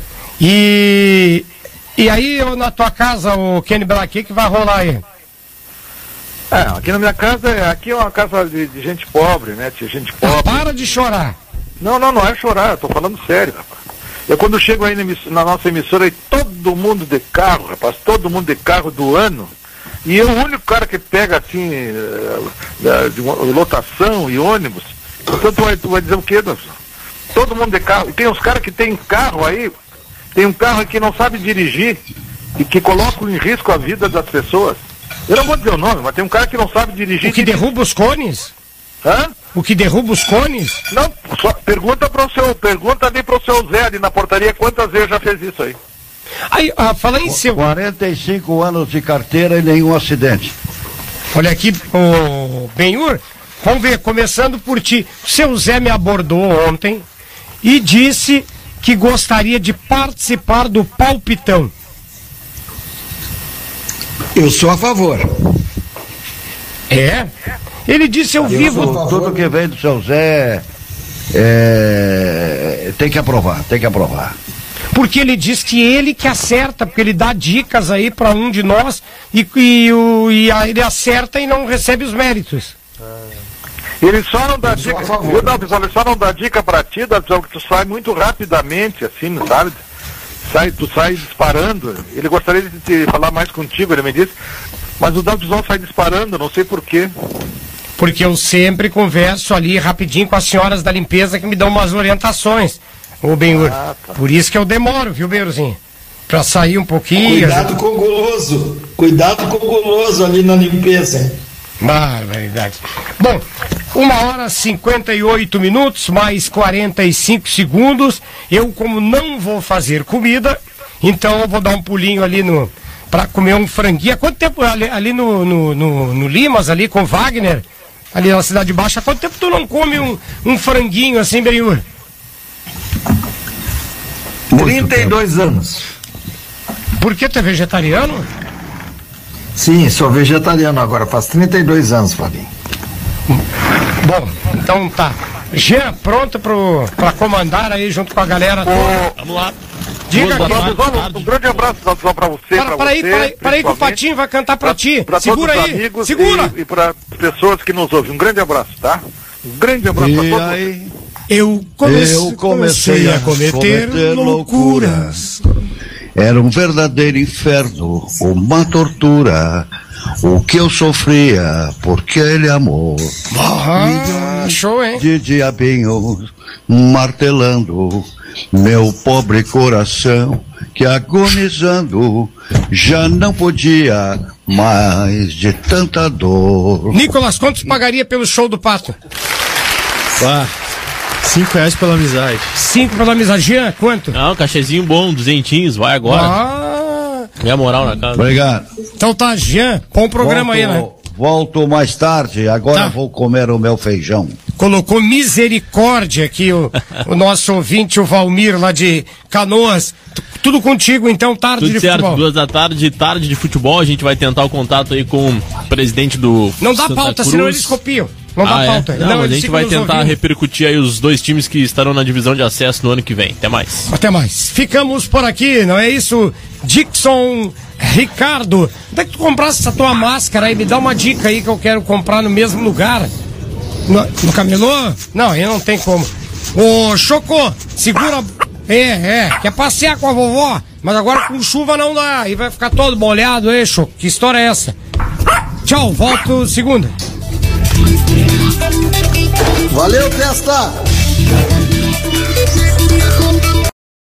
E aí, na tua casa, o Kenny Black, o que vai rolar aí? Aqui na minha casa, aqui é uma casa de gente pobre, né? De gente pobre. Para de chorar. Não é chorar, eu tô falando sério, rapaz. Eu quando chego aí na nossa emissora, aí todo mundo de carro, rapaz, todo mundo de carro do ano, e eu, o único cara que pega, assim, de lotação e ônibus, então tu vai dizer o quê, Deus? Todo mundo de carro, e tem uns caras que tem carro aí, tem um carro que não sabe dirigir e que coloca em risco a vida das pessoas. Eu não vou dizer o nome, mas tem um cara que não sabe dirigir. O que derruba os cones? Hã? O que derruba os cones? Não, só pergunta ali pro seu Zé ali na portaria quantas vezes já fez isso aí. Aí, fala em seu... 45 anos de carteira e nenhum acidente. Olha aqui, Benhur, vamos ver, começando por ti. O seu Zé me abordou ontem e disse que gostaria de participar do Palpitão. Eu sou a favor. Ele disse eu vivo... Tudo que vem do seu Zé tem que aprovar. Porque ele diz que ele que acerta, porque ele dá dicas aí para um de nós e ele acerta e não recebe os méritos. Ele só não dá dica, ele só não dá dica pra ti, que tu sai muito rapidamente, assim, sabe? Tu sai disparando. Ele gostaria de te falar mais contigo, ele me disse, mas o Davison sai disparando, não sei porquê. Porque eu sempre converso ali rapidinho com as senhoras da limpeza que me dão umas orientações, ô Benhur. Por isso que eu demoro, viu, Benhurzinho? Pra sair um pouquinho. Cuidado com o guloso ali na limpeza, hein? Barbaridade. Bom, 1h58, mais 45 segundos. Eu, como não vou fazer comida, então eu vou dar um pulinho ali pra comer um franguinho. Há quanto tempo ali no Limas, ali com o Wagner, ali na Cidade Baixa, há quanto tempo tu não come um franguinho assim, Benhur? 32 anos. Por que tu é vegetariano? Sim, sou vegetariano agora, faz 32 anos, Fabinho. Bom, então tá. Jean, pronto pra comandar aí junto com a galera toda? Vamos lá. Diga aqui. Um grande abraço pra você, Para aí que o Patinho vai cantar pra ti. Segura aí, amigos, segura. E para pessoas que nos ouvem. Um grande abraço, tá? Um grande abraço pra todos. Aí, eu comecei a cometer loucuras. Era um verdadeiro inferno, uma tortura. o que eu sofria por aquele amor. Show, hein? De diabinhos martelando meu pobre coração, que agonizando já não podia mais de tanta dor. Nicolas, quanto pagaria pelo show do Pato? R$5 pela amizade. 5 pela amizade. Jean, quanto? Não, cachezinho bom, 200, vai agora. Minha moral na casa. Obrigado. Então tá, Jean, bom programa aí, né? Volto mais tarde, agora vou comer o meu feijão. Colocou misericórdia aqui o nosso ouvinte, o Valmir, lá de Canoas. Tudo contigo, então, tarde Tudo de certo, futebol. 2 da tarde, tarde de futebol. A gente vai tentar o contato aí com o presidente do Não dá Santa pauta, Cruz. senão eles copiam. Não dá pauta. Não, mas a eles gente ficam vai nos tentar ouvindo. repercutir aí os 2 times que estarão na divisão de acesso no ano que vem. Até mais. Até mais. Ficamos por aqui, não é isso? Dixon Ricardo. Onde é que tu comprasse essa tua máscara aí? Me dá uma dica aí que eu quero comprar no mesmo lugar. No camelô? Não, aí não tem como. Ô, Chocô, segura... quer passear com a vovó, mas agora com chuva não dá, aí vai ficar todo molhado, Choco. Que história é essa? Tchau, volto segunda. Valeu, Testa!